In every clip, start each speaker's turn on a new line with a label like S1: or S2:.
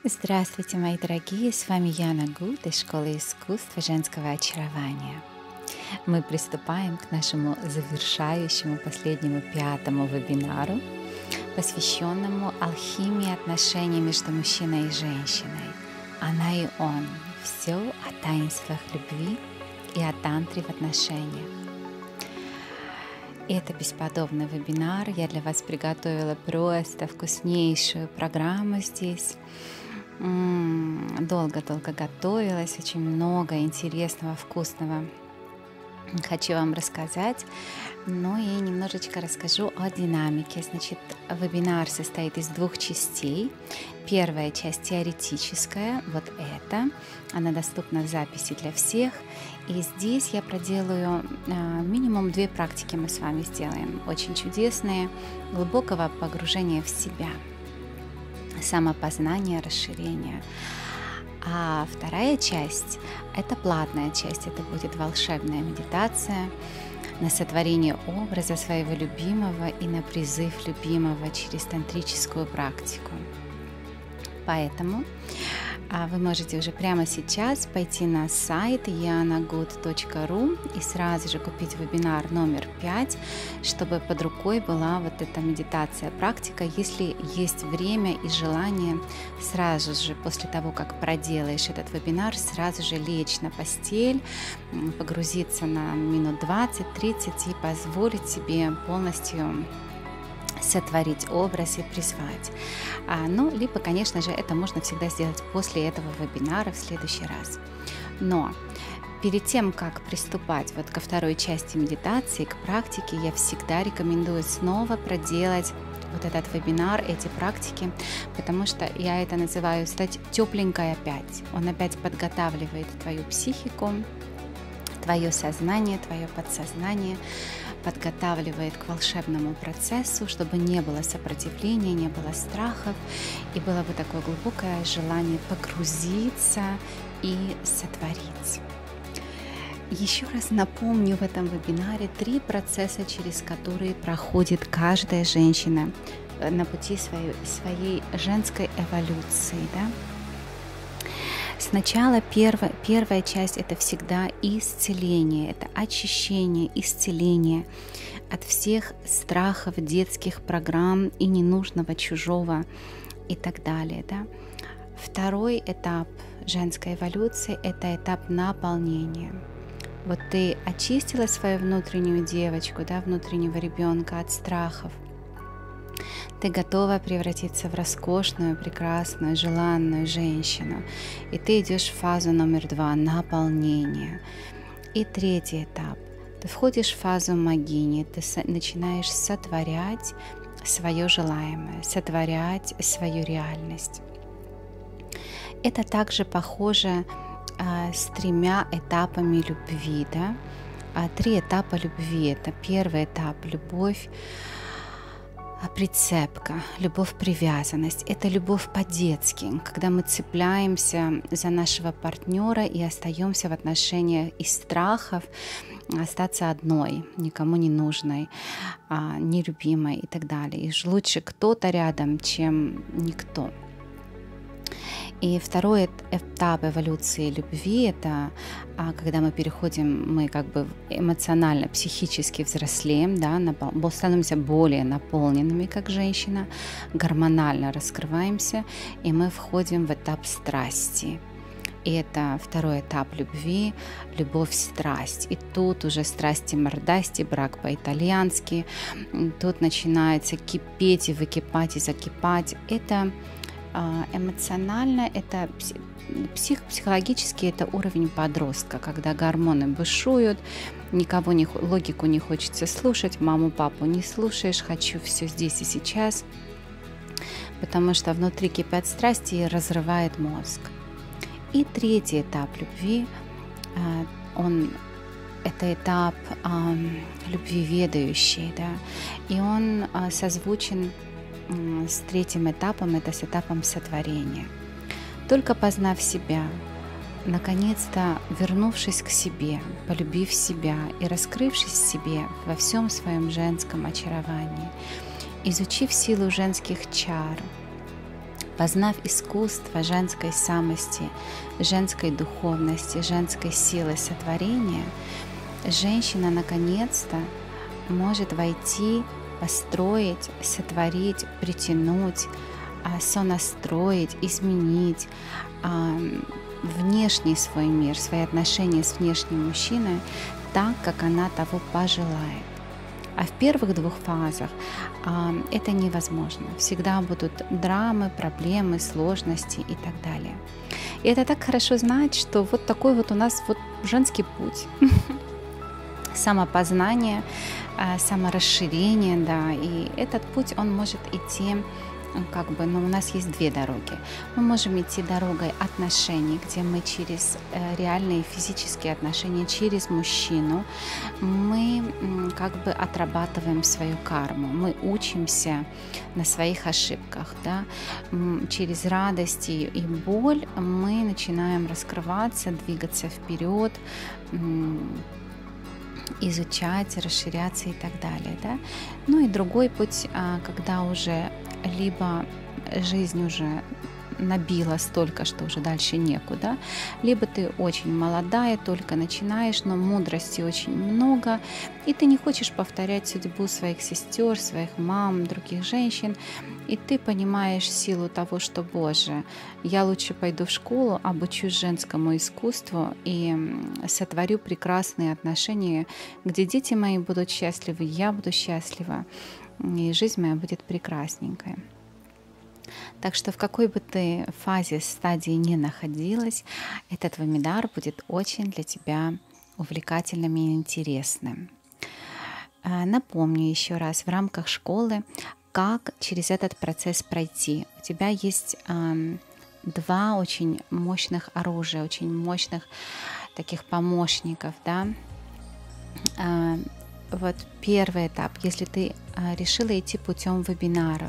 S1: Здравствуйте, мои дорогие! С вами Яна Гуд из Школы искусства женского очарования. Мы приступаем к нашему завершающему, последнему, пятому вебинару, посвященному алхимии отношений между мужчиной и женщиной. Она и он. Все о таинствах любви и о тантре в отношениях. Это бесподобный вебинар. Я для вас приготовила просто вкуснейшую программу здесь. Долго-долго готовилась, очень много интересного, вкусного хочу вам рассказать. Ну и немножечко расскажу о динамике. Значит, вебинар состоит из двух частей. Первая часть теоретическая, вот эта, она доступна в записи для всех. И здесь я проделаю минимум 2 практики мы с вами сделаем, очень чудесные, глубокого погружения в себя, самопознание, расширение. А вторая часть – это платная часть, это будет волшебная медитация на сотворение образа своего любимого и на призыв любимого через тантрическую практику. Поэтому вы можете уже прямо сейчас пойти на сайт yanagud.ru и сразу же купить вебинар номер 5, чтобы под рукой была вот эта медитация, практика. Если есть время и желание, сразу же после того, как проделаешь этот вебинар, сразу же лечь на постель, погрузиться на минут 20-30 и позволить себе полностью сотворить образ и призвать. Ну, либо, конечно же, это можно всегда сделать после этого вебинара в следующий раз. Но перед тем, как приступать вот ко второй части медитации, к практике, я всегда рекомендую снова проделать вот этот вебинар, эти практики, потому что я это называю «стать тепленькой опять». Он опять подготавливает твою психику, твое сознание, твое подсознание, подготавливает к волшебному процессу, чтобы не было сопротивления, не было страхов, и было бы такое глубокое желание погрузиться и сотворить. Еще раз напомню в этом вебинаре 3 процесса, через которые проходит каждая женщина на пути своей женской эволюции. Да? Сначала первая часть – это всегда исцеление, это очищение, исцеление от всех страхов, детских программ и ненужного, чужого и так далее. Да? Второй этап женской эволюции – это этап наполнения. Вот ты очистила свою внутреннюю девочку, да, внутреннего ребенка от страхов. Ты готова превратиться в роскошную, прекрасную, желанную женщину. И ты идешь в фазу номер 2 – наполнение. И третий этап. Ты входишь в фазу могини, ты начинаешь сотворять свое желаемое, сотворять свою реальность. Это также похоже с 3 этапами любви. Да? 3 этапа любви. Это первый этап – любовь, прицепка, любовь, привязанность. Это любовь по-детски, когда мы цепляемся за нашего партнера и остаемся в отношениях из страхов остаться одной, никому не нужной, нелюбимой и так далее. И лучше кто-то рядом, чем никто. И второй этап эволюции любви – это когда мы переходим, мы как бы эмоционально, психически взрослеем, да, становимся более наполненными как женщина, гормонально раскрываемся, и мы входим в этап страсти. И это второй этап любви – любовь-страсть. И тут уже страсти-мордасти, брак по-итальянски, тут начинается кипеть и выкипать и закипать. Это эмоционально, это психологически это уровень подростка, когда гормоны бушуют, логику не хочется слушать, маму, папу не слушаешь, хочу все здесь и сейчас, потому что внутри кипят страсти и разрывает мозг. И третий этап любви, это этап любви ведающей, да, и он созвучен с 3 этапом, это с этапом сотворения. Только познав себя, наконец-то вернувшись к себе, полюбив себя и раскрывшись себе во всем своем женском очаровании, изучив силу женских чар, Познав искусство женской самости, женской духовности, женской силы сотворения, женщина наконец-то может войти, построить, сотворить, притянуть, сонастроить, изменить внешний свой мир, свои отношения с внешним мужчиной так, как она того пожелает. А в первых двух фазах это невозможно. Всегда будут драмы, проблемы, сложности и так далее. И это так хорошо знать, что вот такой вот у нас вот женский путь. Самопознание, саморасширение, да, и этот путь, он может идти но у нас есть две дороги. Мы можем идти дорогой отношений, где мы через реальные физические отношения, через мужчину, мы отрабатываем свою карму, мы учимся на своих ошибках, да? Через радость и боль мы начинаем раскрываться, двигаться вперед, изучать, расширяться и так далее, да? Ну и другой путь, когда уже либо жизнь уже набила столько, что уже дальше некуда, либо ты очень молодая, только начинаешь, но мудрости очень много, и ты не хочешь повторять судьбу своих сестер, своих мам, других женщин, и ты понимаешь силу того, что, Боже, я лучше пойду в школу, обучусь женскому искусству и сотворю прекрасные отношения, где дети мои будут счастливы, я буду счастлива, и жизнь моя будет прекрасненькая. Так что в какой бы ты фазе, стадии ни находилась, этот вебинар будет очень для тебя увлекательным и интересным. Напомню еще раз в рамках школы, как через этот процесс пройти. У тебя есть два очень мощных оружия, очень мощных таких помощников, да. Вот первый этап, если ты решила идти путем вебинаров,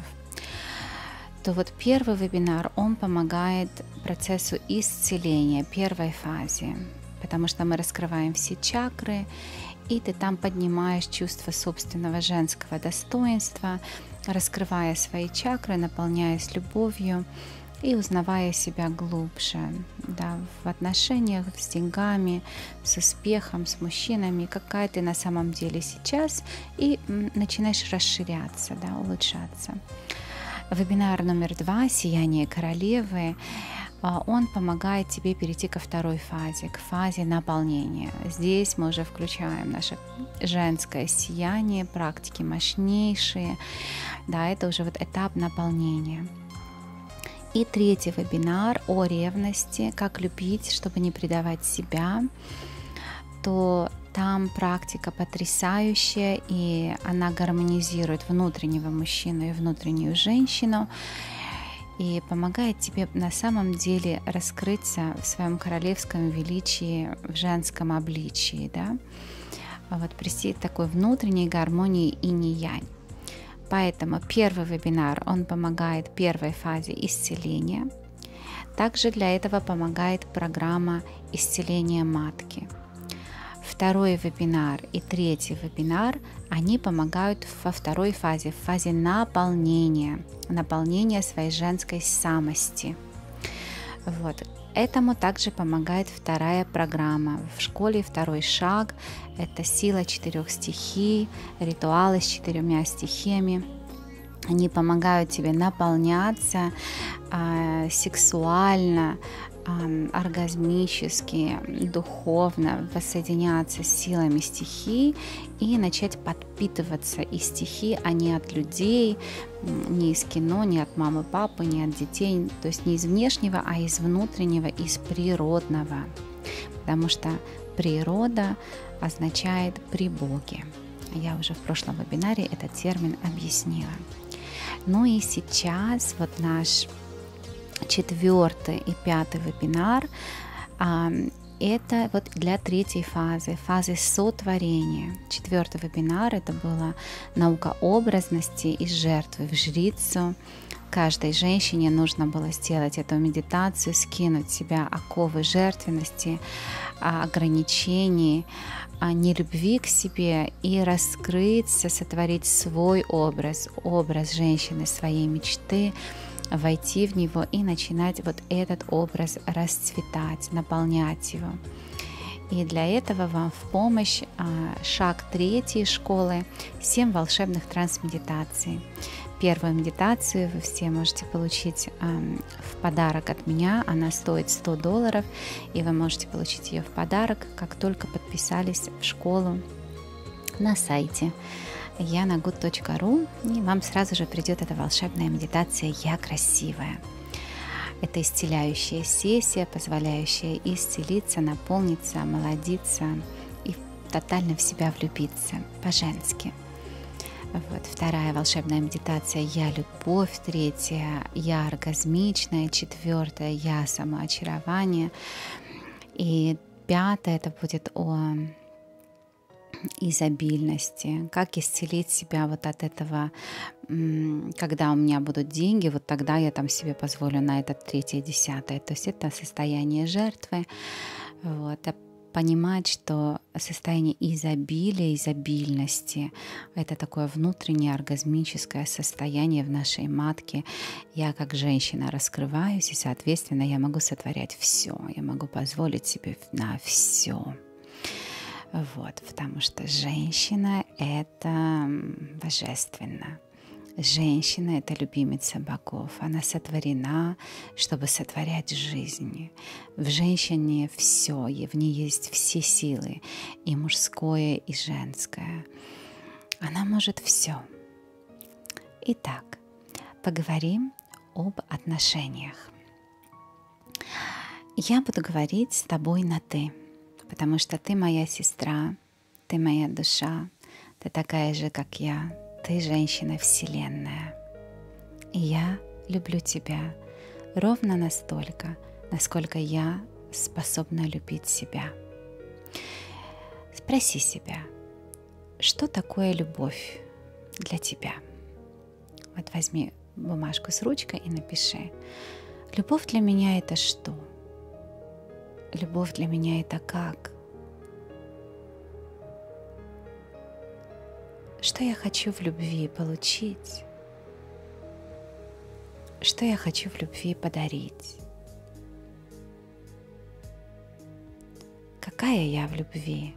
S1: то вот первый вебинар, он помогает процессу исцеления, первой фазе, потому что мы раскрываем все чакры, и ты там поднимаешь чувство собственного женского достоинства, раскрывая свои чакры, наполняясь любовью и узнавая себя глубже, да, в отношениях с деньгами, с успехом, с мужчинами, какая ты на самом деле сейчас, и начинаешь расширяться, да, улучшаться. Вебинар номер 2 «Сияние королевы», он помогает тебе перейти ко второй фазе, к фазе наполнения. Здесь мы уже включаем наше женское сияние, практики мощнейшие, да, это уже вот этап наполнения. И третий вебинар о ревности, как любить, чтобы не предавать себя, то там практика потрясающая, и она гармонизирует внутреннего мужчину и внутреннюю женщину, и помогает тебе на самом деле раскрыться в своем королевском величии, в женском обличии, да, вот прийти к такой внутренней гармонии инь-янь. Поэтому первый вебинар, он помогает первой фазе исцеления. Также для этого помогает программа исцеления матки. Второй вебинар и третий вебинар, они помогают во второй фазе, в фазе наполнения своей женской самости. Вот. Этому также помогает вторая программа. В школе второй шаг – это сила 4 стихий, ритуалы с 4 стихиями. Они помогают тебе наполняться сексуально, оргазмически, духовно, воссоединяться с силами стихий и начать подпитываться из стихий, а не от людей, не из кино, не от мамы, папы, не от детей, то есть не из внешнего, а из внутреннего, из природного, потому что природа означает при Боге. Я уже в прошлом вебинаре этот термин объяснила. Ну и сейчас вот наш 4-й и 5-й вебинар, это вот для третьей фазы, фазы сотворения. 4-й вебинар, это была наука образности из жертвы в жрицу. Каждой женщине нужно было сделать эту медитацию, скинуть с себя оковы жертвенности, ограничений, нелюбви к себе и раскрыться, сотворить свой образ, образ женщины своей мечты, войти в него и начинать вот этот образ расцветать, наполнять его. И для этого вам в помощь шаг 3 школы 7 волшебных транс-медитаций. Первую медитацию вы все можете получить в подарок от меня. Она стоит $100, и вы можете получить ее в подарок, как только подписались в школу на сайте yanagood.ru, и вам сразу же придет эта волшебная медитация «Я красивая». Это исцеляющая сессия, позволяющая исцелиться, наполниться, омолодиться и тотально в себя влюбиться по-женски. Вот, вторая волшебная медитация «Я любовь», третья «Я оргазмичная», четвертая «Я самоочарование», и пятая это будет о изобильности, как исцелить себя вот от этого, когда у меня будут деньги, вот тогда я там себе позволю на это 3-е, 10-е, то есть это состояние жертвы, вот, понимать, что состояние изобилия, изобильности — это такое внутреннее оргазмическое состояние в нашей матке. Я как женщина раскрываюсь, и, соответственно, я могу сотворять все, я могу позволить себе на все. Вот, потому что женщина — это божественно. Женщина — это любимица богов. Она сотворена, чтобы сотворять жизнь. В женщине все, в ней есть все силы, и мужское, и женское. Она может все. Итак, поговорим об отношениях. Я буду говорить с тобой на «ты», потому что ты моя сестра, ты моя душа, ты такая же, как я. Ты женщина вселенная, и я люблю тебя ровно настолько, насколько я способна любить себя. Спроси себя, что такое любовь для тебя? Вот возьми бумажку с ручкой и напиши. Любовь для меня — это что? Любовь для меня — это как? Что я хочу в любви получить? Что я хочу в любви подарить? Какая я в любви?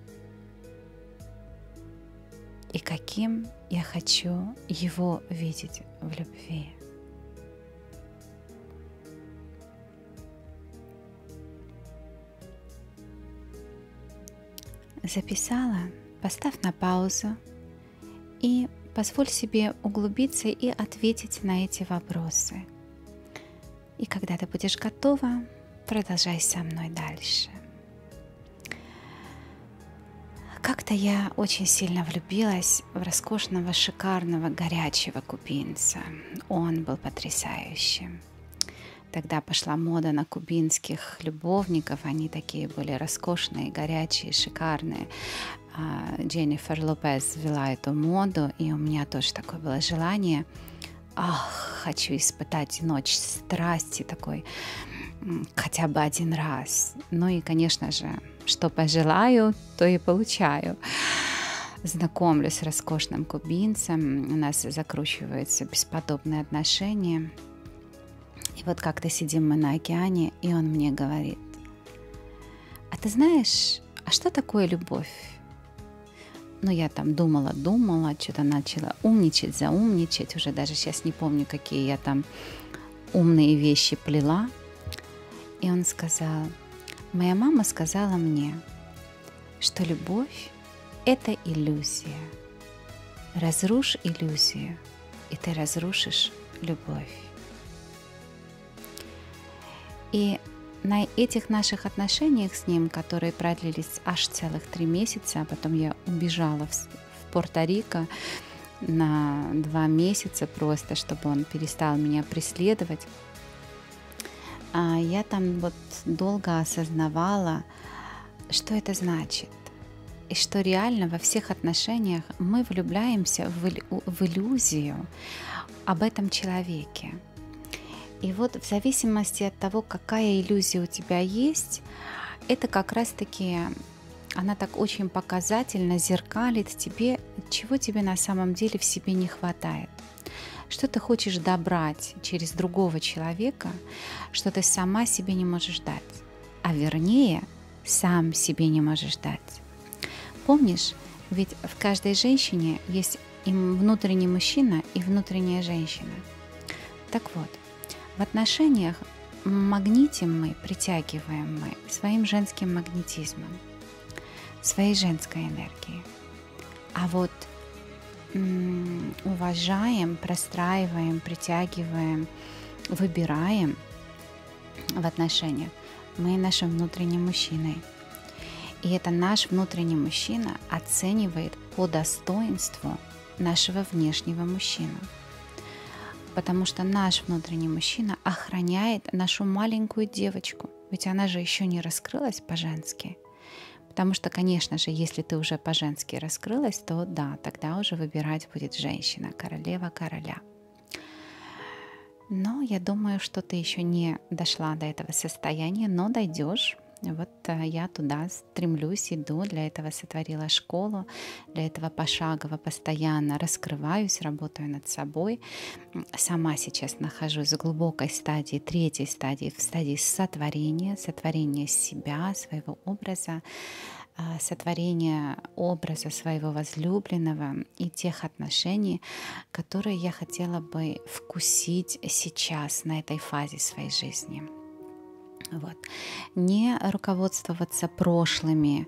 S1: И каким я хочу его видеть в любви? Записала? Поставь на паузу и позволь себе углубиться и ответить на эти вопросы. И когда ты будешь готова, продолжай со мной дальше. Как-то я очень сильно влюбилась в роскошного, шикарного, горячего кубинца. Он был потрясающим. Тогда пошла мода на кубинских любовников. Они такие были роскошные, горячие, шикарные. Дженнифер Лопес ввела эту моду, и у меня тоже такое было желание. Хочу испытать ночь страсти такой хотя бы один раз. Ну и, конечно же, что пожелаю, то и получаю. Знакомлюсь с роскошным кубинцем, у нас закручиваются бесподобные отношения. И вот как-то сидим мы на океане, и он мне говорит: а ты знаешь, а что такое любовь? Ну, я там думала, что-то начала заумничать, уже даже сейчас не помню, какие я там умные вещи плела. И он сказал: моя мама сказала мне, что любовь — это иллюзия. Разрушь иллюзию, и ты разрушишь любовь. И на этих наших отношениях с ним, которые продлились аж целых 3 месяца, а потом я убежала в Пуэрто-Рико на 2 месяца просто, чтобы он перестал меня преследовать. Я там вот долго осознавала, что это значит. И что реально во всех отношениях мы влюбляемся в иллюзию об этом человеке. И вот в зависимости от того, какая иллюзия у тебя есть, это как раз-таки, она так очень показательно зеркалит тебе, чего тебе на самом деле в себе не хватает. что ты хочешь добрать через другого человека, что ты сама себе не можешь дать, а вернее, сам себе не можешь дать. Помнишь, ведь в каждой женщине есть и внутренний мужчина, и внутренняя женщина. Так вот, в отношениях магнитим мы, притягиваем мы своим женским магнетизмом, своей женской энергией. А вот уважаем, простраиваем, притягиваем, выбираем в отношениях мы нашим внутренним мужчиной. И это наш внутренний мужчина оценивает по достоинству нашего внешнего мужчину. Потому что наш внутренний мужчина охраняет нашу маленькую девочку. Ведь она же еще не раскрылась по-женски. Потому что, конечно же, если ты уже по-женски раскрылась, то да, тогда уже выбирать будет женщина, королева короля. Но я думаю, что ты еще не дошла до этого состояния, но дойдешь. Вот я туда стремлюсь, иду, для этого сотворила школу, для этого пошагово постоянно раскрываюсь, работаю над собой. Сама сейчас нахожусь в глубокой стадии, третьей стадии, в стадии сотворения себя, своего образа, сотворения образа своего возлюбленного и тех отношений, которые я хотела бы вкусить сейчас на этой фазе своей жизни. Вот. Не руководствоваться прошлыми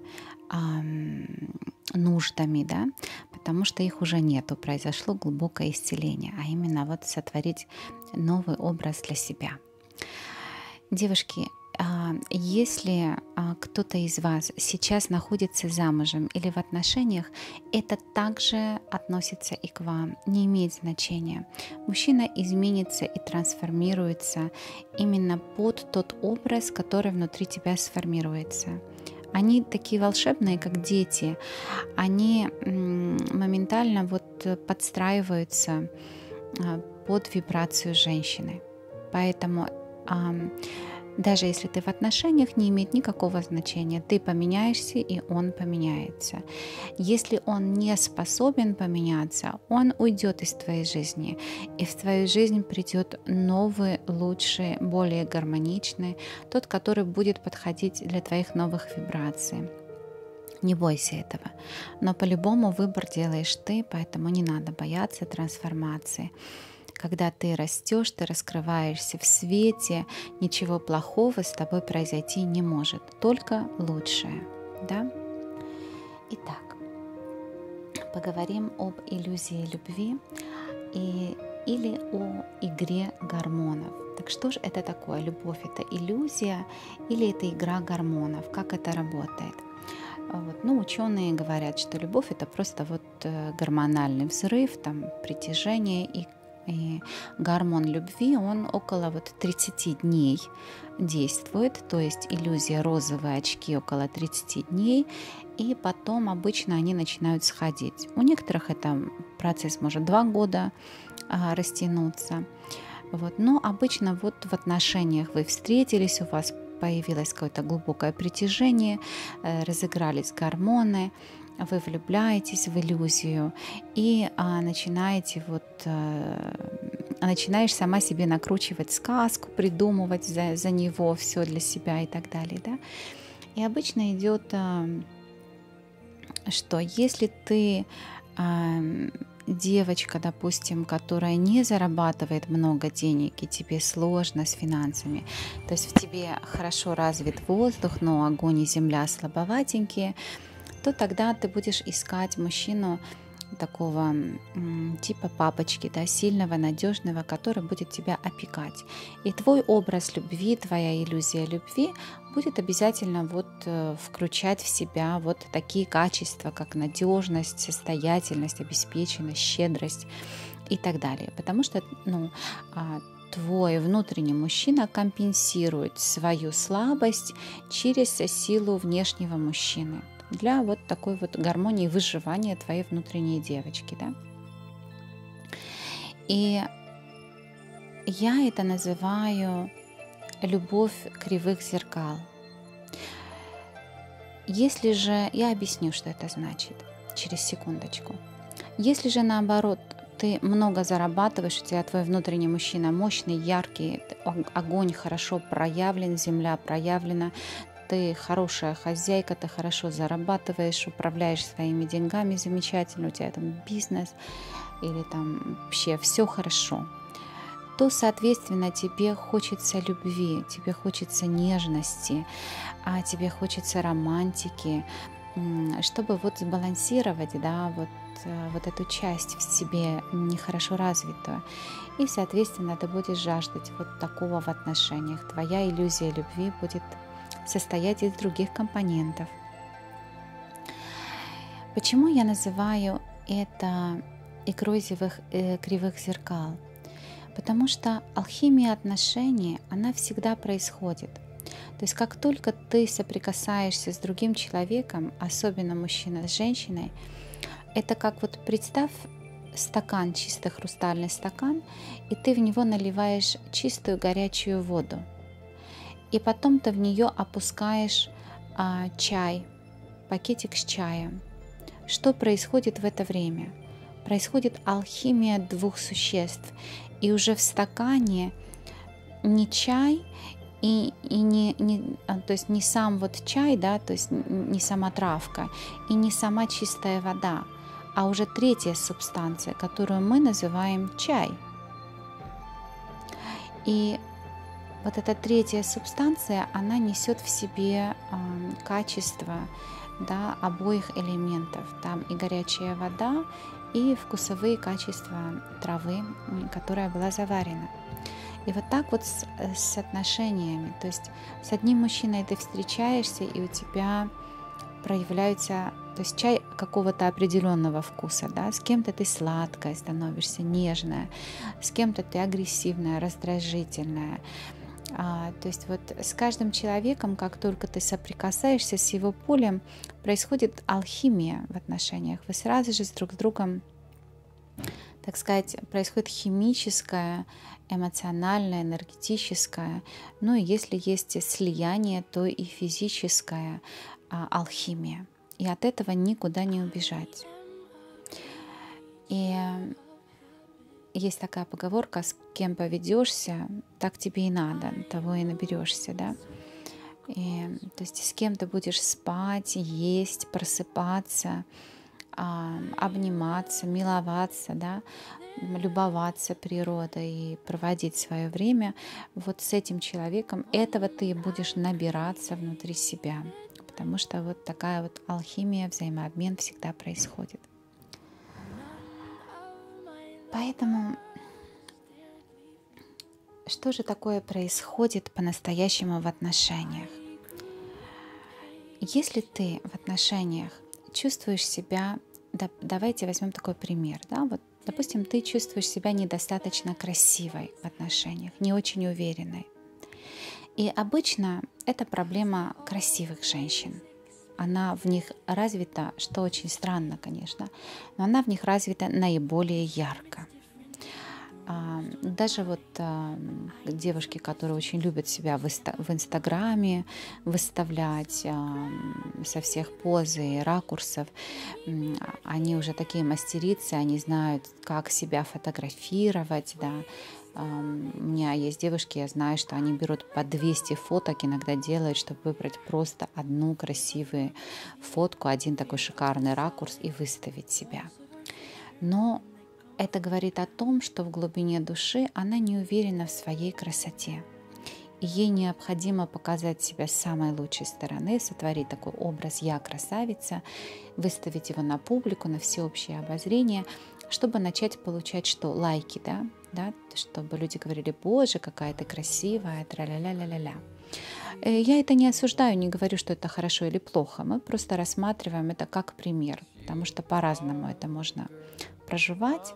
S1: нуждами, да, потому что их уже нету, произошло глубокое исцеление, а именно вот сотворить новый образ для себя. Девушки, если кто-то из вас сейчас находится замужем или в отношениях, это также относится и к вам, не имеет значения. Мужчина изменится и трансформируется именно под тот образ, который внутри тебя сформируется. Они такие волшебные, как дети. Они моментально вот подстраиваются под вибрацию женщины. Поэтому даже если ты в отношениях, не имеет никакого значения. Ты поменяешься, и он поменяется. Если он не способен поменяться, он уйдет из твоей жизни. И в твою жизнь придет новый, лучший, более гармоничный, тот, который будет подходить для твоих новых вибраций. Не бойся этого. Но по-любому выбор делаешь ты, поэтому не надо бояться трансформации. Когда ты растешь, ты раскрываешься в свете, ничего плохого с тобой произойти не может, только лучшее, да? Итак, поговорим об иллюзии любви или о игре гормонов. Так что же это такое? Любовь — это иллюзия или это игра гормонов? Как это работает? Вот. Ну, ученые говорят, что любовь — это просто вот гормональный взрыв, там, притяжение и гормон любви, он около 30 дней действует, то есть иллюзия розовые очки около 30 дней, и потом обычно они начинают сходить. У некоторых это процесс может 2 года растянуться. Вот. Но обычно вот в отношениях вы встретились, у вас появилось какое-то глубокое притяжение, разыгрались гормоны, вы влюбляетесь в иллюзию и начинаешь сама себе накручивать сказку, придумывать за него все для себя и так далее. Да? И обычно идет, что если ты девочка, допустим, которая не зарабатывает много денег, и тебе сложно с финансами, то есть в тебе хорошо развит воздух, но огонь и земля слабоватенькие, то тогда ты будешь искать мужчину такого типа папочки, да, сильного, надежного, который будет тебя опекать. И твой образ любви, твоя иллюзия любви будет обязательно вот включать в себя вот такие качества, как надежность, состоятельность, обеспеченность, щедрость и так далее. Потому что твой внутренний мужчина компенсирует свою слабость через силу внешнего мужчины для вот такой вот гармонии выживания твоей внутренней девочки, да? И я это называю любовь кривых зеркал. Если же, я объясню, что это значит через секундочку. Если же наоборот ты много зарабатываешь, у тебя твой внутренний мужчина мощный, яркий, огонь хорошо проявлен, земля проявлена, ты хорошая хозяйка, ты хорошо зарабатываешь, управляешь своими деньгами замечательно, у тебя там бизнес или там вообще все хорошо, то, соответственно, тебе хочется любви, тебе хочется нежности, а тебе хочется романтики, чтобы вот сбалансировать, да, вот эту часть в себе нехорошо развитую. И, соответственно, ты будешь жаждать вот такого в отношениях. Твоя иллюзия любви будет состоять из других компонентов. Почему я называю это игрой кривых зеркал? Потому что алхимия отношений, она всегда происходит. То есть как только ты соприкасаешься с другим человеком, особенно мужчина с женщиной, это как вот представь стакан, чистый хрустальный стакан, и ты в него наливаешь чистую горячую воду. И потом ты в нее опускаешь чай, пакетик с чаем. Что происходит в это время? Происходит алхимия двух существ. И уже в стакане не чай, то есть не сам вот чай, да, то есть не сама травка, и не сама чистая вода, а уже третья субстанция, которую мы называем чай. И вот эта третья субстанция, она несет в себе качество, да, обоих элементов. Там и горячая вода, и вкусовые качества травы, которая была заварена. И вот так вот с отношениями. То есть с одним мужчиной ты встречаешься, и у тебя проявляются, то есть чай какого-то определенного вкуса, да, с кем-то ты сладкая становишься, нежная, с кем-то ты агрессивная, раздражительная. То есть вот с каждым человеком, как только ты соприкасаешься с его полем, происходит алхимия в отношениях. Вы сразу же друг с другом, так сказать, происходит химическое, эмоциональное, энергетическое. Ну и если есть слияние, то и физическая алхимия. И от этого никуда не убежать. И есть такая поговорка: с кем поведешься, так тебе и надо, того и наберешься, да. И, то есть с кем ты будешь спать, есть, просыпаться, обниматься, миловаться, да, любоваться природой и проводить свое время, вот с этим человеком этого ты будешь набираться внутри себя, потому что вот такая вот алхимия, взаимообмен всегда происходит. Поэтому что же такое происходит по-настоящему в отношениях? Если ты в отношениях чувствуешь себя, давайте возьмем такой пример, да, вот, допустим, ты чувствуешь себя недостаточно красивой в отношениях, не очень уверенной. И обычно это проблема красивых женщин. Она в них развита, что очень странно, конечно, но она в них развита наиболее ярко. Даже вот девушки, которые очень любят себя в Инстаграме выставлять со всех поз и ракурсов, они уже такие мастерицы, они знают, как себя фотографировать, да. У меня есть девушки, я знаю, что они берут по 200 фоток, иногда делают, чтобы выбрать просто одну красивую фотку, один такой шикарный ракурс и выставить себя. Но это говорит о том, что в глубине души она не уверена в своей красоте. И ей необходимо показать себя с самой лучшей стороны, сотворить такой образ «я красавица», выставить его на публику, на всеобщее обозрение, чтобы начать получать что? Лайки, да? Чтобы люди говорили: «Боже, какая ты красивая, тра-ля-ля-ля-ля-ля». Я это не осуждаю, не говорю, что это хорошо или плохо. Мы просто рассматриваем это как пример, потому что по-разному это можно проживать.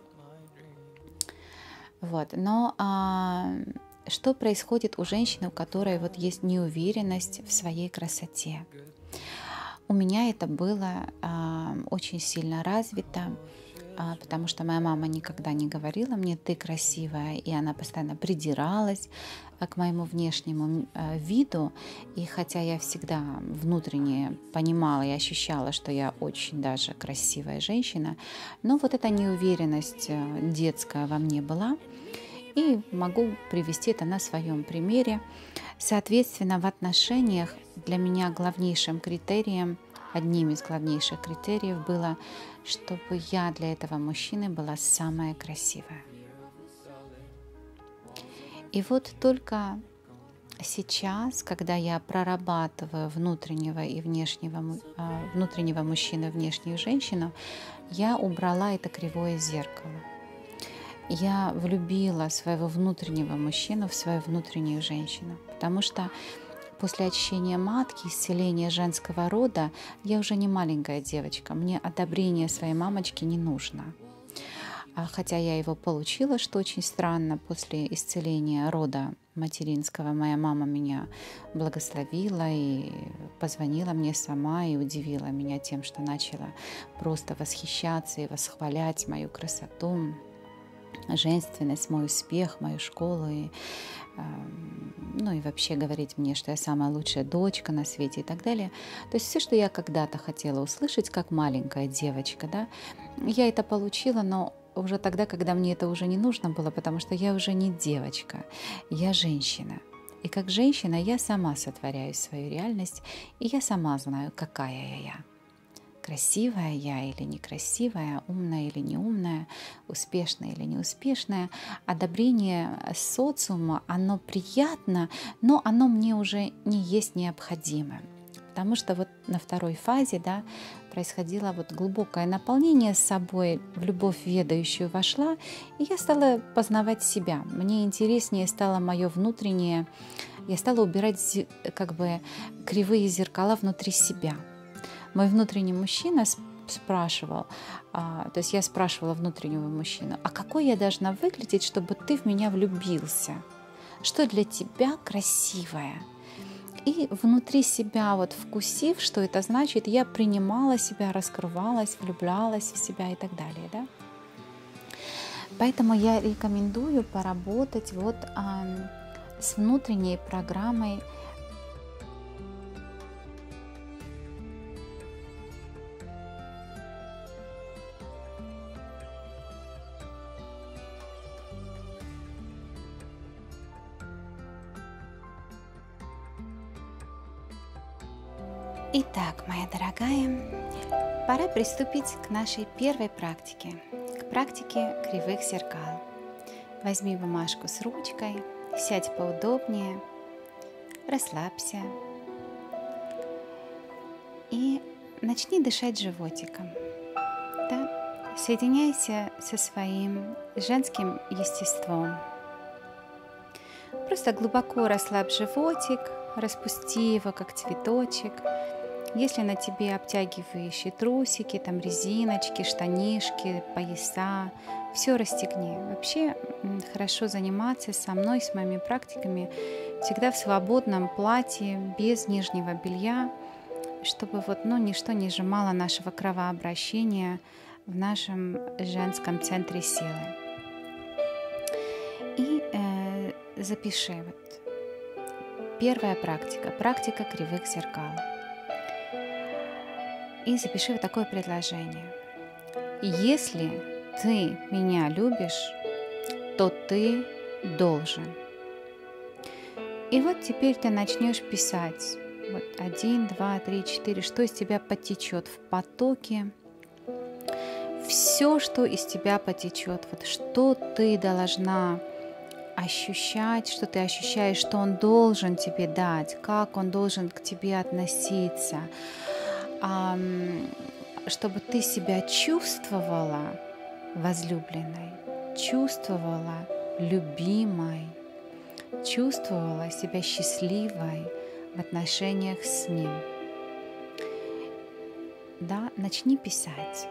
S1: Вот. Но что происходит у женщины, у которой вот есть неуверенность в своей красоте? У меня это было очень сильно развито. потому что моя мама никогда не говорила мне «ты красивая», и она постоянно придиралась к моему внешнему виду. И хотя я всегда внутренне понимала и ощущала, что я очень даже красивая женщина, но вот эта неуверенность детская во мне была. И могу привести это на своем примере. Соответственно, в отношениях для меня главнейшим критерием, одним из главнейших критериев было, чтобы я для этого мужчины была самая красивая. И вот только сейчас, когда я прорабатываю внутреннего и внутреннего мужчину и внешнюю женщину, я убрала это кривое зеркало. Я влюбила своего внутреннего мужчину в свою внутреннюю женщину, потому что после очищения матки, исцеления женского рода, я уже не маленькая девочка, мне одобрение своей мамочки не нужно. Хотя я его получила, что очень странно, после исцеления рода материнского моя мама меня благословила и позвонила мне сама и удивила меня тем, что начала просто восхищаться и восхвалять мою красоту, женственность, мой успех, мою школу, ну и вообще говорить мне, что я самая лучшая дочка на свете и так далее. То есть все, что я когда-то хотела услышать, как маленькая девочка, да, я это получила, но уже тогда, когда мне это уже не нужно было, потому что я уже не девочка, я женщина. И как женщина я сама сотворяю свою реальность, и я сама знаю, какая я. Красивая я или некрасивая, умная или неумная, успешная или неуспешная. Одобрение социума, оно приятно, но оно мне уже не есть необходимо. Потому что вот на второй фазе, да, происходило вот глубокое наполнение собой, в любовь ведающую вошла, и я стала познавать себя. Мне интереснее стало мое внутреннее, я стала убирать как бы кривые зеркала внутри себя. Мой внутренний мужчина спрашивал, то есть я спрашивала внутреннего мужчину, а какой я должна выглядеть, чтобы ты в меня влюбился? Что для тебя красивое? И внутри себя, вот вкусив, что это значит, я принимала себя, раскрывалась, влюблялась в себя и так далее. Да? Поэтому я рекомендую поработать вот с внутренней программой. Итак, моя дорогая, пора приступить к нашей первой практике, к практике кривых зеркал. Возьми бумажку с ручкой, сядь поудобнее, расслабься и начни дышать животиком. Да? Соединяйся со своим женским естеством. Просто глубоко расслабь животик, распусти его как цветочек. Если на тебе обтягивающие трусики, там резиночки, штанишки, пояса, все расстегни. Вообще хорошо заниматься со мной, с моими практиками, всегда в свободном платье, без нижнего белья, чтобы вот, ничто не сжимало нашего кровообращения в нашем женском центре силы. И запиши. Первая практика, практика кривых зеркал. И запиши вот такое предложение. Если ты меня любишь, то ты должен. И вот теперь ты начнешь писать. Вот 1, 2, 3, 4, что из тебя потечет в потоке. Все, что из тебя потечет, вот что ты должна ощущать, что ты ощущаешь, что он должен тебе дать, как он должен к тебе относиться, чтобы ты себя чувствовала возлюбленной, чувствовала любимой, чувствовала себя счастливой в отношениях с ним. Да, начни писать.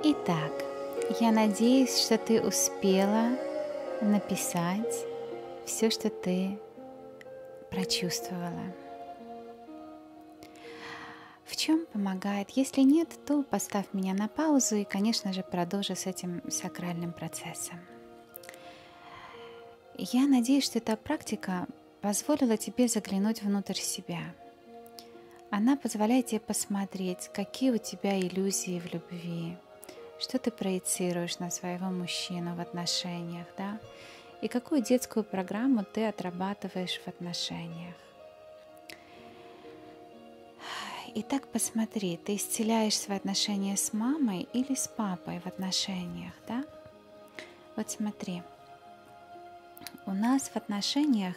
S1: Итак, я надеюсь, что ты успела написать все, что ты прочувствовала. В чем помогает? Если нет, то поставь меня на паузу и, конечно же, продолжи с этим сакральным процессом. Я надеюсь, что эта практика позволила тебе заглянуть внутрь себя. Она позволяет тебе посмотреть, какие у тебя иллюзии в любви, что ты проецируешь на своего мужчину в отношениях, да, и какую детскую программу ты отрабатываешь в отношениях. Итак, посмотри, ты исцеляешь свои отношения с мамой или с папой в отношениях, да? Вот смотри, у нас в отношениях,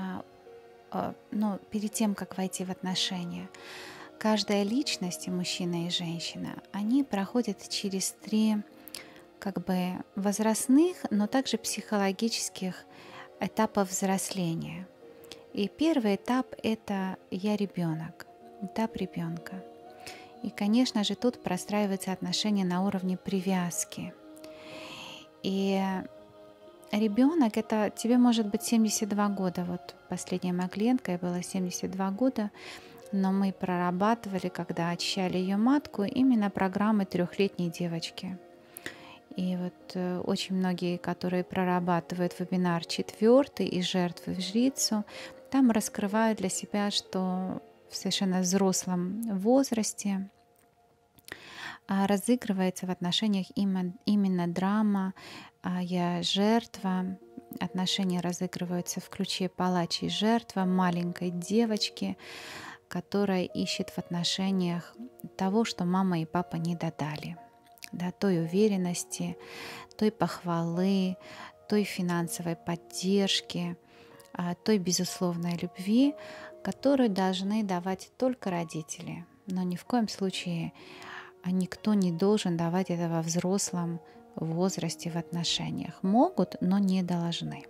S1: перед тем, как войти в отношения, каждая личность, и мужчина, и женщина, они проходят через 3 возрастных, но также психологических этапа взросления. И первый этап – это «я ребенок», этап ребенка. И, конечно же, тут простраиваются отношения на уровне привязки. И ребенок – это тебе может быть 72 года. Вот последняя моя клиентка, ей было 72 года, но мы прорабатывали, когда очищали ее матку, именно программы 3-летней девочки. И вот очень многие, которые прорабатывают вебинар 4 из жертвы в жрицу, там раскрывают для себя, что в совершенно взрослом возрасте разыгрывается в отношениях именно драма «я жертва». Отношения разыгрываются в ключе палач и жертва маленькой девочки, которая ищет в отношениях того, что мама и папа не додали. Да, той уверенности, той похвалы, той финансовой поддержки, той безусловной любви, которую должны давать только родители. Но ни в коем случае никто не должен давать это во взрослом возрасте в отношениях. Могут, но не должны.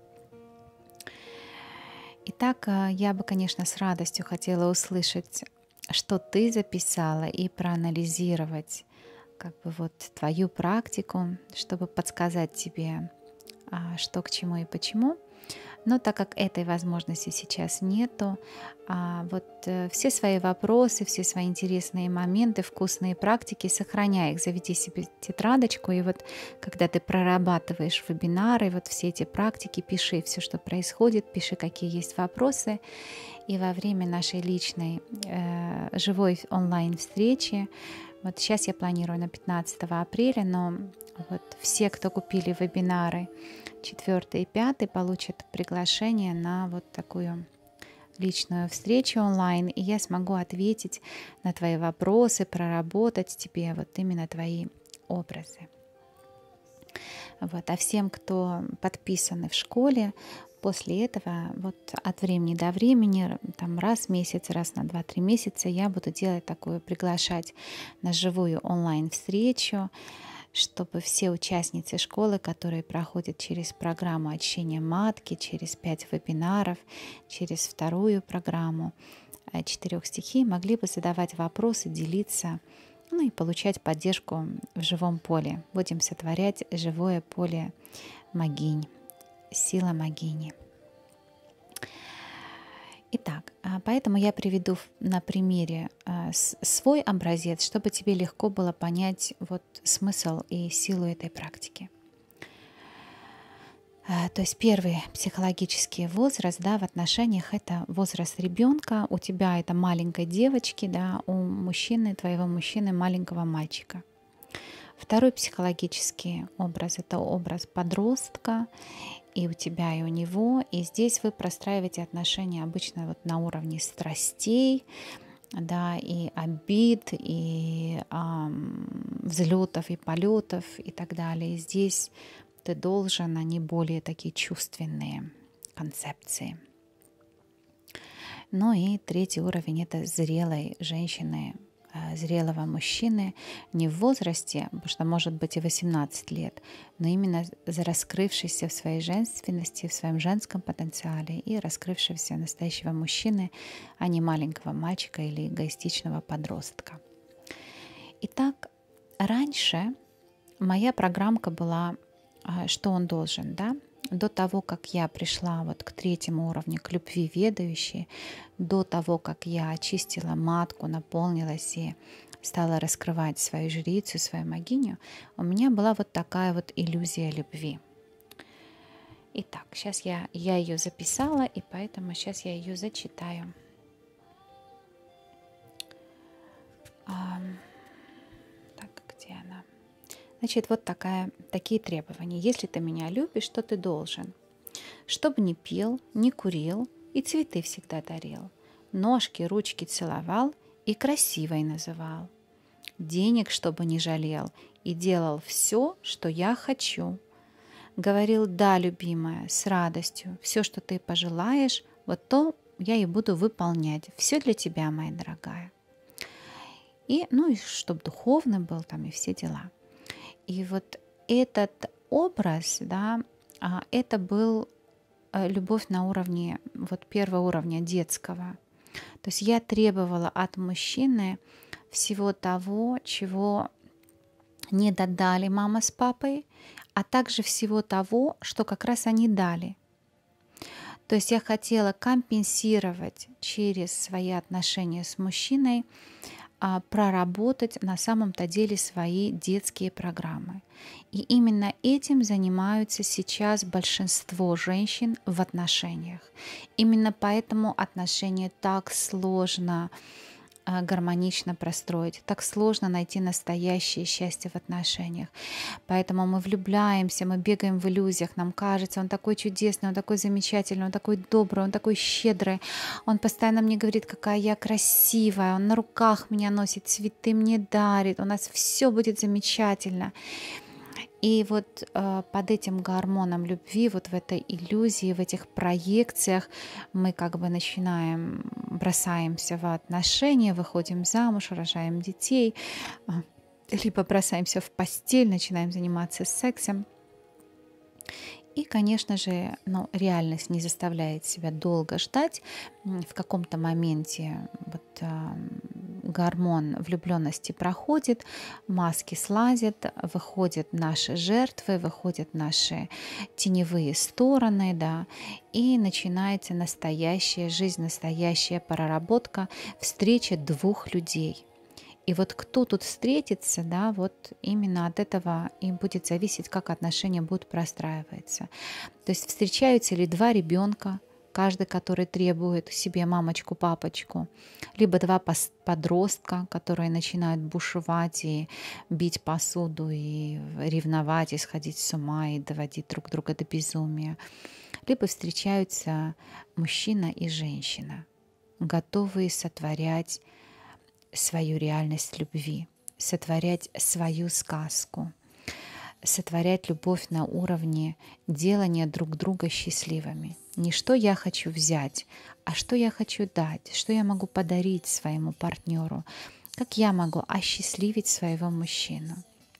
S1: Итак, я бы, конечно, с радостью хотела услышать, что ты записала, и проанализировать твою практику, чтобы подсказать тебе, что к чему и почему. Но так как этой возможности сейчас нету, все свои вопросы, все свои интересные моменты, вкусные практики, сохраняй их, заведи себе тетрадочку, и вот когда ты прорабатываешь вебинары, вот все эти практики, пиши все, что происходит, пиши, какие есть вопросы, и во время нашей личной живой онлайн-встречи, вот сейчас я планирую на 15 апреля, но вот все, кто купили вебинары 4 и 5, получат приглашение на вот такую личную встречу онлайн, и я смогу ответить на твои вопросы, проработать тебе вот именно твои образы. Вот. А всем, кто подписаны в школе, после этого вот от времени до времени, там раз в месяц, раз на 2-3 месяца я буду делать такую, приглашать на живую онлайн-встречу, чтобы все участницы школы, которые проходят через программу очищения матки, через 5 вебинаров, через 2 программу 4 стихий, могли бы задавать вопросы, делиться, и получать поддержку в живом поле. Будем сотворять живое поле могинь, сила могини. Итак, поэтому я приведу на примере свой образец, чтобы тебе легко было понять вот смысл и силу этой практики. То есть первый психологический возраст, да, в отношениях — это возраст ребенка, у тебя это маленькой девочки, да, у мужчины, твоего мужчины, маленького мальчика. Второй психологический образ — это образ подростка, и у тебя, и у него. И здесь вы простраиваете отношения обычно вот на уровне страстей, да, и обид, и взлетов, и полетов, и так далее. И здесь ты должен, они более такие чувственные концепции. Ну и третий уровень — это зрелой женщины, зрелого мужчины, не в возрасте, потому что может быть и 18 лет, но именно раскрывшийся в своей женственности, в своем женском потенциале и раскрывшегося настоящего мужчины, а не маленького мальчика или эгоистичного подростка. Итак, раньше моя программка была, что он должен, да? До того, как я пришла вот к третьему уровню, к любви ведающей, до того, как я очистила матку, наполнилась и стала раскрывать свою жрицу, свою могиню, у меня была вот такая вот иллюзия любви. Итак, сейчас я ее записала, и поэтому сейчас я ее зачитаю. Так, где она? Значит, вот такие требования. Если ты меня любишь, то ты должен, чтобы не пил, не курил и цветы всегда дарил, ножки, ручки целовал и красивой называл, денег, чтобы не жалел, и делал все, что я хочу. Говорил: да, любимая, с радостью, все, что ты пожелаешь, вот то я и буду выполнять. Все для тебя, моя дорогая. И, ну, и чтобы духовный был там, и все дела. И вот этот образ, да, это был любовь на уровне, вот первого уровня детского. То есть я требовала от мужчины всего того, чего не додали мама с папой, а также всего того, что как раз они дали. То есть я хотела компенсировать через свои отношения с мужчиной, проработать на самом-то деле свои детские программы. И именно этим занимаются сейчас большинство женщин в отношениях. Именно поэтому отношения так сложно гармонично простроить, так сложно найти настоящее счастье в отношениях. Поэтому мы влюбляемся, мы бегаем в иллюзиях, нам кажется, он такой чудесный, он такой замечательный, он такой добрый, он такой щедрый, он постоянно мне говорит, какая я красивая, он на руках меня носит, цветы мне дарит, у нас все будет замечательно. И вот под этим гормоном любви, вот в этой иллюзии, в этих проекциях мы как бы бросаемся в отношения, выходим замуж, рожаем детей, либо бросаемся в постель, начинаем заниматься сексом. И, конечно же, реальность не заставляет себя долго ждать. В каком-то моменте вот, гормон влюбленности проходит, маски слазят, выходят наши жертвы, выходят наши теневые стороны, да, и начинается настоящая жизнь, настоящая проработка, встреча двух людей. И вот кто тут встретится, да, вот именно от этого и будет зависеть, как отношения будут простраиваться. То есть встречаются ли два ребенка, каждый, который требует себе мамочку, папочку, либо два подростка, которые начинают бушевать и бить посуду, и ревновать, и сходить с ума, и доводить друг друга до безумия. Либо встречаются мужчина и женщина, готовые сотворять свою реальность любви, сотворять свою сказку, сотворять любовь на уровне делания друг друга счастливыми. Не что я хочу взять, а что я хочу дать, что я могу подарить своему партнеру, как я могу осчастливить своего мужчину.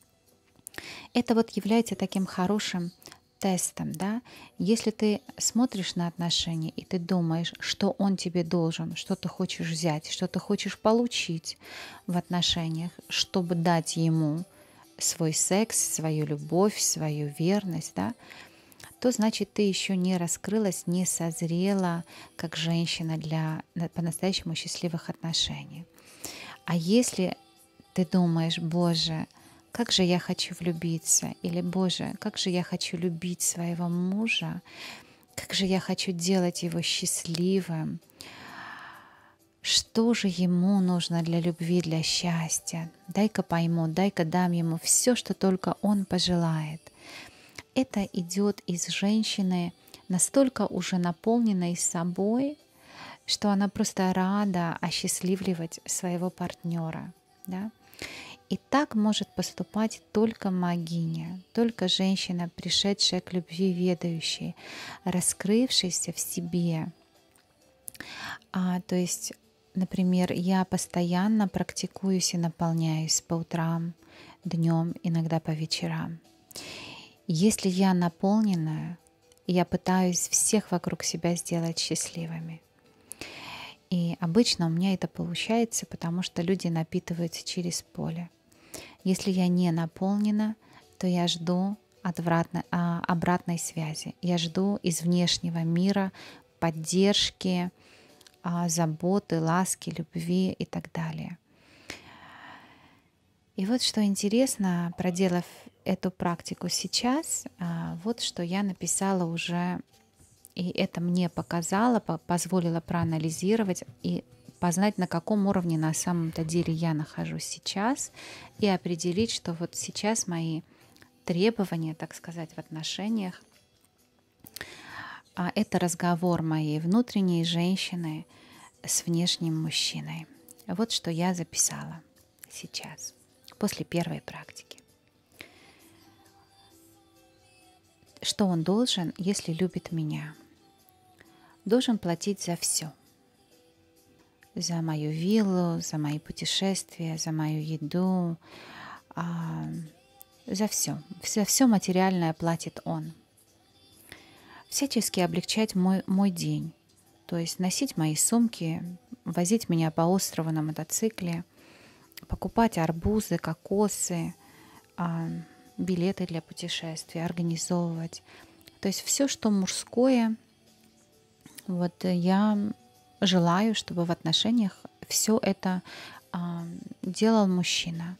S1: Это вот является таким хорошим тестом, да, если ты смотришь на отношения и ты думаешь, что он тебе должен, что ты хочешь взять, что ты хочешь получить в отношениях, чтобы дать ему свой секс, свою любовь, свою верность, да, то значит ты еще не раскрылась, не созрела как женщина для по-настоящему счастливых отношений. А если ты думаешь: Боже, как же я хочу влюбиться, или Боже, как же я хочу любить своего мужа, как же я хочу делать его счастливым, что же ему нужно для любви, для счастья, дай-ка пойму, дай-ка дам ему все, что только он пожелает. Это идет из женщины, настолько уже наполненной собой, что она просто рада осчастливливать своего партнера, да? И так может поступать только могиня, только женщина, пришедшая к любви ведающей, раскрывшаяся в себе. То есть, например, я постоянно практикуюсь и наполняюсь по утрам, днем, иногда по вечерам. Если я наполненная, я пытаюсь всех вокруг себя сделать счастливыми. И обычно у меня это получается, потому что люди напитываются через поле. Если я не наполнена, то я жду обратной связи. Я жду из внешнего мира поддержки, заботы, ласки, любви и так далее. И вот что интересно, проделав эту практику сейчас, вот что я написала уже, и это мне показало, позволило проанализировать и познать, на каком уровне на самом-то деле я нахожусь сейчас, и определить, что вот сейчас мои требования, так сказать, в отношениях, это разговор моей внутренней женщины с внешним мужчиной. Вот что я записала сейчас, после первой практики. Что он должен, если любит меня? Должен платить за все. За мою виллу, за мои путешествия, за мою еду, за все. За все материальное платит он. Всячески облегчать мой день. То есть носить мои сумки, возить меня по острову на мотоцикле, покупать арбузы, кокосы, билеты для путешествий, организовывать. То есть все, что мужское, вот я желаю, чтобы в отношениях все это делал мужчина,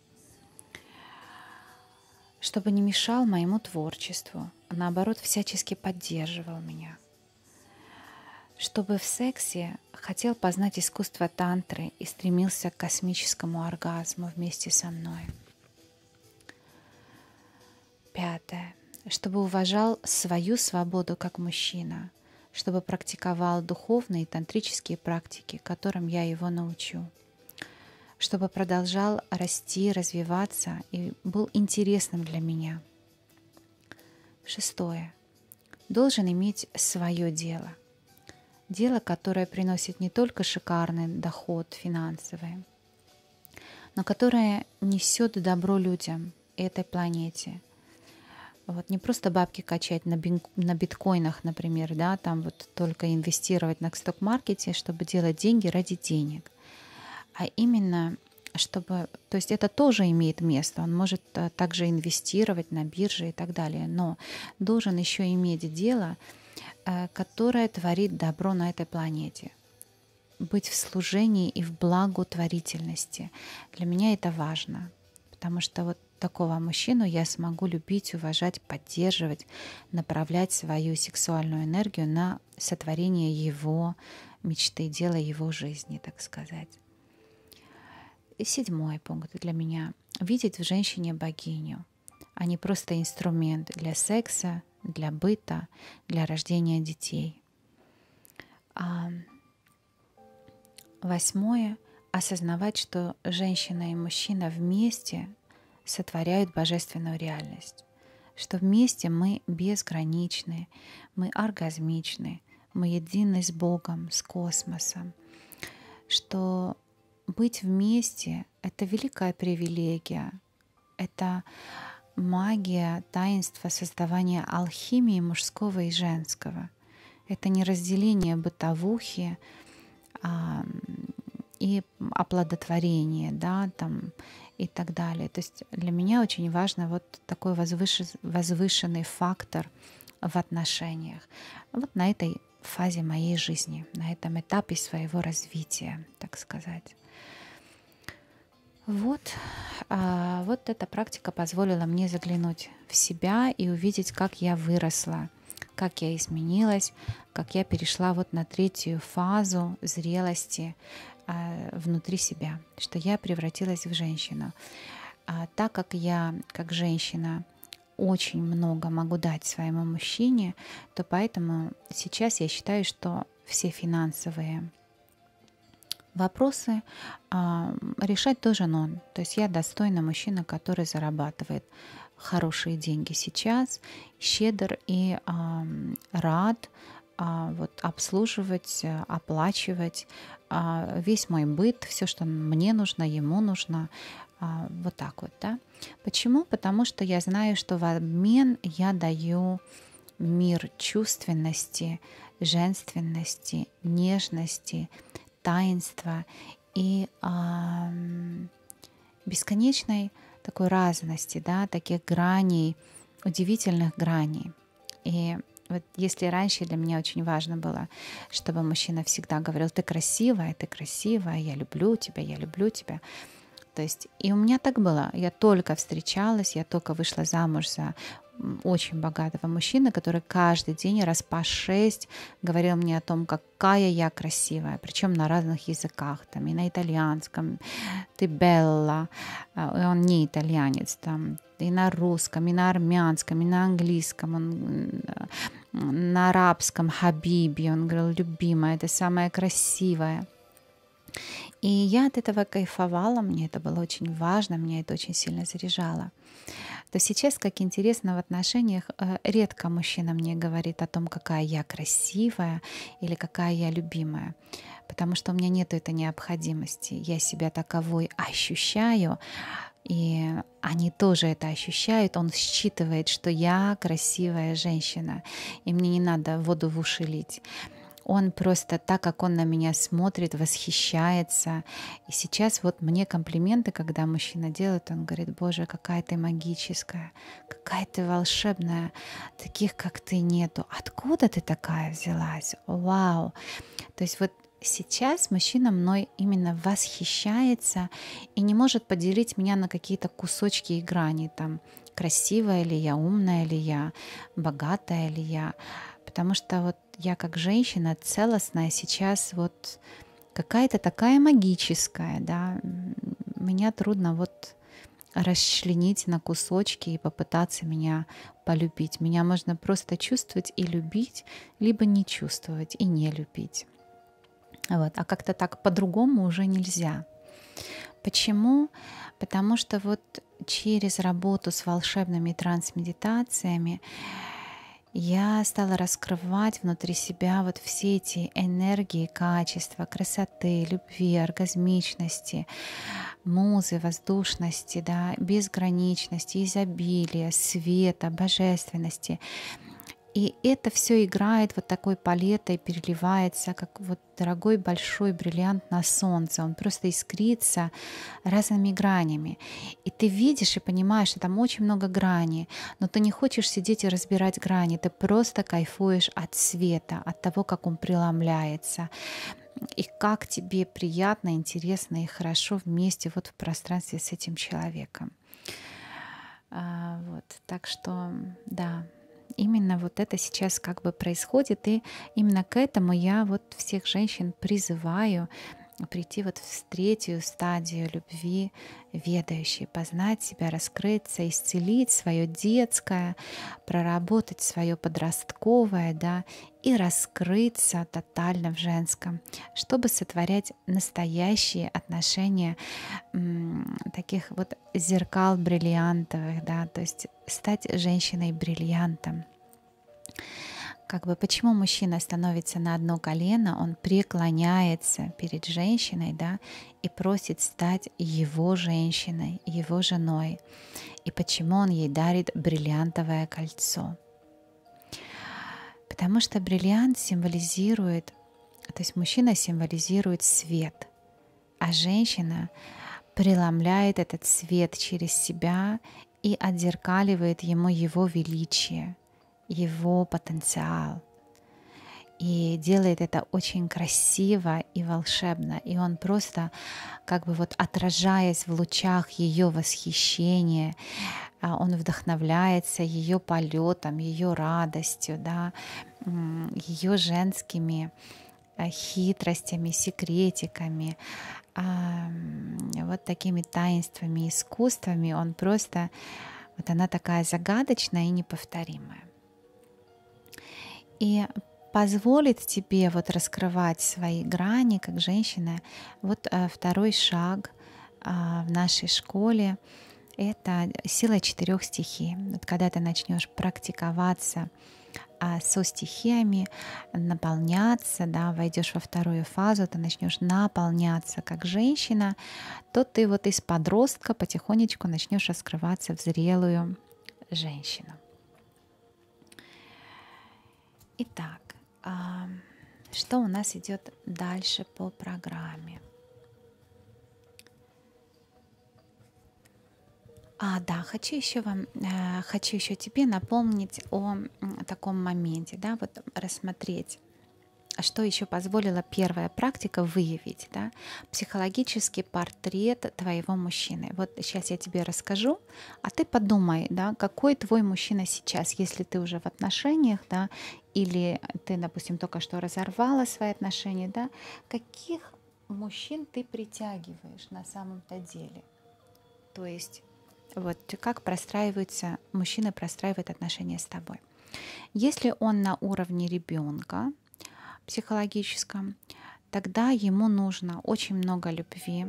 S1: чтобы не мешал моему творчеству, а наоборот всячески поддерживал меня, чтобы в сексе хотел познать искусство тантры и стремился к космическому оргазму вместе со мной. 5. Чтобы уважал свою свободу как мужчина, чтобы практиковал духовные и тантрические практики, которым я его научу, чтобы продолжал расти, развиваться и был интересным для меня. 6. Должен иметь свое дело. Дело, которое приносит не только шикарный доход финансовый, но которое несет добро людям и этой планете. Вот не просто бабки качать на биткоинах, например, да, там вот только инвестировать на сток-маркете, чтобы делать деньги ради денег, а именно чтобы, то есть это тоже имеет место, он может также инвестировать на бирже и так далее, но должен еще иметь дело, которое творит добро на этой планете, быть в служении и в благотворительности. Для меня это важно, потому что вот такого мужчину я смогу любить, уважать, поддерживать, направлять свою сексуальную энергию на сотворение его мечты, дело его жизни, так сказать. И 7 пункт для меня. Видеть в женщине богиню, а не просто инструмент для секса, для быта, для рождения детей. 8. Осознавать, что женщина и мужчина вместе сотворяют божественную реальность, что вместе мы безграничны, мы оргазмичны, мы едины с Богом, с космосом, что быть вместе — это великая привилегия, это магия, таинство создавания алхимии мужского и женского. Это не разделение бытовухи и оплодотворение, да, там, и так далее. То есть для меня очень важно вот такой возвышенный фактор в отношениях. Вот на этой фазе моей жизни, на этом этапе своего развития, так сказать. Вот эта практика позволила мне заглянуть в себя и увидеть, как я выросла, как я изменилась, как я перешла вот на 3 фазу зрелости внутри себя, что я превратилась в женщину. Так как я, как женщина, очень много могу дать своему мужчине, то поэтому сейчас я считаю, что все финансовые вопросы решать должен он. То есть я достойна мужчина, который зарабатывает хорошие деньги сейчас, щедр и рад вот, обслуживать, оплачивать весь мой быт, все, что мне нужно, ему нужно. Вот так вот, да. Почему? Потому что я знаю, что в обмен я даю мир чувственности, женственности, нежности, таинства и бесконечной такой разности, да, таких граней, удивительных граней. И вот если раньше для меня очень важно было, чтобы мужчина всегда говорил: ты красивая, я люблю тебя, я люблю тебя. То есть и у меня так было. Я только встречалась, я только вышла замуж за очень богатого мужчины, который каждый день раз по 6 говорил мне о том, какая я красивая, причем на разных языках, там и на итальянском, ты Белла, и он не итальянец, там, и на русском, и на армянском, и на английском, он на арабском Хабиби, он говорил: любимая, ты самая красивая. И я от этого кайфовала, мне это было очень важно, меня это очень сильно заряжало. То сейчас, как интересно, в отношениях редко мужчина мне говорит о том, какая я красивая или какая я любимая, потому что у меня нет этой необходимости. Я себя таковой ощущаю, и они тоже это ощущают. Он считывает, что я красивая женщина, и мне не надо воду в уши лить. Он просто так, как он на меня смотрит, восхищается. И сейчас вот мне комплименты, когда мужчина делает, он говорит: боже, какая ты магическая, какая ты волшебная, таких, как ты, нету. Откуда ты такая взялась? Вау! То есть вот сейчас мужчина мной именно восхищается и не может поделить меня на какие-то кусочки и грани, там, красивая ли я, умная ли я, богатая ли я. Потому что вот я как женщина целостная сейчас вот какая-то такая магическая, да, меня трудно вот расчленить на кусочки и попытаться меня полюбить. Меня можно просто чувствовать и любить, либо не чувствовать и не любить. Вот. А как-то так по-другому уже нельзя. Почему? Потому что вот через работу с волшебными трансмедитациями я стала раскрывать внутри себя вот все эти энергии, качества, красоты, любви, оргазмичности, музы, воздушности, да, безграничности, изобилия, света, божественности. И это все играет вот такой палетой, переливается, как вот дорогой большой бриллиант на солнце. Он просто искрится разными гранями. И ты видишь и понимаешь, что там очень много граней, но ты не хочешь сидеть и разбирать грани, ты просто кайфуешь от света, от того, как он преломляется. И как тебе приятно, интересно и хорошо вместе вот в пространстве с этим человеком. Вот. Так что, да, именно вот это сейчас как бы происходит, и именно к этому я вот всех женщин призываю прийти вот в третью стадию любви ведающей, познать себя, раскрыться, исцелить свое детское, проработать свое подростковое, да, и раскрыться тотально в женском, чтобы сотворять настоящие отношения таких вот зеркал бриллиантовых, да, то есть стать женщиной-бриллиантом. Как бы почему мужчина становится на одно колено, он преклоняется перед женщиной, да, и просит стать его женщиной, его женой. И почему он ей дарит бриллиантовое кольцо? Потому что бриллиант символизирует, то есть мужчина символизирует свет, а женщина преломляет этот свет через себя и отзеркаливает ему его величие, его потенциал. И делает это очень красиво и волшебно. И он просто как бы вот отражаясь в лучах ее восхищения, он вдохновляется ее полетом, ее радостью, да, ее женскими хитростями, секретиками, вот такими таинствами, искусствами. Он просто, вот она такая загадочная и неповторимая. И позволит тебе вот раскрывать свои грани как женщина. Вот второй шаг в нашей школе — это сила 4 стихий. Вот когда ты начнешь практиковаться со стихиями, наполняться, да, войдешь во вторую фазу, ты начнешь наполняться как женщина, то ты вот из подростка потихонечку начнешь раскрываться в зрелую женщину. Итак, что у нас идет дальше по программе? Да, хочу еще тебе напомнить о таком моменте, да, вот рассмотреть, что еще позволила первая практика выявить, да, психологический портрет твоего мужчины. Вот сейчас я тебе расскажу, а ты подумай, да, какой твой мужчина сейчас, если ты уже в отношениях, да, или ты, допустим, только что разорвала свои отношения, да, каких мужчин ты притягиваешь на самом-то деле? То есть вот как мужчина простраивает отношения с тобой. Если он на уровне ребенка психологическом, тогда ему нужно очень много любви,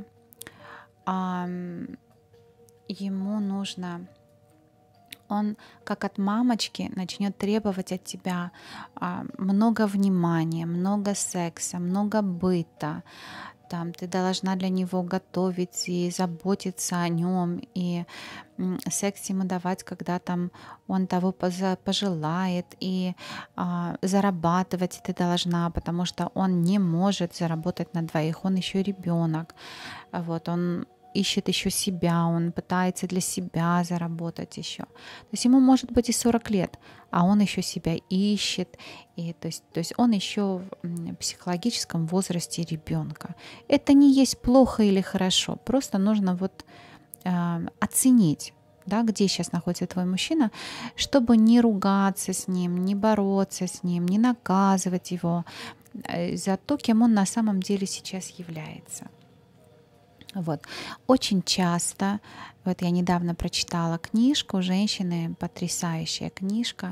S1: ему нужно, он как от мамочки начнет требовать от тебя много внимания, много секса, много быта. Там ты должна для него готовить и заботиться о нем, и секс ему давать, когда там он того пожелает, и зарабатывать ты должна, потому что он не может заработать на двоих, он еще ребенок, вот он ищет еще себя, он пытается для себя заработать еще. То есть ему может быть и 40 лет, а он еще себя ищет. И, то есть он еще в психологическом возрасте ребенка. Это не есть плохо или хорошо, просто нужно вот оценить, да, где сейчас находится твой мужчина, чтобы не ругаться с ним, не бороться с ним, не наказывать его за то, кем он на самом деле сейчас является. Вот. Очень часто, вот я недавно прочитала книжку женщины, потрясающая книжка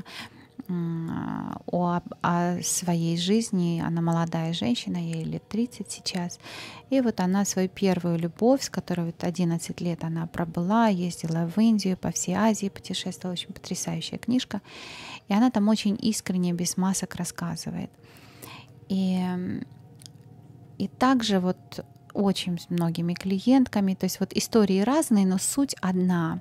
S1: о своей жизни. Она молодая женщина, ей лет 30 сейчас. И вот она свою первую любовь, с которой вот 11 лет она пробыла, ездила в Индию, по всей Азии путешествовала. Очень потрясающая книжка. И она там очень искренне, без масок рассказывает. И также вот очень с многими клиентками, то есть вот истории разные, но суть одна.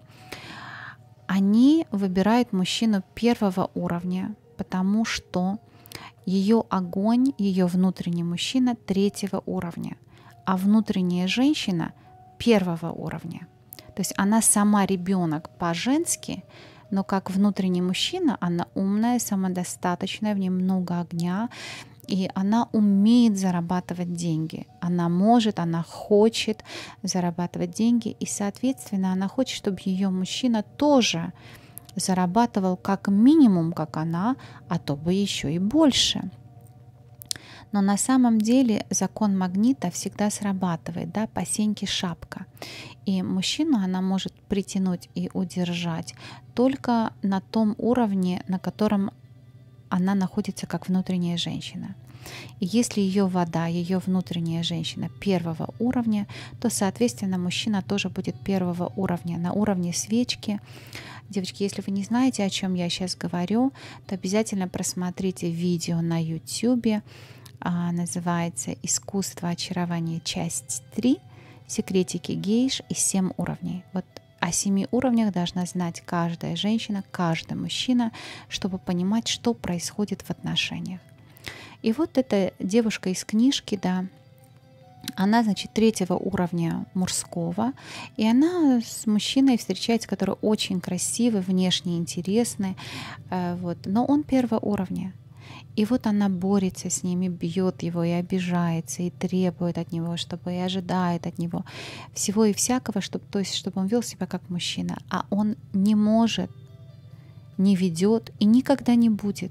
S1: Они выбирают мужчину первого уровня, потому что ее огонь, ее внутренний мужчина третьего уровня, а внутренняя женщина первого уровня. То есть она сама ребенок по-женски, но как внутренний мужчина она умная, самодостаточная, в ней много огня, и она умеет зарабатывать деньги. Она может, она хочет зарабатывать деньги. И, соответственно, она хочет, чтобы ее мужчина тоже зарабатывал как минимум, как она, а то бы еще и больше. Но на самом деле закон магнита всегда срабатывает, да, по сеньке шапка. И мужчину она может притянуть и удержать только на том уровне, на котором она находится как внутренняя женщина. И если ее вода, ее внутренняя женщина первого уровня, то, соответственно, мужчина тоже будет первого уровня, на уровне свечки. Девочки, если вы не знаете, о чем я сейчас говорю, то обязательно просмотрите видео на YouTube. Называется «Искусство очарования. Часть 3. Секретики гейш и 7 уровней». Вот о 7 уровнях должна знать каждая женщина, каждый мужчина, чтобы понимать, что происходит в отношениях. И вот эта девушка из книжки, да, она, значит, третьего уровня мужского, и она с мужчиной встречается, который очень красивый, внешне интересный, вот, но он первого уровня. И вот она борется с ними, бьет его и обижается, и требует от него, чтобы и ожидает от него всего и всякого, чтобы, то есть, чтобы он вел себя как мужчина. А он не может, не ведет и никогда не будет.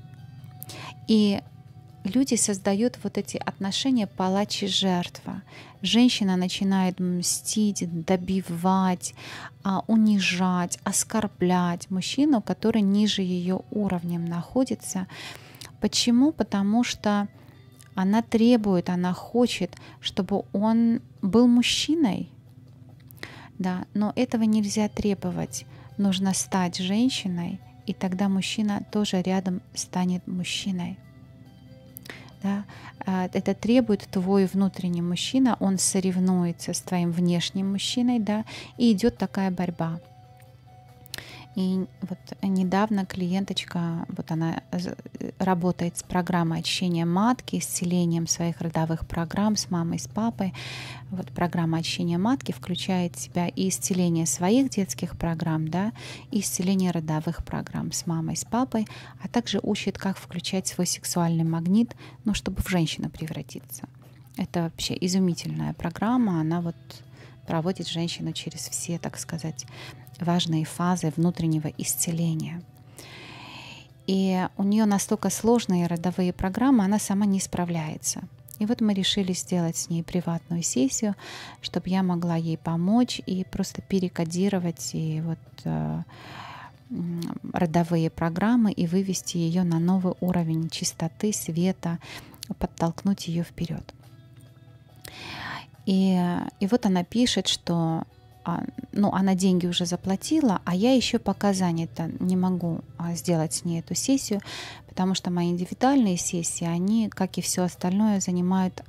S1: И люди создают вот эти отношения палач и жертва. Женщина начинает мстить, добивать, унижать, оскорблять мужчину, который ниже ее уровнем находится. Почему? Потому что она требует, она хочет, чтобы он был мужчиной. Да, но этого нельзя требовать. Нужно стать женщиной, и тогда мужчина тоже рядом станет мужчиной. Да? Это требует твой внутренний мужчина, он соревнуется с твоим внешним мужчиной, да, и идет такая борьба. И вот недавно клиенточка, вот она работает с программой очищения матки, исцелением своих родовых программ с мамой, с папой. Вот программа очищения матки включает в себя и исцеление своих детских программ, да, и исцеление родовых программ с мамой, с папой, а также учит, как включать свой сексуальный магнит, ну, чтобы в женщину превратиться. Это вообще изумительная программа, она вот проводит женщину через все, так сказать, важные фазы внутреннего исцеления. И у нее настолько сложные родовые программы, она сама не справляется. И вот мы решили сделать с ней приватную сессию, чтобы я могла ей помочь и просто перекодировать и вот родовые программы и вывести ее на новый уровень чистоты, света, подтолкнуть ее вперед. И вот она пишет, что ну, она деньги уже заплатила, а я еще пока занята, не могу сделать с ней эту сессию, потому что мои индивидуальные сессии, они, как и все остальное, занимают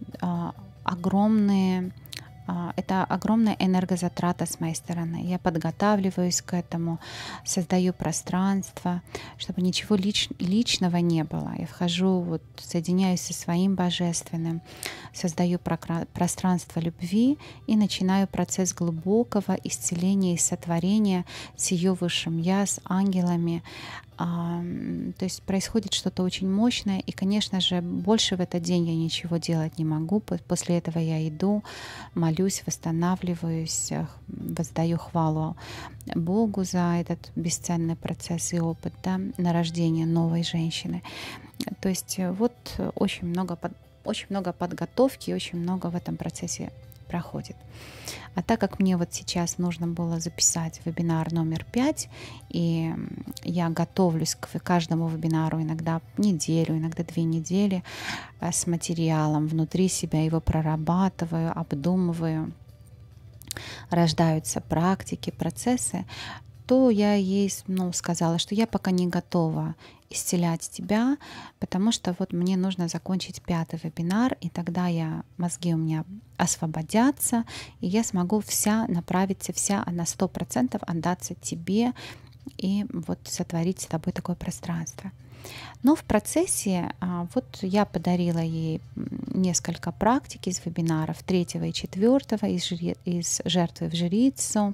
S1: это огромная энергозатрата с моей стороны. Я подготавливаюсь к этому, создаю пространство, чтобы ничего личного не было. Я вхожу, вот, соединяюсь со своим божественным, создаю пространство любви и начинаю процесс глубокого исцеления и сотворения с ее высшим я, с ангелами. То есть происходит что-то очень мощное, и, конечно же, больше в этот день я ничего делать не могу. После этого я иду, молюсь, восстанавливаюсь, воздаю хвалу Богу за этот бесценный процесс и опыт, да, на рождение новой женщины. То есть вот очень много подготовки, очень много в этом процессе проходит. А так как мне вот сейчас нужно было записать вебинар номер 5, и я готовлюсь к каждому вебинару иногда неделю, иногда 2 недели с материалом внутри себя, его прорабатываю, обдумываю, рождаются практики, процессы, то я ей сказала, что я пока не готова исцелять тебя, потому что вот мне нужно закончить 5-й вебинар, и тогда мозги у меня освободятся, и я смогу направиться на 100% отдаться тебе и вот сотворить с тобой такое пространство. Но в процессе вот я подарила ей несколько практик из вебинаров 3-го и 4-го, из жертвы в жрицу,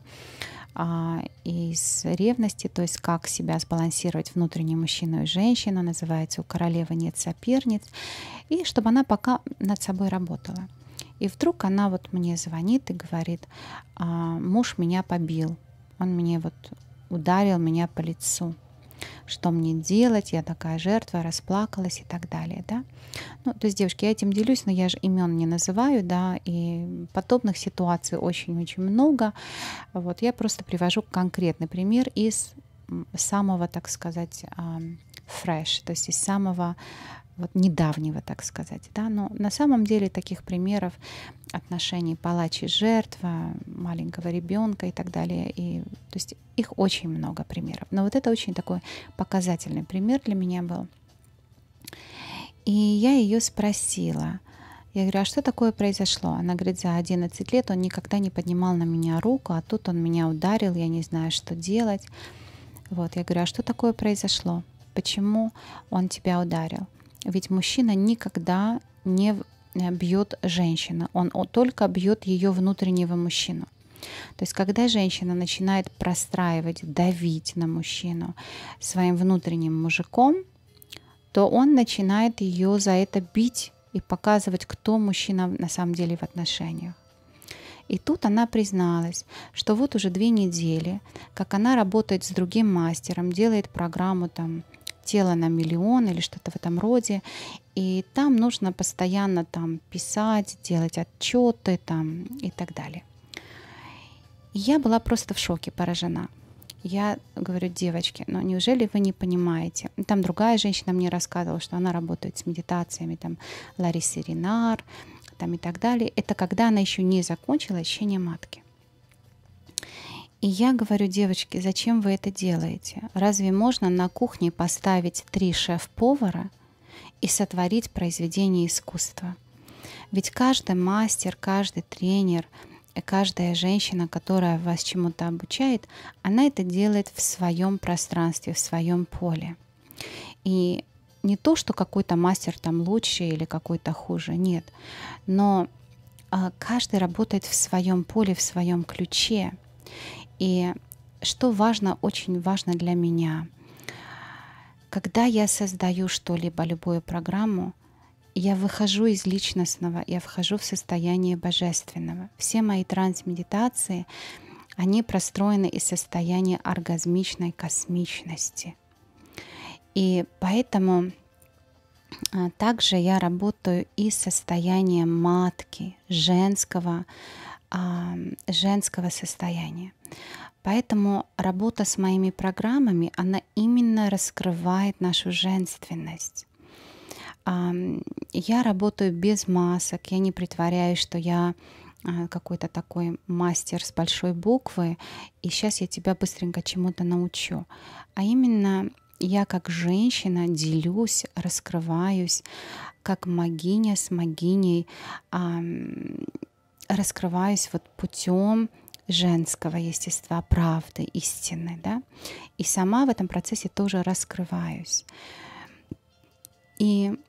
S1: из ревности, то есть как себя сбалансировать внутренне мужчину и женщину, называется «У королевы нет соперниц», и чтобы она пока над собой работала. И вдруг она вот мне звонит и говорит: муж меня побил, он мне вот ударил меня по лицу. Что мне делать? Я такая жертва, расплакалась и так далее, да. Ну, то есть, девушки, я этим делюсь, но я же имен не называю, да, и подобных ситуаций очень-очень много. Вот я просто привожу конкретный пример из самого, так сказать, fresh, то есть из самого вот недавнего, так сказать, да. Но на самом деле таких примеров отношений палач и жертва, маленького ребенка и так далее, и то есть их очень много примеров. Но вот это очень такой показательный пример для меня был. И я ее спросила, я говорю: а что такое произошло? Она говорит: за 11 лет он никогда не поднимал на меня руку, а тут он меня ударил, я не знаю, что делать. Вот, я говорю: а что такое произошло? Почему он тебя ударил? Ведь мужчина никогда не бьет женщину, он только бьет ее внутреннего мужчину. То есть когда женщина начинает простраивать, давить на мужчину своим внутренним мужиком, то он начинает ее за это бить и показывать, кто мужчина на самом деле в отношениях. И тут она призналась, что вот уже 2 недели, как она работает с другим мастером, делает программу там «Тело на миллион» или что-то в этом роде. И там нужно постоянно там писать, делать отчеты там и так далее. И я была просто в шоке, поражена. Я говорю: девочки, ну неужели вы не понимаете? Там другая женщина мне рассказывала, что она работает с медитациями, там Лариса Ренар, там и так далее. Это когда она еще не закончила очищение матки. И я говорю: девочки, зачем вы это делаете? Разве можно на кухне поставить 3 шеф-повара и сотворить произведение искусства? Ведь каждый мастер, каждый тренер каждая женщина, которая вас чему-то обучает, она это делает в своем пространстве, в своем поле. И не то, что какой-то мастер там лучше или какой-то хуже, нет. Но каждый работает в своем поле, в своем ключе. И что важно, очень важно для меня, когда я создаю что-либо, любую программу, я выхожу из личностного, я вхожу в состояние божественного. Все мои транс-медитации, они простроены из состояния оргазмичной космичности. И поэтому также я работаю и с состоянием матки, женского состояния. Поэтому работа с моими программами, она именно раскрывает нашу женственность. Я работаю без масок, я не притворяюсь, что я какой-то такой мастер с большой буквы, и сейчас я тебя быстренько чему-то научу. А именно я как женщина делюсь, раскрываюсь, как могиня с могиней, раскрываюсь вот путем женского естества, правды, истины, да, и сама в этом процессе тоже раскрываюсь. И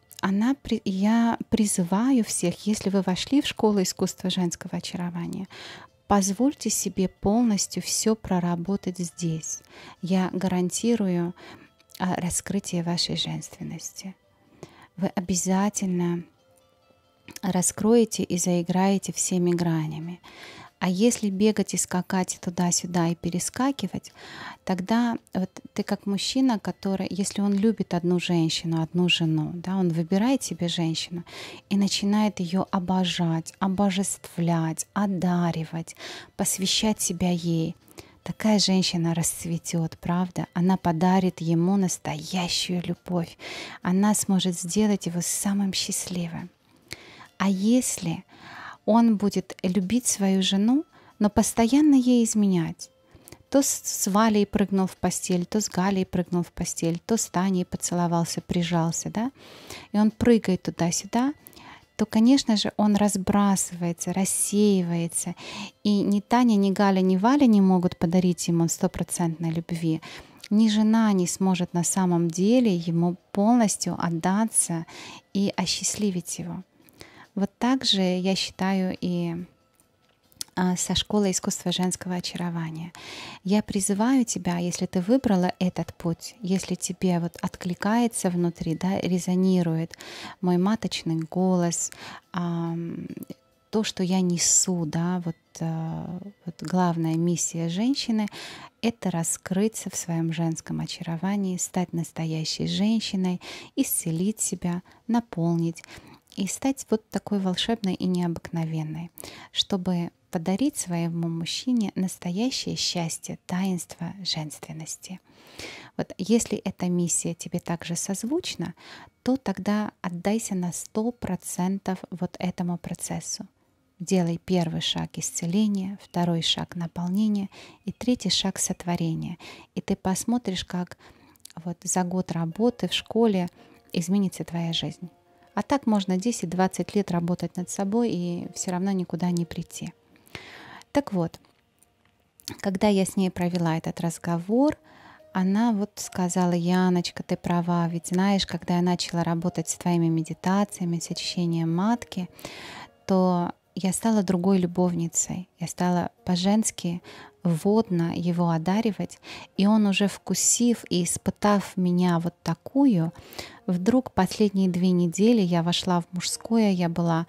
S1: я призываю всех, если вы вошли в школу искусства женского очарования, позвольте себе полностью все проработать здесь. Я гарантирую раскрытие вашей женственности. Вы обязательно раскроете и заиграете всеми гранями. А если бегать и скакать туда-сюда и перескакивать, тогда вот ты как мужчина, который, если он любит одну женщину, одну жену, да, он выбирает себе женщину и начинает ее обожать, обожествлять, одаривать, посвящать себя ей. Такая женщина расцветет, правда? Она подарит ему настоящую любовь. Она сможет сделать его самым счастливым. А если он будет любить свою жену, но постоянно ей изменять, то с Валей прыгнул в постель, то с Галей прыгнул в постель, то с Таней поцеловался, прижался, да? И он прыгает туда-сюда, то, конечно же, он разбрасывается, рассеивается. И ни Таня, ни Галя, ни Валя не могут подарить ему 100% любви. Ни жена не сможет на самом деле ему полностью отдаться и осчастливить его. Вот так же я считаю и со школой искусства женского очарования. Я призываю тебя, если ты выбрала этот путь, если тебе вот откликается внутри, да, резонирует мой маточный голос, то, что я несу, да, вот главная миссия женщины — это раскрыться в своем женском очаровании, стать настоящей женщиной, исцелить себя, наполнить и стать вот такой волшебной и необыкновенной, чтобы подарить своему мужчине настоящее счастье, таинство женственности. Вот если эта миссия тебе также созвучна, то тогда отдайся на 100% вот этому процессу. Делай первый шаг исцеления, второй шаг наполнения и третий шаг сотворения. И ты посмотришь, как вот за год работы в школе изменится твоя жизнь. А так можно 10-20 лет работать над собой и все равно никуда не прийти. Так вот, когда я с ней провела этот разговор, она вот сказала: Яночка, ты права, ведь знаешь, когда я начала работать с твоими медитациями, с очищением матки, то я стала другой любовницей, я стала по-женски водно его одаривать, и он уже вкусив и испытав меня вот такую, вдруг последние 2 недели я вошла в мужское, я была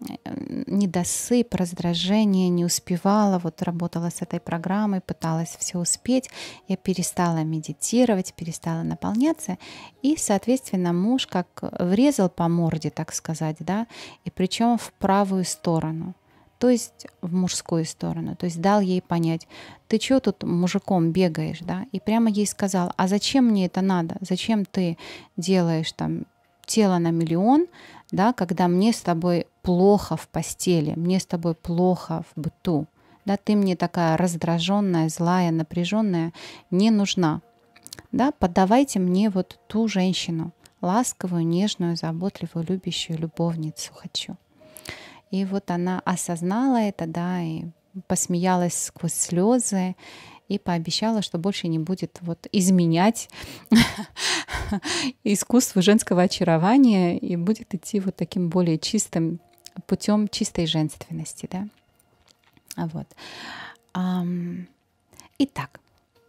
S1: недосып, раздражение, не успевала, вот работала с этой программой, пыталась все успеть, я перестала медитировать, перестала наполняться, и, соответственно, муж как врезал по морде, так сказать, да, и причем в правую сторону, то есть в мужскую сторону, то есть дал ей понять: ты что тут мужиком бегаешь, да, и прямо ей сказал: а зачем мне это надо, зачем ты делаешь там тело на миллион, да, когда мне с тобой плохо в постели, мне с тобой плохо в быту, да, ты мне такая раздраженная, злая, напряженная не нужна, да, подавайте мне вот ту женщину, ласковую, нежную, заботливую, любящую любовницу хочу. И вот она осознала это, да, и посмеялась сквозь слезы и пообещала, что больше не будет вот изменять искусству женского очарования и будет идти вот таким более чистым путем чистой женственности, да. Вот. Итак,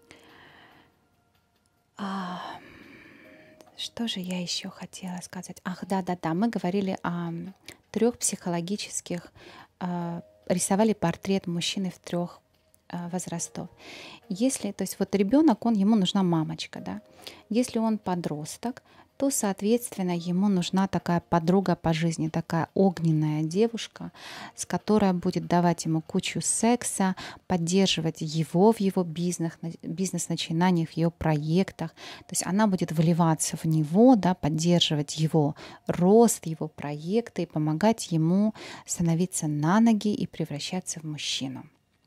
S1: что же я еще хотела сказать? Ах, да, мы говорили о 3 психологических, рисовали портрет мужчины в 3 возрастов. Если, то есть вот ребенок, ему нужна мамочка, да. Если он подросток, то, соответственно, ему нужна такая подруга по жизни, такая огненная девушка, с которой будет давать ему кучу секса, поддерживать его в его бизнес-начинаниях, в его проектах. То есть она будет вливаться в него, да, поддерживать его рост, его проекты и помогать ему становиться на ноги и превращаться в мужчину.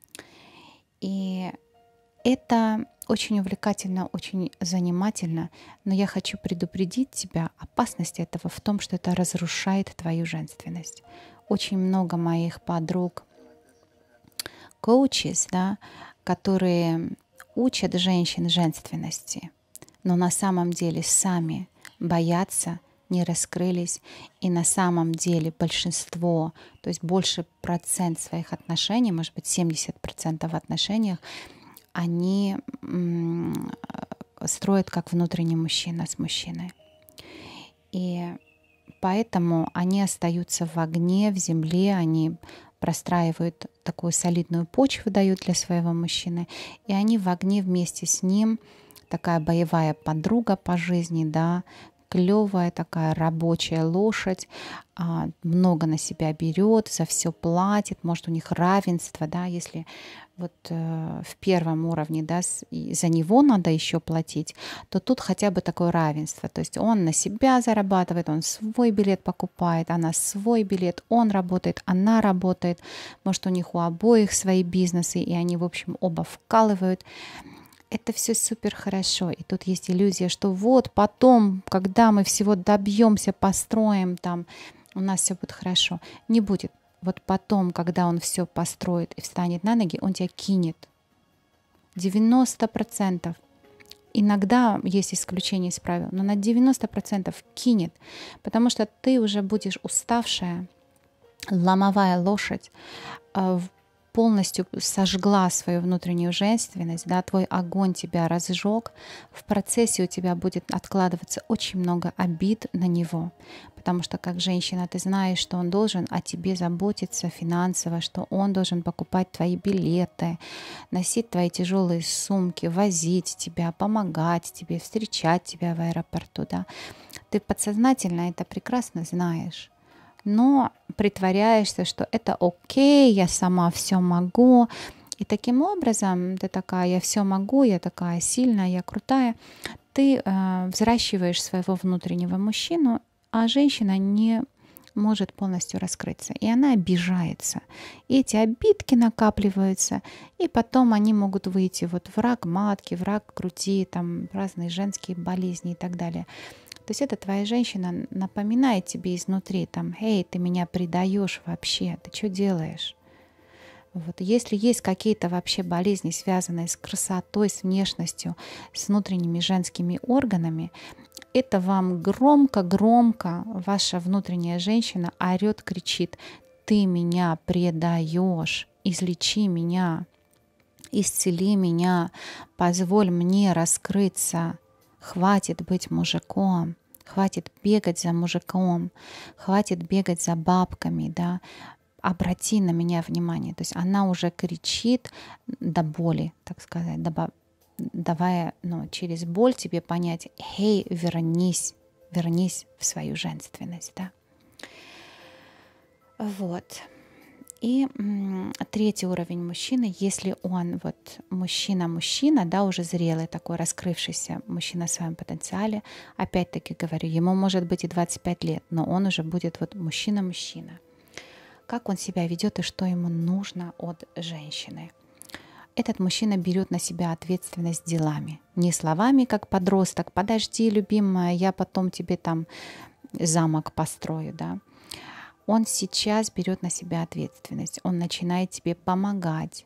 S1: И это очень увлекательно, очень занимательно, но я хочу предупредить тебя, опасность этого в том, что это разрушает твою женственность. Очень много моих подруг, коучес, да, которые учат женщин женственности, но на самом деле сами боятся, не раскрылись, и на самом деле большинство, то есть больше процент своих отношений, может быть 70% в отношениях, они строят как внутренний мужчина с мужчиной. И поэтому они остаются в огне, в земле, они простраивают такую солидную почву, дают для своего мужчины, и они в огне вместе с ним, такая боевая подруга по жизни, да, клевая такая рабочая лошадь, много на себя берет, за все платит, может у них равенство, да, если вот в первом уровне, да, за него надо еще платить, то тут хотя бы такое равенство, то есть он на себя зарабатывает, он свой билет покупает, она свой билет, он работает, она работает, может у них у обоих свои бизнесы, и они, в общем, оба вкалывают. Это все супер хорошо. И тут есть иллюзия, что вот потом, когда мы всего добьемся, построим, там, у нас все будет хорошо. Не будет. Вот потом, когда он все построит и встанет на ноги, он тебя кинет. 90%. Иногда есть исключения из правил, но на 90% кинет. Потому что ты уже будешь уставшая, ломовая лошадь, полностью сожгла свою внутреннюю женственность, да, твой огонь тебя разжег, в процессе у тебя будет откладываться очень много обид на него, потому что как женщина ты знаешь, что он должен о тебе заботиться финансово, что он должен покупать твои билеты, носить твои тяжелые сумки, возить тебя, помогать тебе, встречать тебя в аэропорту, да. Ты подсознательно это прекрасно знаешь, но притворяешься, что это окей, я сама все могу. И таким образом ты такая, я все могу, я такая сильная, я крутая. Ты взращиваешь своего внутреннего мужчину, а женщина не может полностью раскрыться. И она обижается. И эти обидки накапливаются, и потом они могут выйти вот в рак матки, в рак груди, там разные женские болезни и так далее. То есть эта твоя женщина напоминает тебе изнутри, там, «Эй, ты меня предаешь вообще, ты что делаешь?» Вот. Если есть какие-то вообще болезни, связанные с красотой, с внешностью, с внутренними женскими органами, это вам громко-громко ваша внутренняя женщина орет, кричит: «Ты меня предаешь, излечи меня, исцели меня, позволь мне раскрыться». Хватит быть мужиком, хватит бегать за мужиком, хватит бегать за бабками, да, обрати на меня внимание. То есть она уже кричит до боли, так сказать, давая, через боль тебе понять: «Эй, вернись в свою женственность», да. Вот. И 3-й уровень мужчины, если он вот мужчина, да, уже зрелый, такой раскрывшийся мужчина в своем потенциале, опять-таки говорю, ему может быть и 25 лет, но он уже будет вот мужчина-мужчина. Как он себя ведет и что ему нужно от женщины? Этот мужчина берет на себя ответственность делами, не словами, как подросток: «Подожди, любимая, я потом тебе там замок построю», да. он сейчас берет на себя ответственность, он начинает тебе помогать,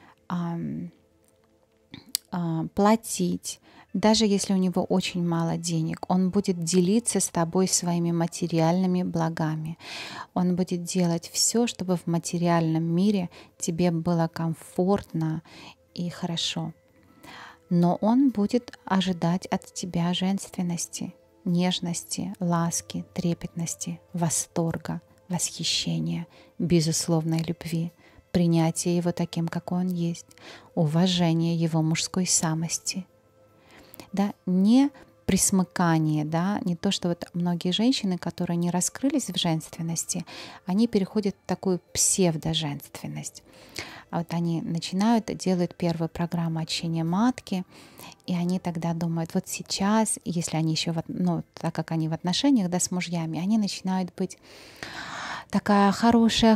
S1: платить. Даже если у него очень мало денег, он будет делиться с тобой своими материальными благами. Он будет делать все, чтобы в материальном мире тебе было комфортно и хорошо. Но он будет ожидать от тебя женственности, нежности, ласки, трепетности, восторга, восхищения, безусловной любви, принятия его таким, какой он есть, уважения его мужской самости. Да, не присмыкание, да, не то, что вот многие женщины, которые не раскрылись в женственности, они переходят в такую псевдоженственность. А вот они начинают, делают первую программу очищения матки, и они тогда думают, вот сейчас, если они еще, так как они в отношениях, да, с мужьями, они начинают быть такая хорошая,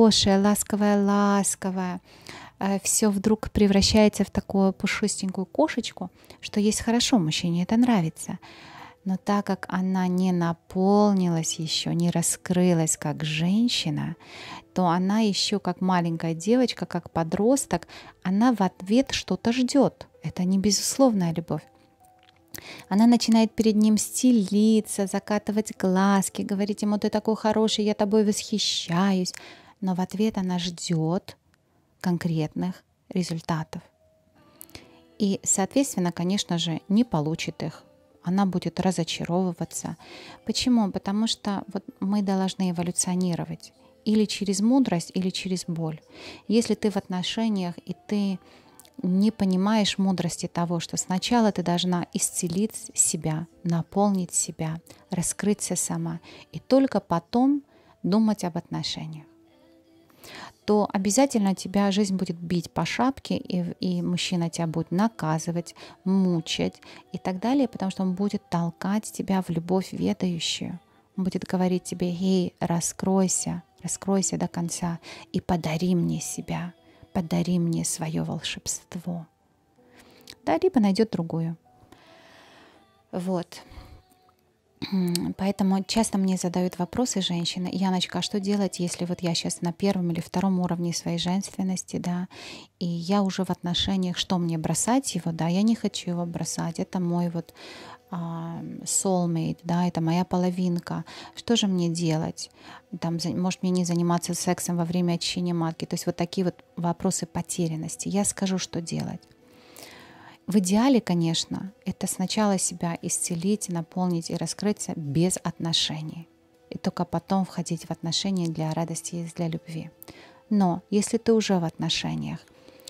S1: ласковая, все вдруг превращается в такую пушистенькую кошечку, что есть хорошо, мужчине это нравится. Но так как она не наполнилась еще, не раскрылась как женщина, то она еще как маленькая девочка, как подросток, она в ответ что-то ждет. Это не безусловная любовь. Она начинает перед ним стелиться, закатывать глазки, говорить ему: ты такой хороший, я тобой восхищаюсь. Но в ответ она ждет конкретных результатов. И, соответственно, конечно же, не получит их. Она будет разочаровываться. Почему? Потому что вот мы должны эволюционировать или через мудрость, или через боль. Если ты в отношениях, и ты не понимаешь мудрости того, что сначала ты должна исцелить себя, наполнить себя, раскрыться сама, и только потом думать об отношениях, то обязательно тебя жизнь будет бить по шапке, и мужчина тебя будет наказывать, мучать и так далее, потому что он будет толкать тебя в любовь ведающую. Он будет говорить тебе: эй, раскройся до конца и подари мне себя, подари мне свое волшебство. Да, либо найдет другую. Вот. Поэтому часто мне задают вопросы женщины: Яночка, а что делать, если вот я сейчас на первом или втором уровне своей женственности, да, и я уже в отношениях, что мне, бросать его? Да, я не хочу его бросать, это мой вот soulmate, да, это моя половинка. Что же мне делать? Там, может, мне не заниматься сексом во время очищения матки? То есть вот такие вот вопросы потерянности. Я скажу, что делать. В идеале, конечно, это сначала себя исцелить, наполнить и раскрыться без отношений. И только потом входить в отношения для радости и для любви. Но если ты уже в отношениях,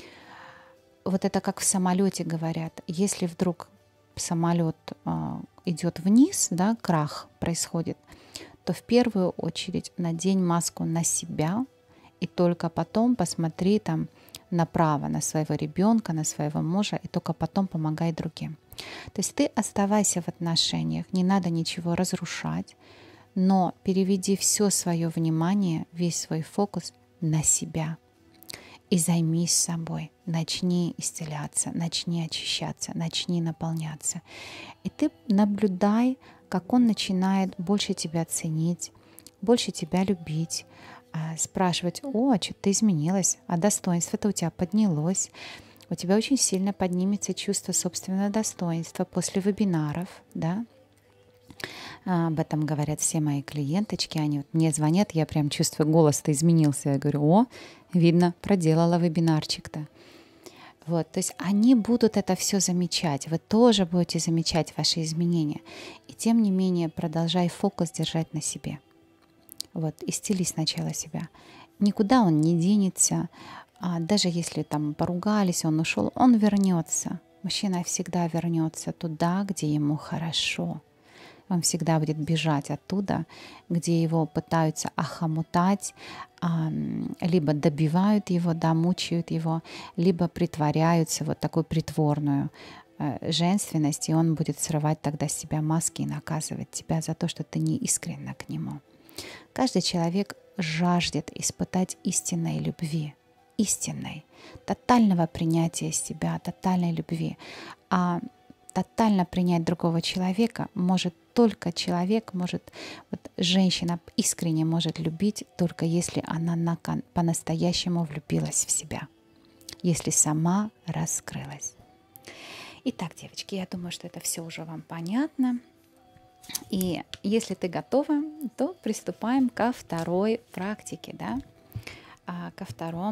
S1: вот это как в самолете говорят, если вдруг самолет идет вниз, да, крах происходит, то в первую очередь надень маску на себя, и только потом посмотри там направо на своего ребенка, на своего мужа, и только потом помогай другим. То есть ты оставайся в отношениях, не надо ничего разрушать, но переведи все свое внимание, весь свой фокус на себя. И займись собой, начни исцеляться, начни очищаться, начни наполняться. И ты наблюдай, как он начинает больше тебя ценить, больше тебя любить, спрашивать: о, а что ты изменилась, а достоинство-то у тебя поднялось. У тебя очень сильно поднимется чувство собственного достоинства после вебинаров, да. Об этом говорят все мои клиенточки. Они вот мне звонят, я прям чувствую, голос-то изменился. Я говорю: о, видно, проделала вебинарчик-то. Вот, то есть они будут это все замечать. Вы тоже будете замечать ваши изменения. И тем не менее продолжай фокус держать на себе. Вот, исцели сначала себя. Никуда он не денется. Даже если там поругались, он ушел, он вернется. Мужчина всегда вернется туда, где ему хорошо. Он всегда будет бежать оттуда, где его пытаются охомутать, либо добивают его, да, мучают его, либо притворяются вот такой притворную женственность, и он будет срывать тогда с себя маски и наказывать тебя за то, что ты не искренна к нему. Каждый человек жаждет испытать истинной любви, истинной, тотального принятия себя, тотальной любви. А тотально принять другого человека может только человек, может, вот женщина искренне может любить только если она по-настоящему влюбилась в себя, если сама раскрылась. Итак, девочки, я думаю, что это все уже вам понятно. И если ты готова, то приступаем ко второй практике, да? ко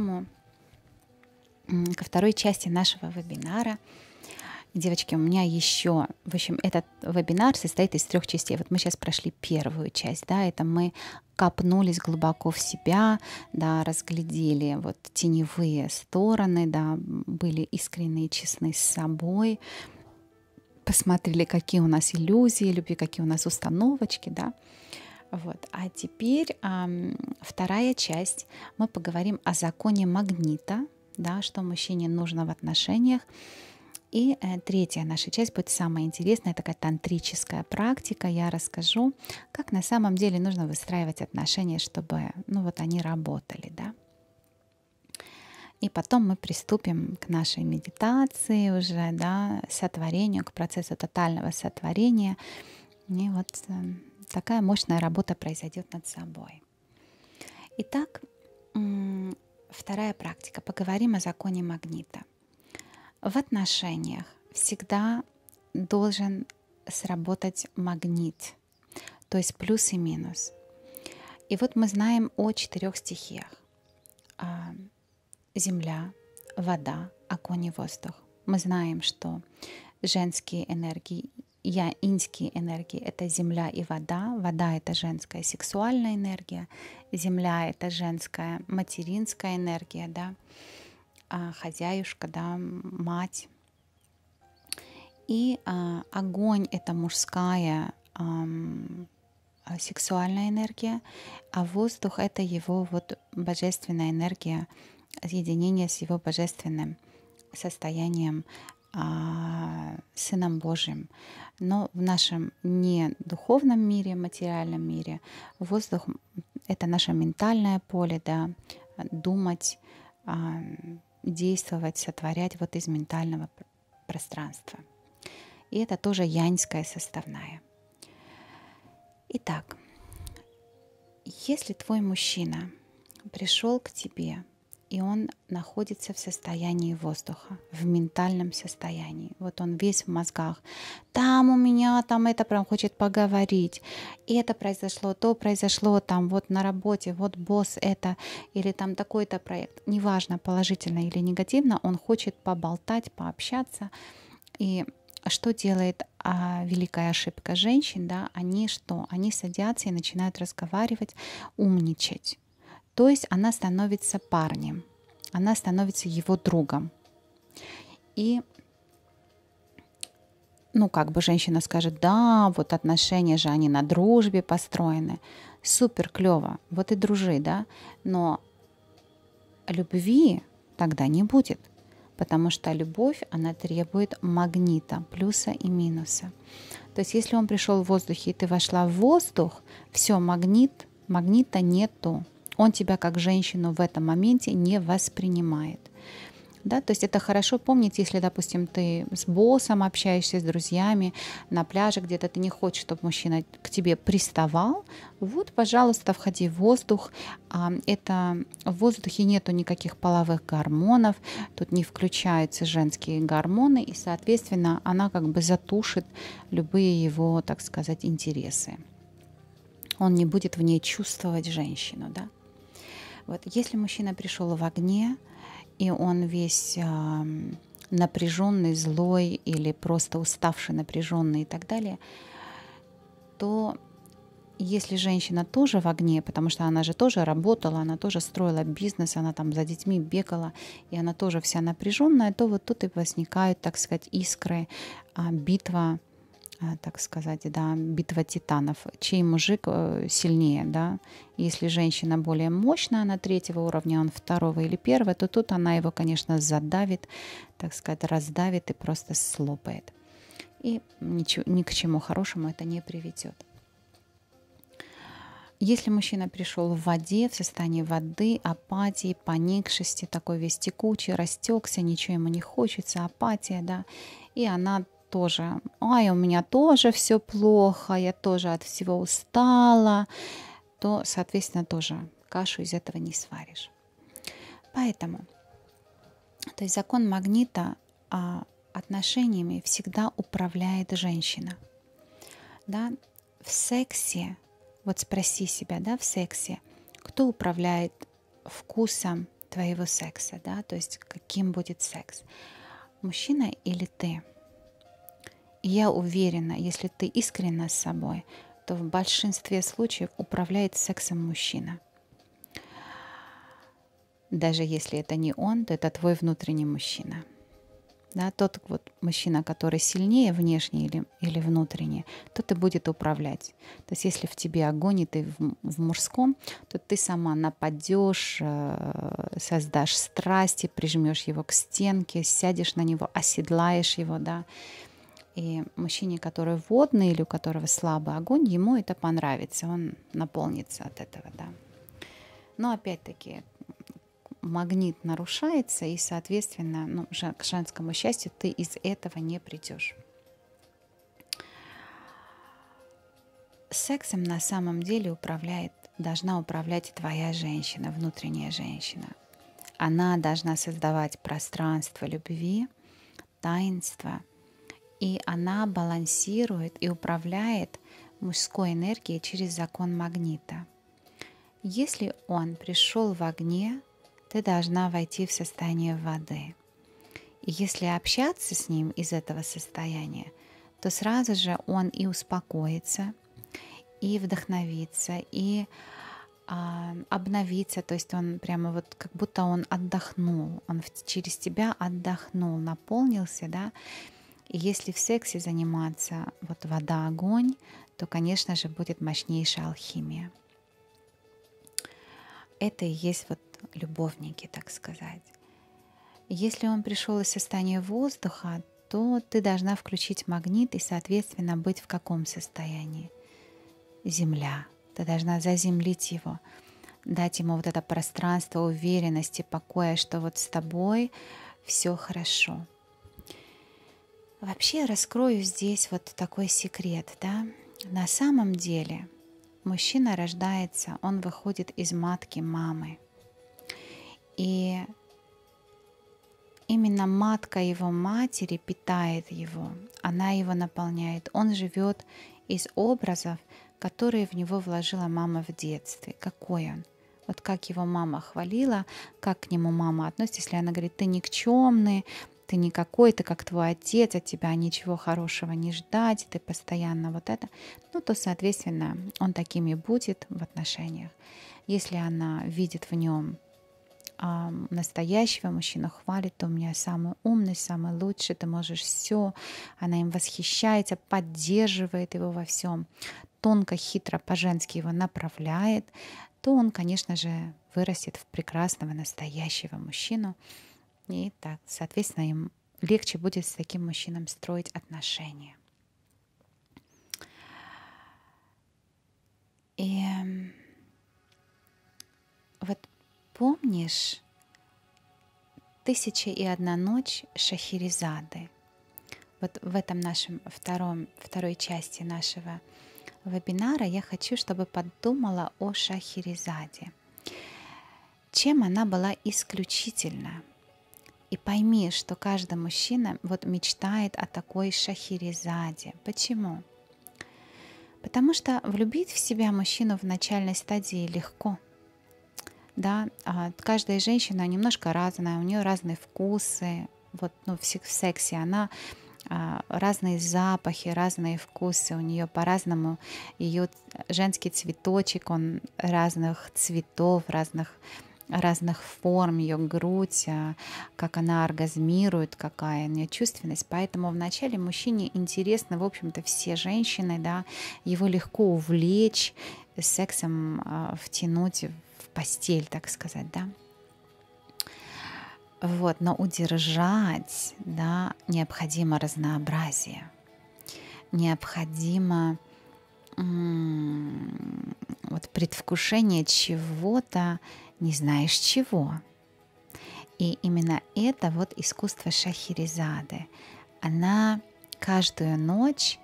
S1: второй части нашего вебинара. Девочки, у меня еще, в общем, этот вебинар состоит из 3 частей. Вот мы сейчас прошли первую часть, да, это мы копнулись глубоко в себя, да, разглядели вот теневые стороны, да, были искренне и честны с собой, посмотрели, какие у нас иллюзии любви, какие у нас установочки, да. Вот. А теперь вторая часть. Мы поговорим о законе магнита, да, что мужчине нужно в отношениях. И третья наша часть будет самая интересная, такая тантрическая практика. Я расскажу, как на самом деле нужно выстраивать отношения, чтобы они работали, да. И потом мы приступим к нашей медитации уже, да, сотворению, к процессу тотального сотворения. И вот такая мощная работа произойдет над собой. Итак, вторая практика. Поговорим о законе магнита. В отношениях всегда должен сработать магнит, то есть плюс и минус. И вот мы знаем о 4 стихиях. Земля, вода, огонь и воздух. Мы знаем, что женские энергии, иньские энергии — это земля и вода. Вода — это женская сексуальная энергия. Земля — это женская материнская энергия, да, хозяюшка, да, мать. И огонь — это мужская сексуальная энергия, а воздух — это его вот божественная энергия, единение с его божественным состоянием, Сыном Божьим. Но в нашем не духовном мире, материальном мире воздух — это наше ментальное поле, да, думать, действовать, сотворять вот из ментального пространства. И это тоже яньская составная. Итак, если твой мужчина пришел к тебе, и он находится в состоянии воздуха, в ментальном состоянии. Вот он весь в мозгах. Там у меня, там это прям хочет поговорить. И это произошло, то произошло, там вот на работе, вот босс это, или там такой-то проект. Неважно, положительно или негативно, он хочет поболтать, пообщаться. И что делает великая ошибка женщин? Да? Они что? Они садятся и начинают разговаривать, умничать. То есть она становится парнем, она становится его другом. И, как бы женщина скажет, да, вот отношения же, они на дружбе построены. Супер, клево, вот и дружи, да. Но любви тогда не будет, потому что любовь, она требует магнита, плюса и минуса. То есть если он пришел в воздухе, и ты вошла в воздух, все, магнита нету. Он тебя как женщину в этом моменте не воспринимает. Да? То есть это хорошо помнить, если, допустим, ты с боссом общаешься, с друзьями на пляже, где-то ты не хочешь, чтобы мужчина к тебе приставал, вот, пожалуйста, входи в воздух. В воздухе нету никаких половых гормонов, тут не включаются женские гормоны, и, соответственно, она как бы затушит любые его, так сказать, интересы. Он не будет в ней чувствовать женщину, да. Вот, если мужчина пришел в огне, и он весь напряженный, злой или просто уставший, напряженный и так далее, то если женщина тоже в огне, потому что она же тоже работала, она тоже строила бизнес, она там за детьми бегала, и она тоже вся напряженная, то вот тут и возникают, так сказать, искры, битва, так сказать, да, битва титанов, чей мужик сильнее, да. Если женщина более мощная, она 3-го уровня, он 2-го или 1-го, то тут она его, конечно, задавит, так сказать, раздавит и просто слопает. И ни к чему хорошему это не приведет. Если мужчина пришел в воде, в состоянии воды, апатии, поникшести, такой весь текучий, растекся, ничего ему не хочется, апатия, да, и она тоже, ай, у меня тоже все плохо, я тоже от всего устала, то, соответственно, тоже кашу из этого не сваришь. Поэтому, то есть закон магнита отношениями всегда управляет женщина. Да? В сексе, вот спроси себя, да, в сексе, кто управляет вкусом твоего секса, да, то есть каким будет секс, мужчина или ты? И я уверена, если ты искренна с собой, то в большинстве случаев управляет сексом мужчина. Даже если это не он, то это твой внутренний мужчина. Да, тот вот мужчина, который сильнее внешне или внутренне, тот и будет управлять. То есть если в тебе огонь, и ты в мужском, то ты сама нападешь, создашь страсти, прижмешь его к стенке, сядешь на него, оседлаешь его, да. И мужчине, который водный или у которого слабый огонь, ему это понравится, он наполнится от этого, да. Но опять-таки магнит нарушается, и, соответственно, к женскому счастью ты из этого не придешь. Сексом на самом деле должна управлять твоя женщина, внутренняя женщина. Она должна создавать пространство любви, таинства, и она балансирует и управляет мужской энергией через закон магнита. Если он пришел в огне, ты должна войти в состояние воды. И если общаться с ним из этого состояния, то сразу же он и успокоится, и вдохновится, и обновится. То есть он прямо вот как будто он отдохнул, он через тебя отдохнул, наполнился, да. И если в сексе заниматься вот вода-огонь, то, конечно же, будет мощнейшая алхимия. Это и есть вот любовники, так сказать. Если он пришел из состояния воздуха, то ты должна включить магнит и, соответственно, быть в каком состоянии? Земля. Ты должна заземлить его, дать ему вот это пространство уверенности, покоя, что вот с тобой все хорошо. Вообще раскрою здесь вот такой секрет, да. На самом деле мужчина рождается, он выходит из матки мамы. И именно матка его матери питает его, она его наполняет. Он живет из образов, которые в него вложила мама в детстве. Какой он? Вот как его мама хвалила, как к нему мама относится, если она говорит: ты никчемный, ты никакой, ты как твой отец, от тебя ничего хорошего не ждать, ты постоянно вот это, то, соответственно, он таким и будет в отношениях. Если она видит в нем настоящего мужчину, хвалит: ты у меня самый умный, самый лучший, ты можешь все, она им восхищается, поддерживает его во всем, тонко, хитро, по-женски его направляет, то он, конечно же, вырастет в прекрасного настоящего мужчину. И так, соответственно, им легче будет с таким мужчиной строить отношения. И вот помнишь «1001 ночь» Шахерезады? Вот в этом нашем второй части нашего вебинара я хочу, чтобы подумала о Шахерезаде. Чем она была исключительна? И пойми, что каждый мужчина вот мечтает о такой Шахерезаде. Почему? Потому что влюбить в себя мужчину в начальной стадии легко. Да, каждая женщина немножко разная, у нее разные вкусы. Вот, в сексе она разные запахи, разные вкусы. У нее по-разному ее женский цветочек, он разных цветов, разных форм, ее грудь, как она оргазмирует, какая у нее чувственность. Поэтому вначале мужчине интересны, в общем-то, все женщины, да, его легко увлечь, сексом втянуть в постель, так сказать, да. Вот, но удержать, да, необходимо разнообразие, необходимо вот предвкушение чего-то, не знаешь чего. И именно это вот искусство Шахерезады. Она каждую ночь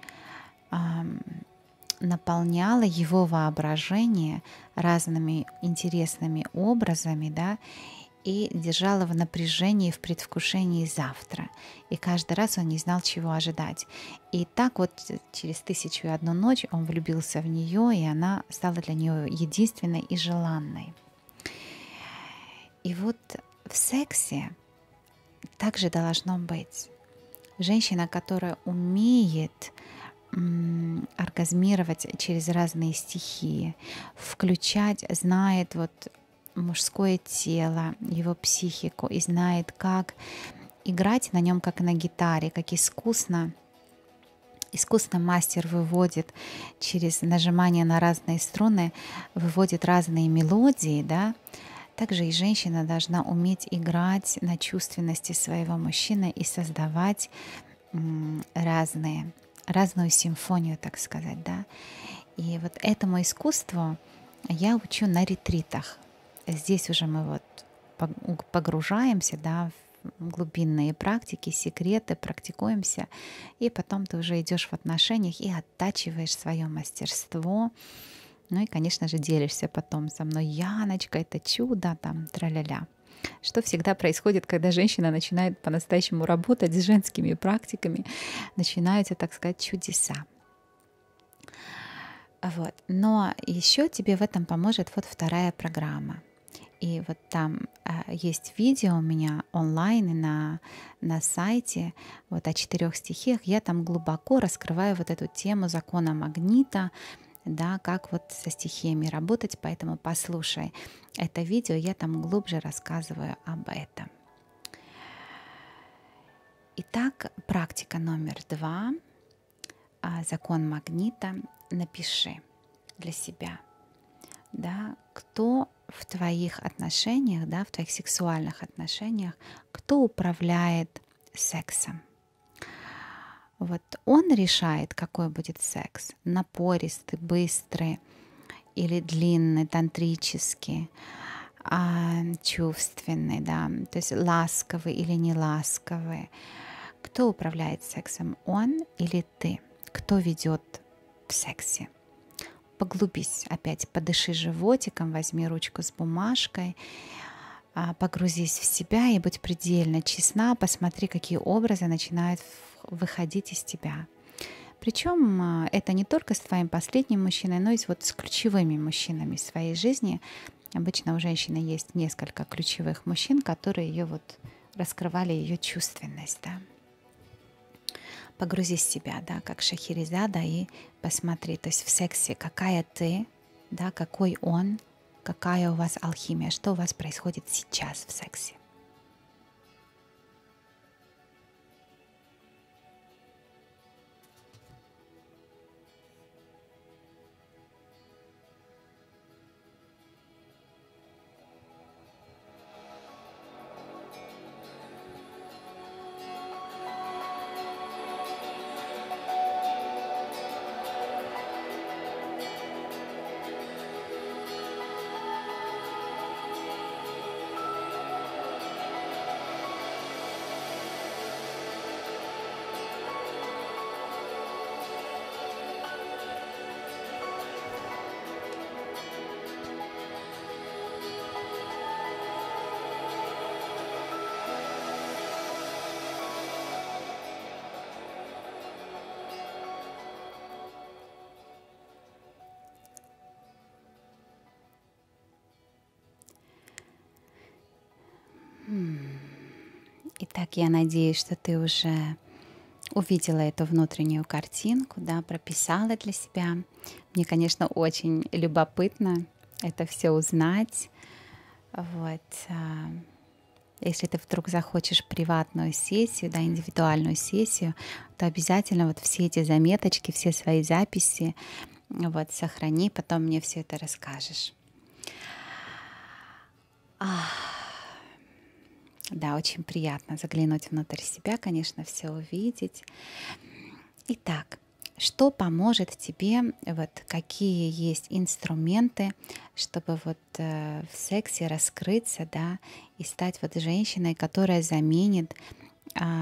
S1: наполняла его воображение разными интересными образами, да, и держала в напряжении, в предвкушении завтра. И каждый раз он не знал, чего ожидать. И так вот через 1001 ночь он влюбился в нее, и она стала для нее единственной и желанной. И вот в сексе также должно быть. Женщина, которая умеет оргазмировать через разные стихии, включать, знает вот мужское тело, его психику, и знает, как играть на нем, как на гитаре, как искусно мастер выводит через нажимание на разные струны, выводит разные мелодии, да. Также и женщина должна уметь играть на чувственности своего мужчины и создавать разную симфонию, так сказать, да. И вот этому искусству я учу на ретритах. Здесь уже мы вот погружаемся, да, в глубинные практики, секреты, практикуемся, и потом ты уже идешь в отношениях и оттачиваешь свое мастерство. Ну и, конечно же, делишься потом со мной: Яночка, это чудо, там, тра-ля-ля. Что всегда происходит, когда женщина начинает по-настоящему работать с женскими практиками, начинаются, так сказать, чудеса. Вот. Но еще тебе в этом поможет вот вторая программа. И вот там есть видео у меня онлайн на сайте вот о 4 стихиях. Я там глубоко раскрываю вот эту тему закона магнита, да, как вот со стихиями работать. Поэтому послушай это видео, я там глубже рассказываю об этом. Итак, практика номер 2. Закон магнита. Напиши для себя, да, кто в твоих отношениях, да, в твоих сексуальных отношениях, кто управляет сексом. Вот он решает, какой будет секс: напористый, быстрый или длинный, тантрический, чувственный, да, то есть ласковый или не ласковый. Кто управляет сексом, он или ты? Кто ведет в сексе? Поглубись опять, подыши животиком, возьми ручку с бумажкой, погрузись в себя и будь предельно честна, посмотри, какие образы начинают выходить из тебя. Причем это не только с твоим последним мужчиной, но и вот с ключевыми мужчинами в своей жизни. Обычно у женщины есть несколько ключевых мужчин, которые ее вот раскрывали ее чувственность, да. Погрузи себя, да, как Шахерезада, и посмотри, то есть в сексе какая ты, да, какой он, какая у вас алхимия, что у вас происходит сейчас в сексе. Итак, я надеюсь, что ты уже увидела эту внутреннюю картинку, да, прописала для себя. Мне, конечно, очень любопытно это все узнать. Вот. Если ты вдруг захочешь приватную сессию, да, индивидуальную сессию, то обязательно вот все эти заметочки, все свои записи вот сохрани, потом мне все это расскажешь. Да, очень приятно заглянуть внутрь себя, конечно, все увидеть. Итак, что поможет тебе, вот какие есть инструменты, чтобы вот в сексе раскрыться, да, и стать вот женщиной, которая заменит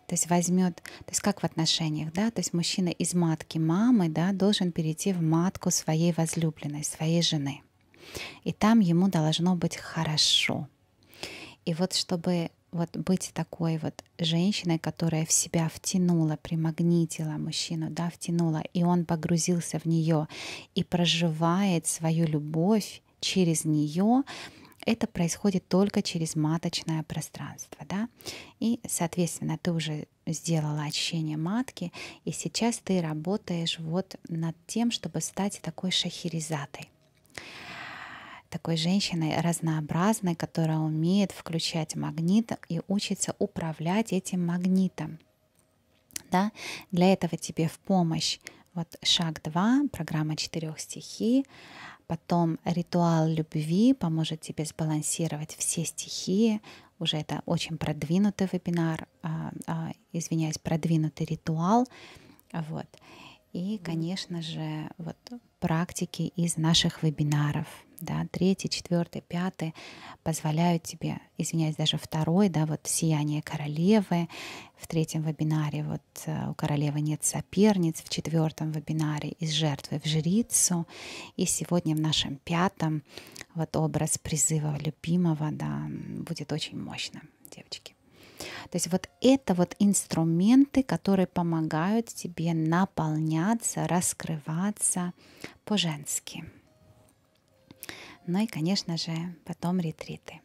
S1: То есть возьмет, то есть как в отношениях, да, то есть мужчина из матки мамы, да, должен перейти в матку своей возлюбленной, своей жены. И там ему должно быть хорошо. И вот чтобы вот быть такой вот женщиной, которая в себя втянула, примагнитила мужчину, да, втянула, и он погрузился в нее и проживает свою любовь через нее, это происходит только через маточное пространство, да, и, соответственно, ты уже сделала очищение матки, и сейчас ты работаешь вот над тем, чтобы стать такой шахерезатой, такой женщиной разнообразной, которая умеет включать магнит и учится управлять этим магнитом. Да? Для этого тебе в помощь вот шаг 2, программа 4 стихий, потом ритуал любви поможет тебе сбалансировать все стихии. Уже это очень продвинутый вебинар, извиняюсь, продвинутый ритуал. Вот. И, конечно же, вот практики из наших вебинаров, да, 3, 4, 5 позволяют тебе, извиняюсь, даже 2, да, вот сияние королевы, в 3 вебинаре вот у королевы нет соперниц, в 4 вебинаре из жертвы в жрицу, и сегодня в нашем 5 вот образ призыва любимого, да, будет очень мощно, девочки. То есть вот это вот инструменты, которые помогают тебе наполняться, раскрываться по-женски. Ну и, конечно же, потом ретриты.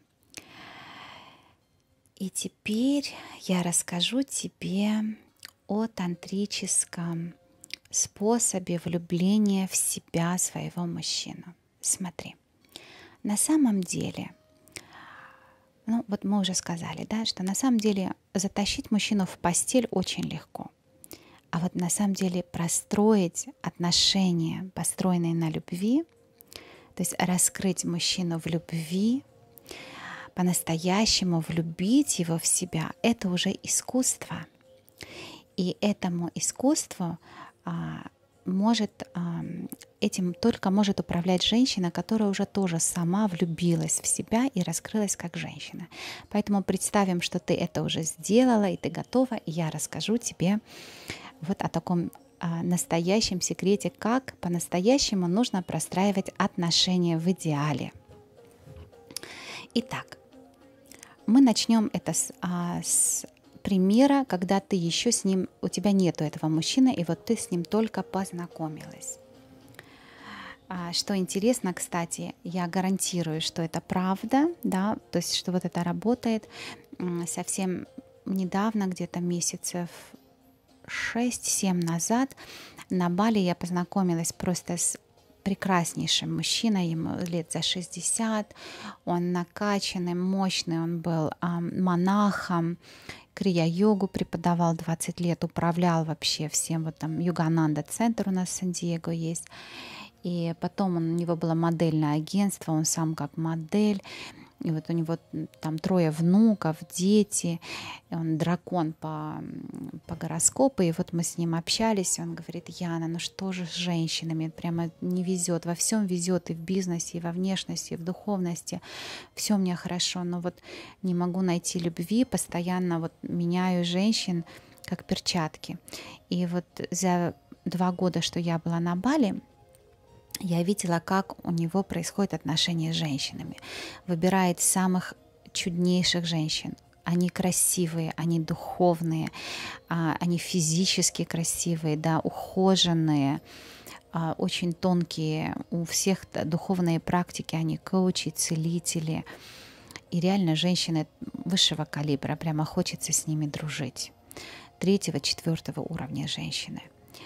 S1: И теперь я расскажу тебе о тантрическом способе влюбления в себя своего мужчину. Смотри, на самом деле, ну вот мы уже сказали, да, что на самом деле затащить мужчину в постель очень легко. А вот на самом деле простроить отношения, построенные на любви, то есть раскрыть мужчину в любви, по-настоящему влюбить его в себя, это уже искусство. И этому искусству этим только может управлять женщина, которая уже тоже сама влюбилась в себя и раскрылась как женщина. Поэтому представим, что ты это уже сделала, и ты готова, и я расскажу тебе вот о таком настоящем секрете, как по-настоящему нужно простраивать отношения в идеале. Итак, мы начнем это с примера, когда ты еще с ним, у тебя нету этого мужчины, и вот ты с ним только познакомилась. Что интересно, кстати, я гарантирую, что это правда, да, то есть, что вот это работает. Совсем недавно, где-то месяцев 6-7 назад, на Бали я познакомилась просто с прекраснейшим мужчиной, ему лет за 60, он накачанный, мощный, он был монахом, крия-йогу преподавал 20 лет, управлял вообще всем, вот там Йогананда-центр у нас в Сан-Диего есть, и потом у него было модельное агентство, он сам как модель, и вот у него там 3 внуков, дети, и он дракон по гороскопу, и вот мы с ним общались, и он говорит: Яна, ну что же с женщинами, прямо не везет, во всем везет, и в бизнесе, и во внешности, и в духовности, все мне хорошо, но вот не могу найти любви, постоянно вот меняю женщин как перчатки. И вот за 2 года, что я была на Бали, я видела, как у него происходит отношение с женщинами. Выбирает самых чуднейших женщин. Они красивые, они духовные, они физически красивые, да, ухоженные, очень тонкие. У всех духовные практики, они коучи, целители. И реально женщины высшего калибра, прямо хочется с ними дружить. 3-4 уровня женщины.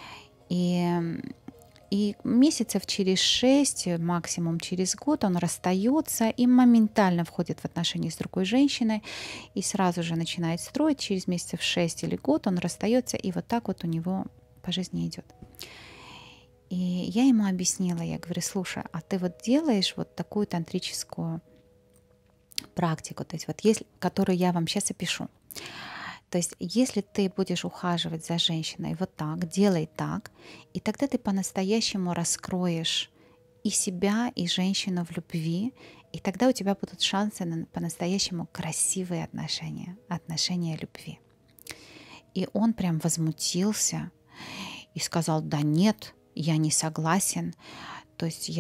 S1: И месяцев через 6, максимум через год он расстается и моментально входит в отношения с другой женщиной и сразу же начинает строить. Через месяцев 6 или год он расстается, и вот так вот у него по жизни идет. И я ему объяснила, я говорю: слушай, а ты вот делаешь вот такую тантрическую практику, то есть вот которую я вам сейчас опишу. То есть если ты будешь ухаживать за женщиной вот так, делай так, и тогда ты по-настоящему раскроешь и себя, и женщину в любви, и тогда у тебя будут шансы на по-настоящему красивые отношения любви. И он прям возмутился и сказал: да нет, я не согласен. То есть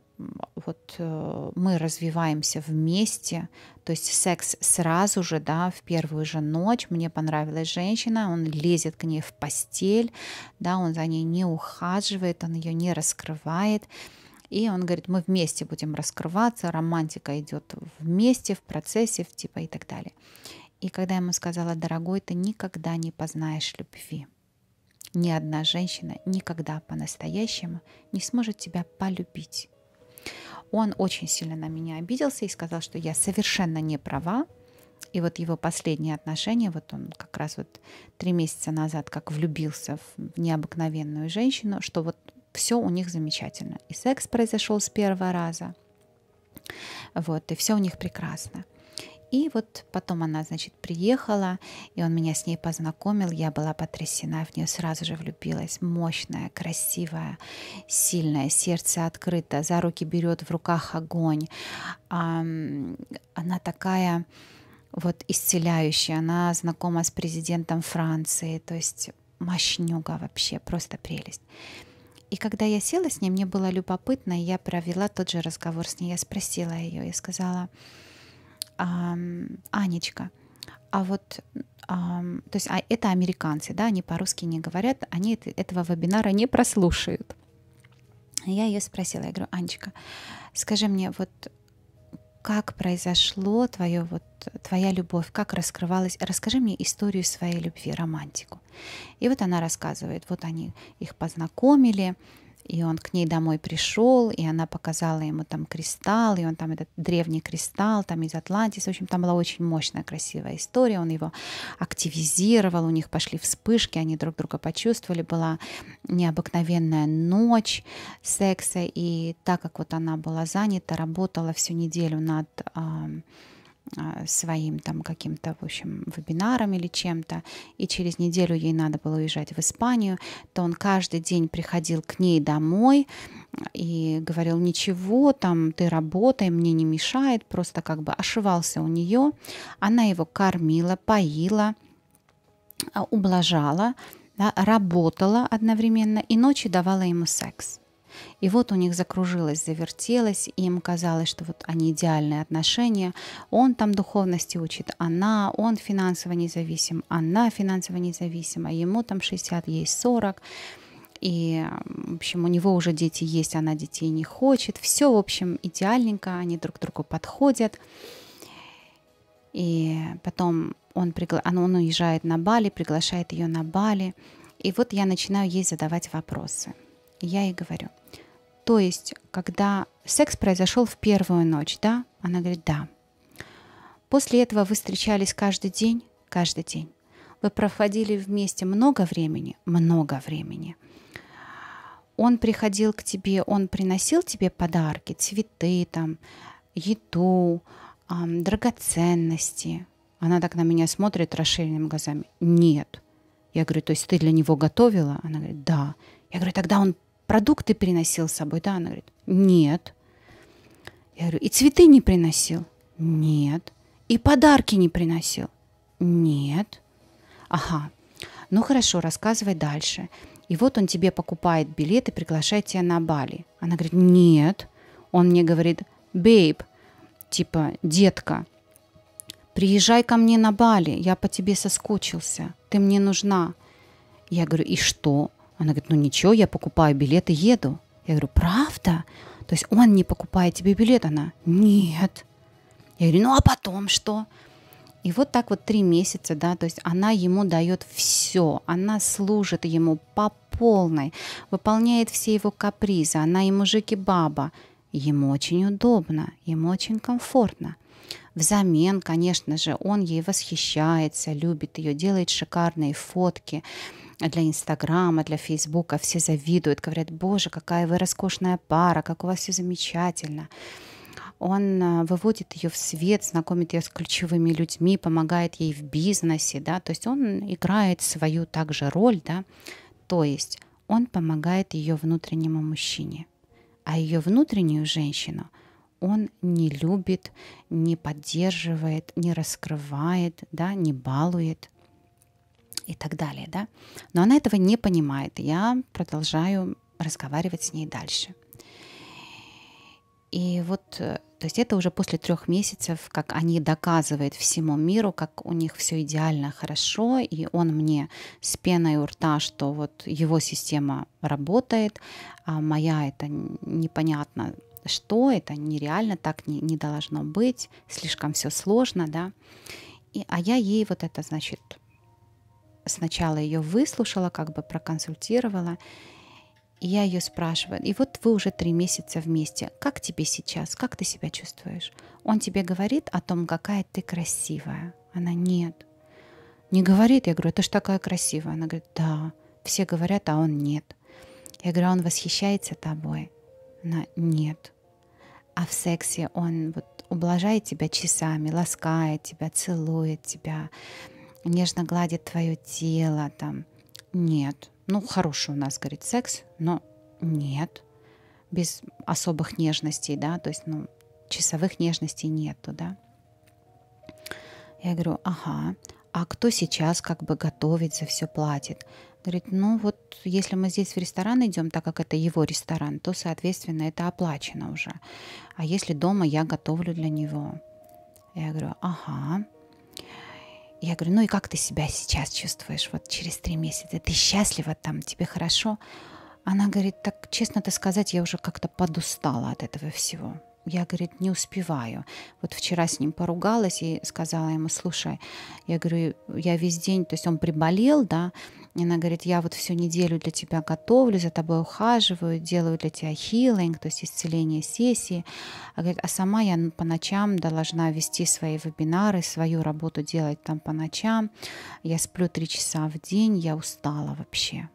S1: мы развиваемся вместе, то есть секс сразу же, да, в первую же ночь. Мне понравилась женщина, он лезет к ней в постель, да, он за ней не ухаживает, он ее не раскрывает. И он говорит: мы вместе будем раскрываться, романтика идет вместе, в процессе, типа и так далее. И когда я ему сказала: дорогой, ты никогда не познаешь любви. Ни одна женщина никогда по-настоящему не сможет тебя полюбить. Он очень сильно на меня обиделся и сказал, что я совершенно не права. И вот его последние отношения, вот он как раз 3 месяца назад как влюбился в необыкновенную женщину, что вот все у них замечательно. И секс произошел с первого раза, и все у них прекрасно. И вот потом она, значит, приехала, и он меня с ней познакомил. Я была потрясена, в нее сразу же влюбилась. Мощная, красивая, сильная, сердце открыто, за руки берет, в руках огонь. Она такая исцеляющая, она знакома с президентом Франции, то есть мощнюга вообще, просто прелесть. И когда я села с ней, мне было любопытно, и я провела тот же разговор с ней. Я спросила ее, я сказала: Анечка, это американцы, да, они по-русски не говорят, они этого вебинара не прослушают. Я ее спросила, я говорю: Анечка, скажи мне, как произошло твоя любовь, как раскрывалась, расскажи мне историю своей любви, романтику. И вот она рассказывает, они их познакомили, и он к ней домой пришел, и она показала ему там кристалл, и он там этот древний кристалл там из Атлантиса. В общем, там была очень мощная, красивая история. Он его активизировал, у них пошли вспышки, они друг друга почувствовали. Была необыкновенная ночь секса, и так как она была занята, работала всю неделю над своим там каким-то, в общем, вебинаром или чем-то, и через неделю ей надо было уезжать в Испанию, то он каждый день приходил к ней домой и говорил: ничего, там ты работай, мне не мешает, просто ошивался у нее. Она его кормила, поила, ублажала, да, работала одновременно и ночью давала ему секс. И у них закружилось, завертелось, и им казалось, что они идеальные отношения. Он там духовности учит, он финансово независим, она финансово независима, ему там 60, ей 40. И, в общем, у него уже дети есть, она детей не хочет. Все, в общем, идеальненько, они друг к другу подходят. И потом он уезжает на Бали, приглашает ее на Бали. И я начинаю ей задавать вопросы. Я ей говорю: то есть, когда секс произошел в первую ночь, да? Она говорит: да. После этого вы встречались каждый день? Каждый день. Вы проводили вместе много времени? Много времени. Он приходил к тебе, он приносил тебе подарки, цветы, там, еду, драгоценности? Она так на меня смотрит расширенными глазами. Нет. Я говорю: то есть ты для него готовила? Она говорит: да. Я говорю: тогда он продукты приносил с собой? Да. Она говорит: нет. Я говорю: и цветы не приносил? Нет. И подарки не приносил? Нет. Ага. Ну хорошо, рассказывай дальше. И он тебе покупает билет и приглашает тебя на Бали. Она говорит: нет. Он мне говорит: бейб, типа, детка, приезжай ко мне на Бали, я по тебе соскучился, ты мне нужна. Я говорю: и что? Она говорит: ну ничего, я покупаю билет и еду. Я говорю: правда? То есть он не покупает тебе билет? Она: нет. Я говорю: ну а потом что? И так 3 месяца, да, то есть она ему дает все, она служит ему по полной, выполняет все его капризы, она ему жики-баба. Ему очень удобно, ему очень комфортно. Взамен, конечно же, он ей восхищается, любит ее, делает шикарные фотки для Инстаграма, для Фейсбука. Все завидуют, говорят: боже, какая вы роскошная пара, как у вас все замечательно. Он выводит ее в свет, знакомит ее с ключевыми людьми, помогает ей в бизнесе, да, то есть он играет свою также роль, да, то есть он помогает ее внутреннему мужчине, а ее внутреннюю женщину он не любит, не поддерживает, не раскрывает, да, не балует. и так далее, да. Но она этого не понимает, и я продолжаю разговаривать с ней дальше. И вот, то есть это уже после 3 месяцев, как они доказывают всему миру, как у них все идеально хорошо, и он мне с пеной у рта, что вот его система работает, а моя это непонятно что, это нереально, так не должно быть, слишком все сложно, да. А я ей вот это, значит, сначала ее выслушала, как бы проконсультировала, и я ее спрашиваю, и вот вы уже 3 месяца вместе, как тебе сейчас, как ты себя чувствуешь? Он тебе говорит о том, какая ты красивая? Она: нет. Не говорит. Я говорю: ты ж такая красивая. Она говорит: да, все говорят, а он нет. Я говорю: он восхищается тобой? Она: нет. А в сексе он вот ублажает тебя часами, ласкает тебя, целует тебя, нежно гладит твое тело там? Нет. Ну, хороший у нас, говорит, секс, но нет. Без особых нежностей, да, то есть, ну, часовых нежностей нету, да. Я говорю: ага, а кто сейчас как бы готовит, за все платит? Говорит: ну вот если мы здесь в ресторан идем, так как это его ресторан, то, соответственно, это оплачено уже. А если дома я готовлю для него? Я говорю: ага. Я говорю: ну и как ты себя сейчас чувствуешь вот через 3 месяца? Ты счастлива там, тебе хорошо? Она говорит: так, честно-то сказать, я уже как-то подустала от этого всего. Я, говорит, не успеваю. Вот вчера с ним поругалась и сказала ему: слушай, я говорю, я весь день, то есть он приболел, да, и она говорит: я вот всю неделю для тебя готовлю, за тобой ухаживаю, делаю для тебя хилинг, то есть исцеление сессии. А, говорит, а сама я по ночам должна вести свои вебинары, свою работу делать там по ночам. Я сплю 3 часа в день, я устала вообще.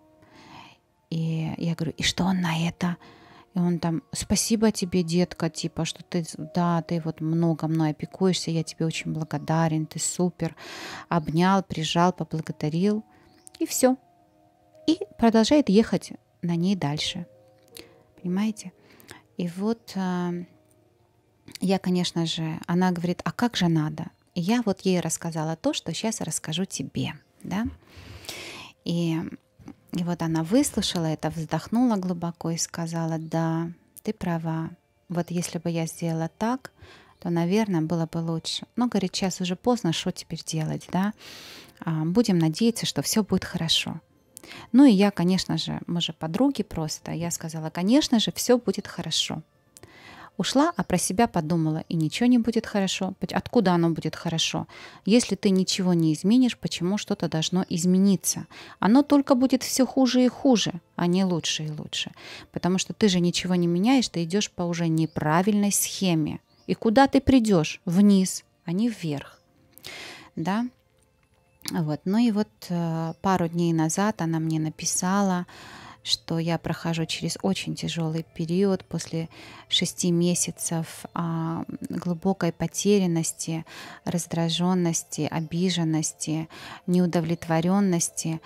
S1: И я говорю: и что он на это? И он там: спасибо тебе, детка, типа, что ты, да, ты вот много мной опекуешься, я тебе очень благодарен, ты супер. Обнял, прижал, поблагодарил, и все. И продолжает ехать на ней дальше. Понимаете? И вот я, конечно же, она говорит: а как же надо? И я вот ей рассказала то, что сейчас расскажу тебе, да. И вот она выслушала это, вздохнула глубоко и сказала: да, ты права. Вот если бы я сделала так, то, наверное, было бы лучше. Но, говорит, сейчас уже поздно, что теперь делать, да? Будем надеяться, что все будет хорошо. Ну и я, конечно же, мы же подруги просто, я сказала: конечно же, все будет хорошо. Ушла, а про себя подумала: и ничего не будет хорошо. Откуда оно будет хорошо? Если ты ничего не изменишь, почему что-то должно измениться? Оно только будет все хуже и хуже, а не лучше и лучше. Потому что ты же ничего не меняешь, ты идешь по уже неправильной схеме. И куда ты придешь? Вниз, а не вверх. Да? Вот. Ну и вот пару дней назад она мне написала, что я прохожу через очень тяжелый период после 6 месяцев глубокой потерянности, раздраженности, обиженности, неудовлетворенности.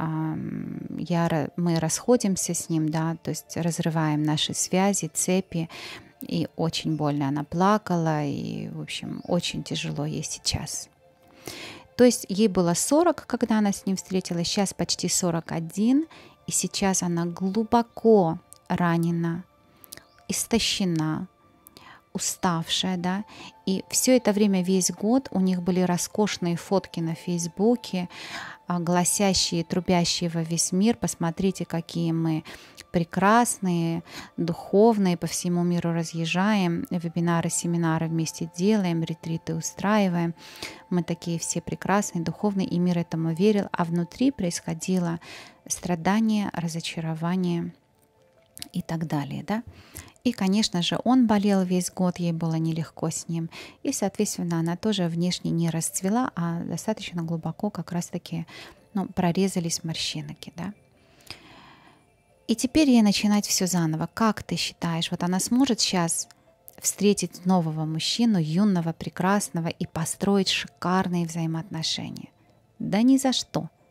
S1: Мы расходимся с ним, да, то есть разрываем наши связи, цепи, и очень больно она плакала, и, в общем, очень тяжело ей сейчас. То есть ей было 40, когда она с ним встретилась, сейчас почти 41, и сейчас она глубоко ранена, истощена, уставшая, да. И все это время, весь год, у них были роскошные фотки на Фейсбуке, гласящие, трубящие во весь мир: посмотрите, какие мы прекрасные, духовные, по всему миру разъезжаем, вебинары, семинары вместе делаем, ретриты устраиваем. Мы такие все прекрасные, духовные, и мир этому верил, а внутри происходило страдание, разочарование и так далее, да. И, конечно же, он болел весь год, ей было нелегко с ним. И, соответственно, она тоже внешне не расцвела, а достаточно глубоко как раз-таки прорезались морщинки, да. И теперь ей начинать все заново. Как ты считаешь, вот она сможет сейчас встретить нового мужчину, юного, прекрасного, и построить шикарные взаимоотношения? Да ни за что.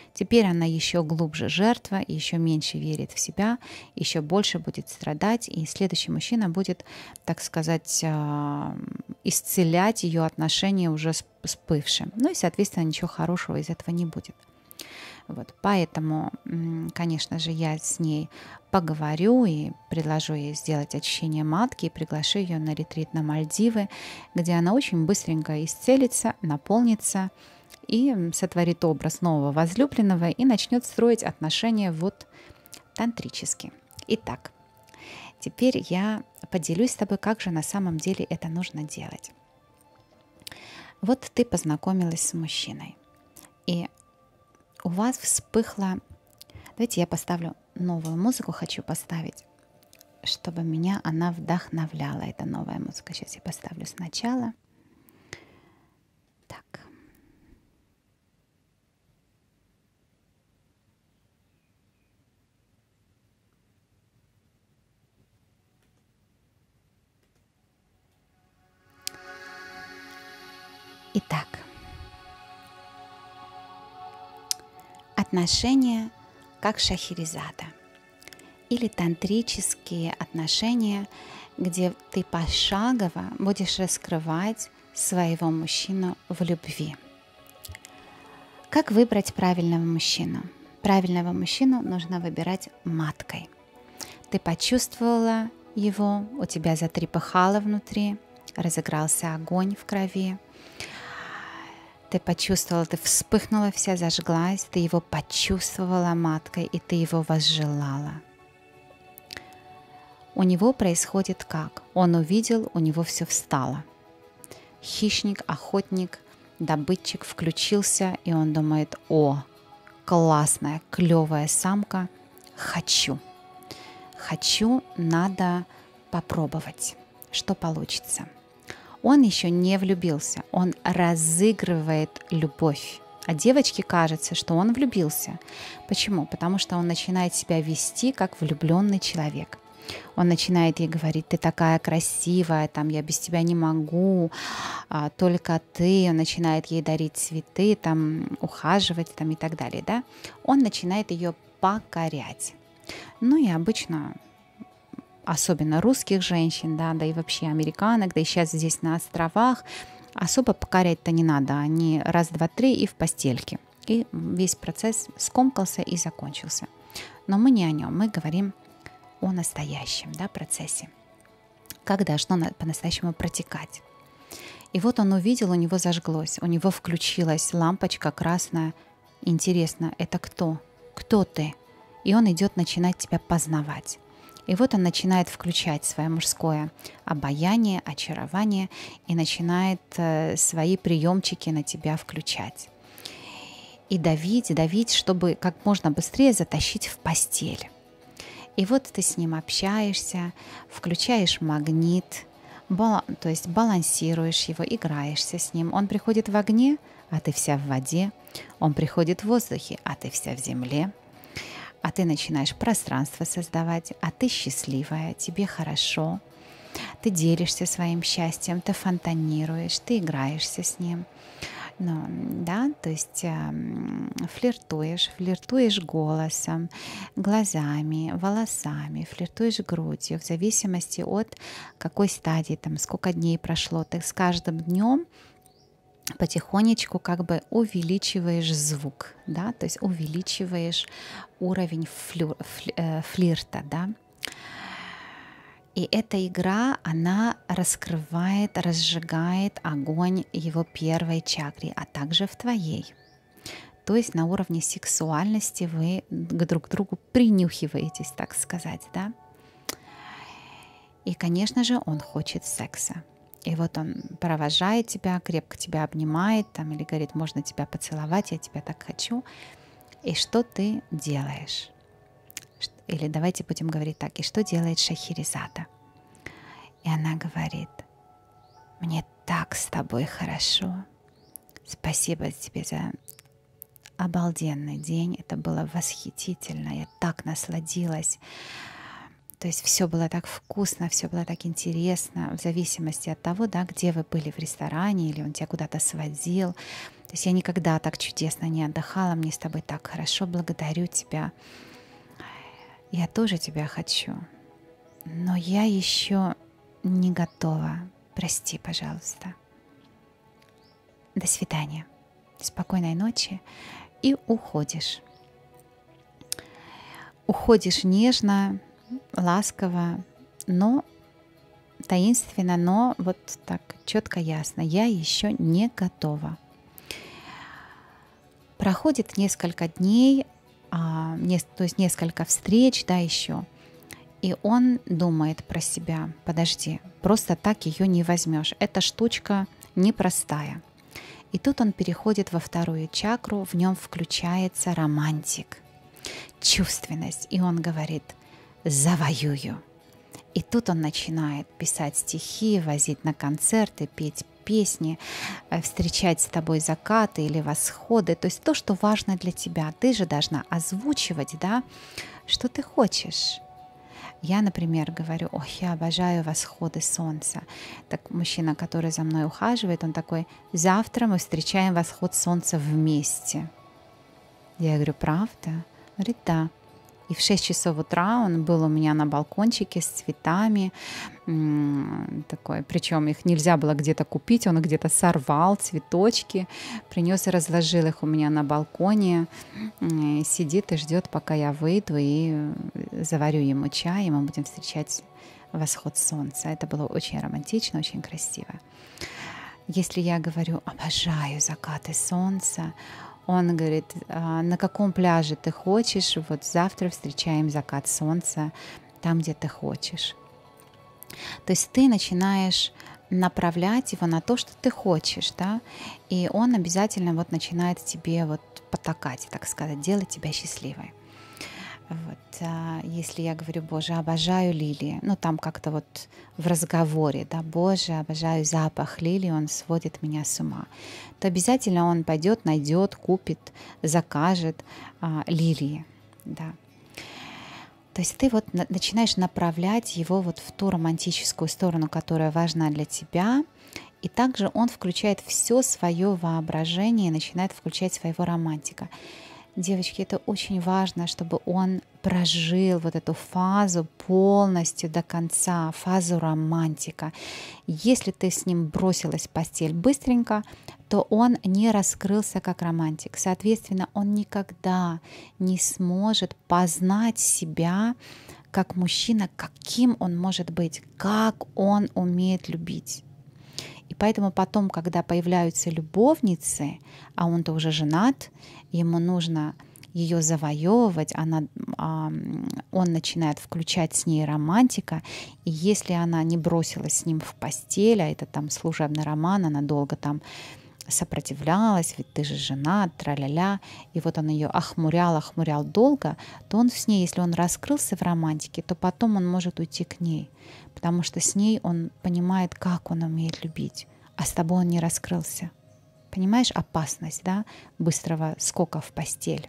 S1: Теперь она еще глубже жертва, еще меньше верит в себя, еще больше будет страдать, и следующий мужчина будет, так сказать, исцелять ее отношения уже с бывшим. Ну и, соответственно, ничего хорошего из этого не будет. Вот, поэтому, конечно же, я с ней поговорю и предложу ей сделать очищение матки и приглашу ее на ретрит на Мальдивы, где она очень быстренько исцелится, наполнится и сотворит образ нового возлюбленного и начнет строить отношения вот тантрически. Итак, теперь я поделюсь с тобой, как же на самом деле это нужно делать. Вот ты познакомилась с мужчиной, и у вас вспыхло... Давайте я поставлю новую музыку, хочу поставить, чтобы меня она вдохновляла, эта новая музыка. Сейчас я поставлю сначала. Так. Итак, отношения как Шахерезада или тантрические отношения, где ты пошагово будешь раскрывать своего мужчину в любви. Как выбрать правильного мужчину? Правильного мужчину нужно выбирать маткой. Ты почувствовала его, у тебя затрепыхало внутри, разыгрался огонь в крови. Ты почувствовала, ты вспыхнула вся, зажглась, ты его почувствовала маткой, и ты его возжелала. У него происходит как? Он увидел, у него все встало. Хищник, охотник, добытчик включился, и он думает: о, классная, клевая самка, хочу. Хочу, надо попробовать, что получится. Он еще не влюбился, он разыгрывает любовь. А девочке кажется, что он влюбился. Почему? Потому что он начинает себя вести как влюбленный человек. Он начинает ей говорить: ты такая красивая, там, я без тебя не могу, только ты. Он начинает ей дарить цветы, там, ухаживать там, и так далее. Да? Он начинает ее покорять. Ну и обычно, особенно русских женщин, да и вообще американок, да и сейчас здесь на островах, особо покорять-то не надо. Они раз, два, три и в постельке. И весь процесс скомкался и закончился. Но мы не о нем, мы говорим о настоящем, да, процессе. Как должно по-настоящему протекать. И вот он увидел, у него зажглось, у него включилась лампочка красная. Интересно, это кто? Кто ты? И он идет начинать тебя познавать. И вот он начинает включать свое мужское обаяние, очарование и начинает свои приемчики на тебя включать. И давить, чтобы как можно быстрее затащить в постель. И вот ты с ним общаешься, включаешь магнит, то есть балансируешь его, играешься с ним. Он приходит в огне, а ты вся в воде. Он приходит в воздухе, а ты вся в земле. А ты начинаешь пространство создавать, а ты счастливая, тебе хорошо. Ты делишься своим счастьем, ты фонтанируешь, ты играешься с ним. Ну, да, то есть флиртуешь голосом, глазами, волосами, флиртуешь грудью, в зависимости от какой стадии, там, сколько дней прошло. Ты с каждым днем потихонечку как бы увеличиваешь звук, да, то есть увеличиваешь уровень флирта, да. И эта игра, она раскрывает, разжигает огонь его первой чакры, а также в твоей. То есть на уровне сексуальности вы друг к другу принюхиваетесь, так сказать, да. И, конечно же, он хочет секса. И вот он провожает тебя, крепко тебя обнимает, там, или говорит: можно тебя поцеловать, я тебя так хочу. И что ты делаешь? Или давайте будем говорить так: и что делает Шахерезада? И она говорит: мне так с тобой хорошо. Спасибо тебе за обалденный день. Это было восхитительно. Я так насладилась То есть все было так вкусно, все было так интересно, в зависимости от того, да, где вы были в ресторане или он тебя куда-то сводил. То есть я никогда так чудесно не отдыхала, мне с тобой так хорошо, благодарю тебя. Я тоже тебя хочу, но я еще не готова. Прости, пожалуйста. До свидания. Спокойной ночи. И уходишь. Уходишь нежно, ласково, но таинственно, но вот так четко, ясно. Я еще не готова. Проходит несколько дней, то есть несколько встреч, да, еще. И он думает про себя: подожди, просто так ее не возьмешь. Эта штучка непростая. И тут он переходит во вторую чакру, в нем включается романтик, чувственность. И он говорит: завоюю. И тут он начинает писать стихи, возить на концерты, петь песни, встречать с тобой закаты или восходы. То есть то, что важно для тебя. Ты же должна озвучивать, да, что ты хочешь. Я, например, говорю: ой, я обожаю восходы солнца. Так мужчина, который за мной ухаживает, он такой: завтра мы встречаем восход солнца вместе. Я говорю: правда? Он говорит: да. И в 6 часов утра он был у меня на балкончике с цветами, такой, причем их нельзя было где-то купить, он где-то сорвал цветочки, принес и разложил их у меня на балконе, сидит и ждет, пока я выйду и заварю ему чай, и мы будем встречать восход солнца. Это было очень романтично, очень красиво. Если я говорю: обожаю закаты солнца, он говорит: на каком пляже ты хочешь? Вот завтра встречаем закат солнца там, где ты хочешь. То есть ты начинаешь направлять его на то, что ты хочешь, да, и он обязательно вот начинает тебе вот потакать, так сказать, делать тебя счастливой. Вот, если я говорю: Боже, обожаю лилии, ну там как-то вот в разговоре, да, Боже, обожаю запах лилии, он сводит меня с ума, то обязательно он пойдет, найдет, купит, закажет лилии, да. То есть ты вот начинаешь направлять его вот в ту романтическую сторону, которая важна для тебя, и также он включает все свое воображение и начинает включать своего романтика. Девочки, это очень важно, чтобы он прожил вот эту фазу полностью до конца, фазу романтика. Если ты с ним бросилась в постель быстренько, то он не раскрылся как романтик. Соответственно, он никогда не сможет познать себя как мужчина, каким он может быть, как он умеет любить. И поэтому потом, когда появляются любовницы, а он-то уже женат, ему нужно ее завоевывать, он начинает включать с ней романтика, и если она не бросилась с ним в постель, а это там служебный роман, она долго там сопротивлялась, ведь ты же женат, тра-ля-ля, и вот он ее охмурял долго, то он с ней, если он раскрылся в романтике, то потом он может уйти к ней, потому что с ней он понимает, как он умеет любить, а с тобой он не раскрылся. Понимаешь опасность, да, быстрого скока в постель?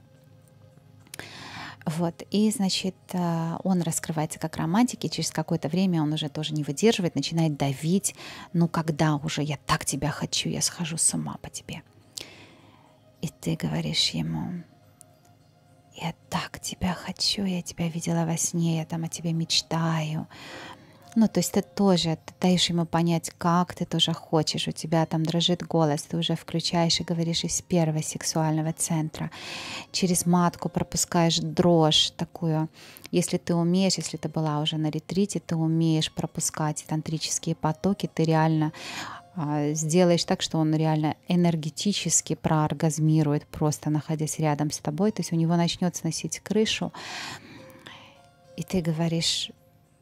S1: Вот, и, значит, он раскрывается как романтик, и через какое-то время он уже тоже не выдерживает, начинает давить: ну когда уже, я так тебя хочу, я схожу с ума по тебе. И ты говоришь ему: я так тебя хочу, я тебя видела во сне, я там о тебе мечтаю. Ну, то есть ты даешь ему понять, как ты тоже хочешь, у тебя там дрожит голос, ты уже включаешь и говоришь из первого сексуального центра. Через матку пропускаешь дрожь такую. Если ты умеешь, если ты была уже на ретрите, ты умеешь пропускать тантрические потоки, ты реально сделаешь так, что он реально энергетически прооргазмирует, просто находясь рядом с тобой. То есть у него начнет сносить крышу. И ты говоришь: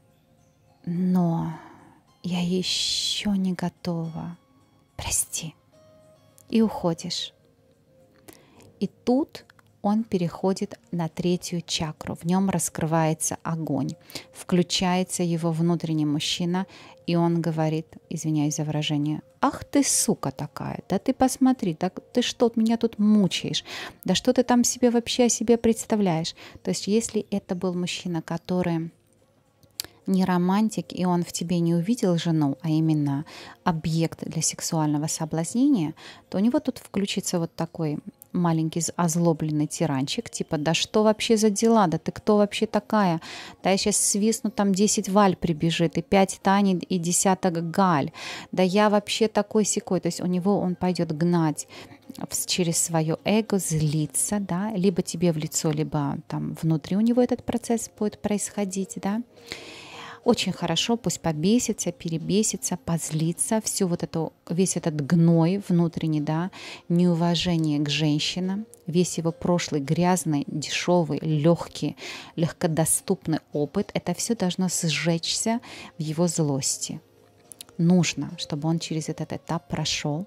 S1: но я еще не готова, прости. И уходишь. И тут он переходит на третью чакру. В нем раскрывается огонь. Включается его внутренний мужчина, и он говорит, извиняюсь за выражение: ах ты сука такая, да ты посмотри, да ты что меня тут мучаешь, да что ты там себе вообще о себе представляешь. То есть если это был мужчина, который не романтик, и он в тебе не увидел жену, а именно объект для сексуального соблазнения, то у него тут включится вот такой маленький озлобленный тиранчик, типа, да что вообще за дела, да ты кто вообще такая, да я сейчас свистну, там 10 Валь прибежит, и 5 Тани, и десяток Галь, да я вообще такой-сякой, то есть у него он пойдет гнать через свое эго, злиться, да, либо тебе в лицо, либо там внутри у него этот процесс будет происходить, да. Очень хорошо, пусть побесится, перебесится, позлится, всю вот эту, весь этот гной внутренний, да, неуважение к женщинам, весь его прошлый грязный, дешевый, легкий, легкодоступный опыт, это все должно сжечься в его злости. Нужно, чтобы он через этот этап прошел.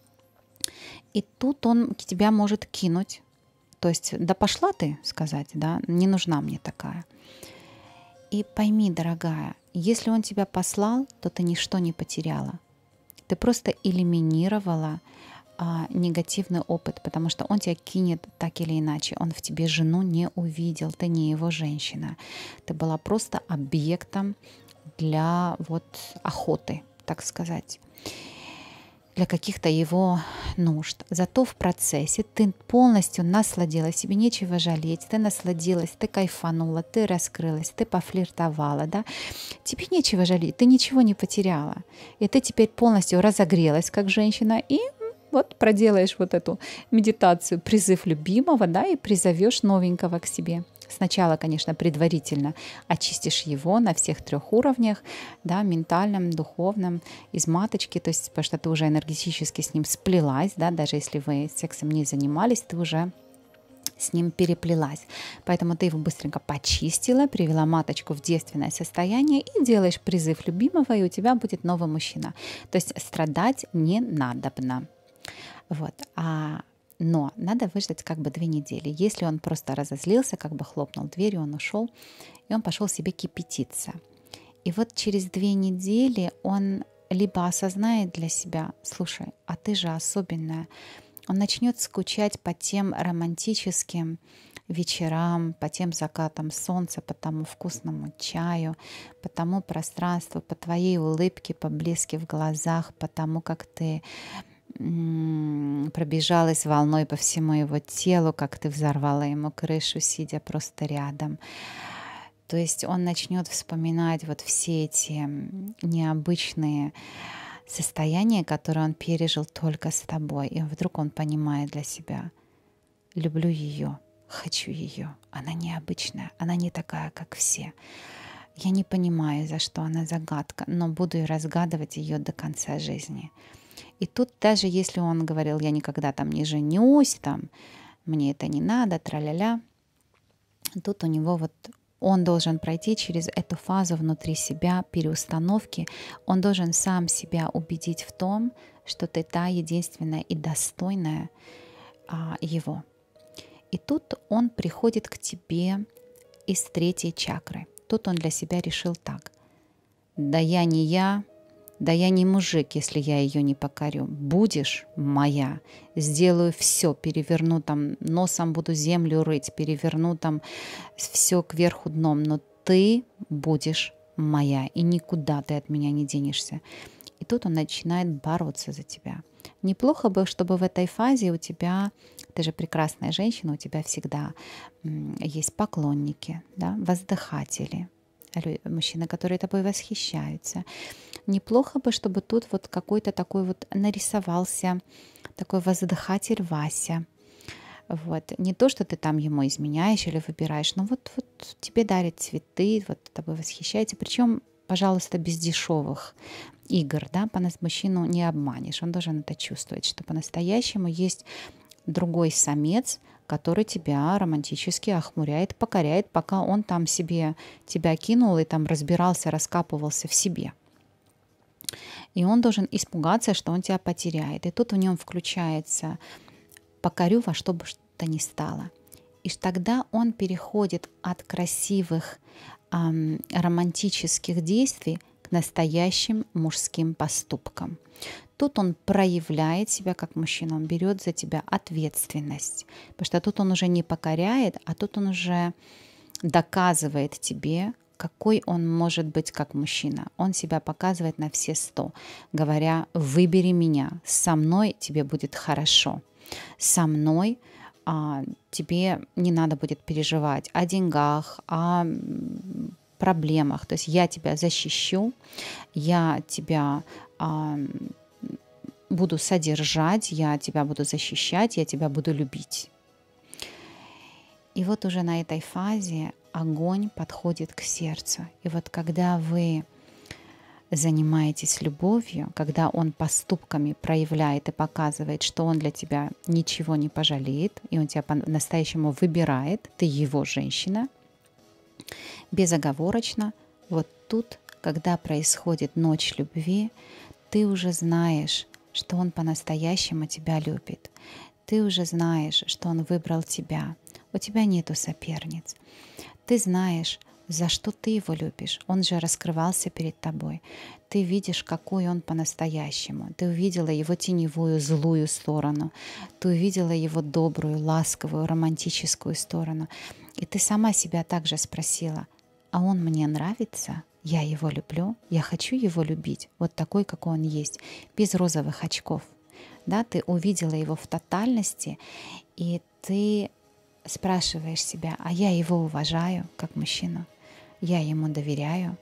S1: И тут он тебя может кинуть. То есть, да пошла ты, сказать, да, не нужна мне такая. И пойми, дорогая, если он тебя послал, то ты ничто не потеряла. Ты просто элиминировала негативный опыт, потому что он тебя кинет так или иначе. Он в тебе жену не увидел, ты не его женщина. Ты была просто объектом для вот охоты, так сказать, для каких-то его нужд. Зато в процессе ты полностью насладилась, тебе нечего жалеть, ты насладилась, ты кайфанула, ты раскрылась, ты пофлиртовала, да? Тебе нечего жалеть, ты ничего не потеряла. И ты теперь полностью разогрелась как женщина и вот проделаешь вот эту медитацию, призыв любимого, да, и призовешь новенького к себе. Сначала, конечно, предварительно очистишь его на всех 3 уровнях, да, ментальном, духовном, из маточки, то есть, потому что ты уже энергетически с ним сплелась, да, даже если вы сексом не занимались, ты уже с ним переплелась. Поэтому ты его быстренько почистила, привела маточку в девственное состояние и делаешь призыв любимого, и у тебя будет новый мужчина. То есть страдать не надобно. Вот. Но надо выждать как бы 2 недели. Если он просто разозлился, как бы хлопнул дверью, он ушел, и он пошел себе кипятиться. И вот через 2 недели он либо осознает для себя, слушай, а ты же особенная. Он начнет скучать по тем романтическим вечерам, по тем закатам солнца, по тому вкусному чаю, по тому пространству, по твоей улыбке, по блеске в глазах, по тому, как ты пробежалась волной по всему его телу, как ты взорвала ему крышу, сидя просто рядом. То есть он начнет вспоминать вот все эти необычные состояния, которые он пережил только с тобой. И вдруг он понимает для себя: люблю ее, хочу ее, она необычная, она не такая, как все. Я не понимаю, за что она загадка, но буду и разгадывать ее до конца жизни. И тут даже если он говорил, я никогда там не женюсь, там, мне это не надо, тра-ля-ля, тут у него вот он должен пройти через эту фазу внутри себя переустановки. Он должен сам себя убедить в том, что ты та единственная и достойная его. И тут он приходит к тебе из 3-й чакры. Тут он для себя решил так: да я не я, да я не мужик, если я ее не покорю. Будешь моя. Сделаю все, переверну там, носом буду землю рыть, переверну там все кверху дном, но ты будешь моя, и никуда ты от меня не денешься. И тут он начинает бороться за тебя. Неплохо бы, чтобы в этой фазе у тебя, ты же прекрасная женщина, у тебя всегда есть поклонники, да, воздыхатели, мужчины, которые тобой восхищаются. Неплохо бы, чтобы тут вот какой-то такой вот нарисовался такой воздыхатель Вася. Вот. Не то, что ты там ему изменяешь или выбираешь, но вот тебе дарят цветы, вот тобой восхищается. Причем, пожалуйста, без дешевых игр, да, мужчину не обманешь. Он должен это чувствовать, что по-настоящему есть другой самец, который тебя романтически охмуряет, покоряет, пока он там себе тебя кинул и там разбирался, раскапывался в себе. И он должен испугаться, что он тебя потеряет. И тут в нем включается «покорю во что бы то ни стало». И тогда он переходит от красивых романтических действий к настоящим мужским поступкам. Тут он проявляет себя как мужчина, он берет за тебя ответственность. Потому что тут он уже не покоряет, а тут он уже доказывает тебе какой он может быть как мужчина. Он себя показывает на все 100, говоря: выбери меня, со мной тебе будет хорошо, со мной тебе не надо будет переживать о деньгах, о проблемах. То есть я тебя защищу, я тебя буду содержать, я тебя буду защищать, я тебя буду любить. И вот уже на этой фазе огонь подходит к сердцу. И вот когда вы занимаетесь любовью, когда он поступками проявляет и показывает, что он для тебя ничего не пожалеет, и он тебя по-настоящему выбирает, ты его женщина, безоговорочно, вот тут, когда происходит ночь любви, ты уже знаешь, что он по-настоящему тебя любит. Ты уже знаешь, что он выбрал тебя. У тебя нету соперниц. Ты знаешь, за что ты его любишь. Он же раскрывался перед тобой. Ты видишь, какой он по-настоящему. Ты увидела его теневую, злую сторону. Ты увидела его добрую, ласковую, романтическую сторону. И ты сама себя также спросила: а он мне нравится? Я его люблю? Я хочу его любить вот такой, какой он есть, без розовых очков. Да, ты увидела его в тотальности, и ты спрашиваешь себя: а я его уважаю как мужчину? Я ему доверяю?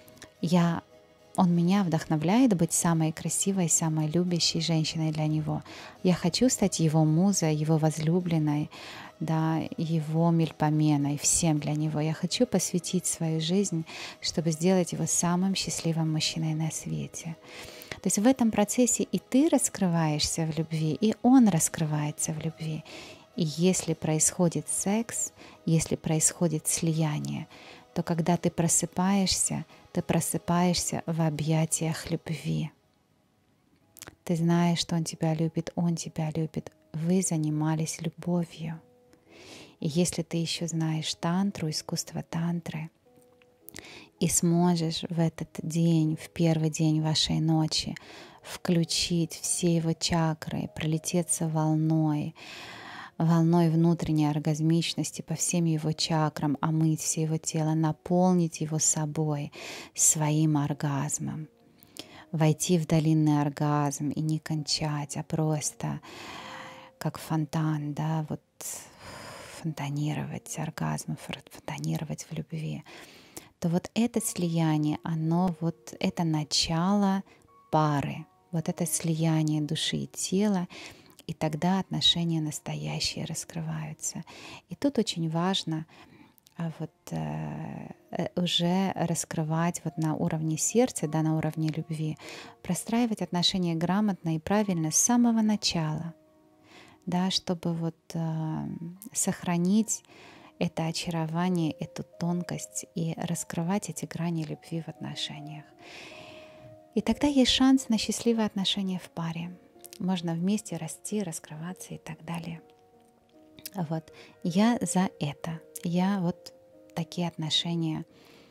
S1: Он меня вдохновляет быть самой красивой, самой любящей женщиной для него. Я хочу стать его музой, его возлюбленной, да, его мельпоменой, всем для него. Я хочу посвятить свою жизнь, чтобы сделать его самым счастливым мужчиной на свете. То есть в этом процессе и ты раскрываешься в любви, и он раскрывается в любви. И если происходит секс, если происходит слияние, то когда ты просыпаешься в объятиях любви. Ты знаешь, что он тебя любит, вы занимались любовью. И если ты еще знаешь тантру, искусство тантры, и сможешь в этот день, в первый день вашей ночи, включить все его чакры, пролететься волной внутренней оргазмичности по всем его чакрам, омыть все его тело, наполнить его собой, своим оргазмом, войти в долинный оргазм и не кончать, а просто как фонтан, да, вот фонтанировать оргазм, фонтанировать в любви, то вот это слияние, это начало пары, вот это слияние души и тела, и тогда отношения настоящие раскрываются. И тут очень важно уже раскрывать вот на уровне сердца, да, на уровне любви, простраивать отношения грамотно и правильно с самого начала, да, чтобы сохранить это очарование, эту тонкость и раскрывать эти грани любви в отношениях. И тогда есть шанс на счастливые отношения в паре. Можно вместе расти, раскрываться и так далее. Вот. Я за это. Я вот такие отношения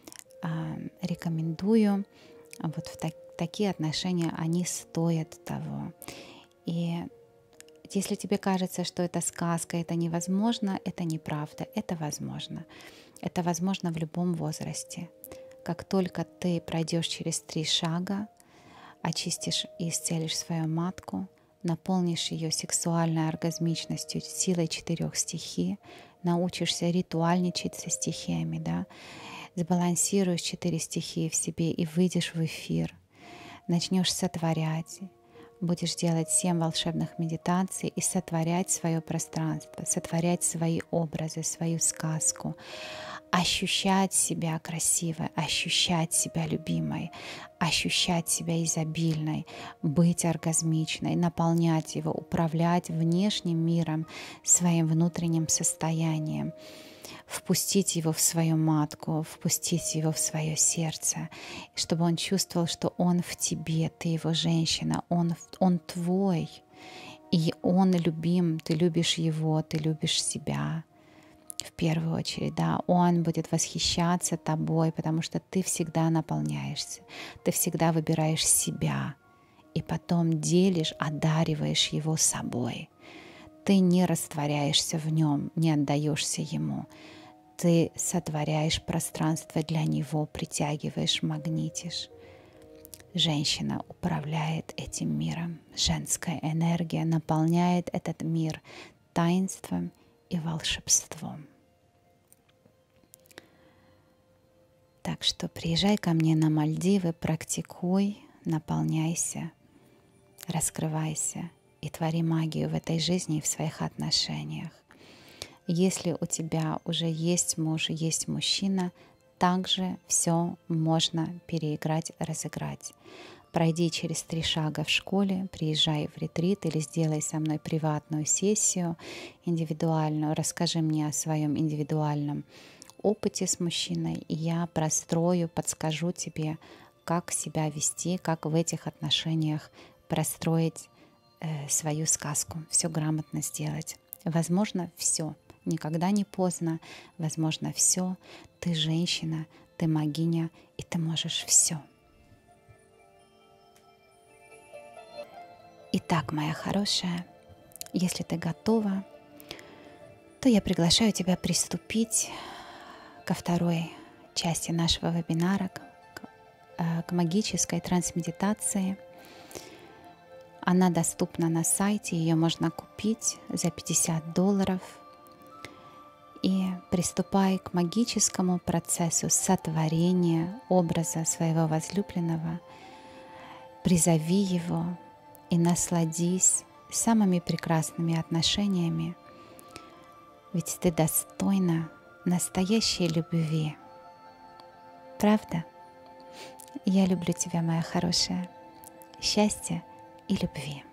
S1: рекомендую. Вот такие отношения, они стоят того. И если тебе кажется, что это сказка, это невозможно, это неправда, это возможно. Это возможно в любом возрасте. Как только ты пройдешь через 3 шага, очистишь и исцелишь свою матку, наполнишь ее сексуальной оргазмичностью, силой 4 стихий, научишься ритуальничать со стихиями, да, сбалансируешь 4 стихии в себе и выйдешь в эфир, начнешь сотворять, будешь делать 7 волшебных медитаций и сотворять свое пространство, сотворять свои образы, свою сказку, ощущать себя красивой, ощущать себя любимой, ощущать себя изобильной, быть оргазмичной, наполнять его, управлять внешним миром, своим внутренним состоянием, впустить его в свою матку, впустить его в свое сердце, чтобы он чувствовал, что он в тебе, ты его женщина, он твой, и он любим, ты любишь его, ты любишь себя. В первую очередь, да, он будет восхищаться тобой, потому что ты всегда наполняешься, ты всегда выбираешь себя, и потом делишь, одариваешь его собой. Ты не растворяешься в нем, не отдаешься ему. ты сотворяешь пространство для него, притягиваешь, магнитишь. Женщина управляет этим миром. Женская энергия наполняет этот мир таинством и волшебством. Так что приезжай ко мне на Мальдивы, практикуй, наполняйся, раскрывайся и твори магию в этой жизни и в своих отношениях. Если у тебя уже есть муж, есть мужчина, также все можно переиграть, разыграть. Пройди через 3 шага в школе, приезжай в ретрит или сделай со мной приватную сессию индивидуальную, расскажи мне о своем индивидуальном опыте с мужчиной, и я прострою, подскажу тебе, как себя вести, как в этих отношениях простроить свою сказку, все грамотно сделать. Возможно, все. Никогда не поздно. Возможно, все. Ты женщина, ты магиня, и ты можешь все. Итак, моя хорошая, если ты готова, то я приглашаю тебя приступить ко второй части нашего вебинара, к магической трансмедитации. Она доступна на сайте, ее можно купить за $50. И приступай к магическому процессу сотворения образа своего возлюбленного. Призови его и насладись самыми прекрасными отношениями, ведь ты достойна настоящей любви. Правда? Я люблю тебя, моя хорошая. Счастья и любви.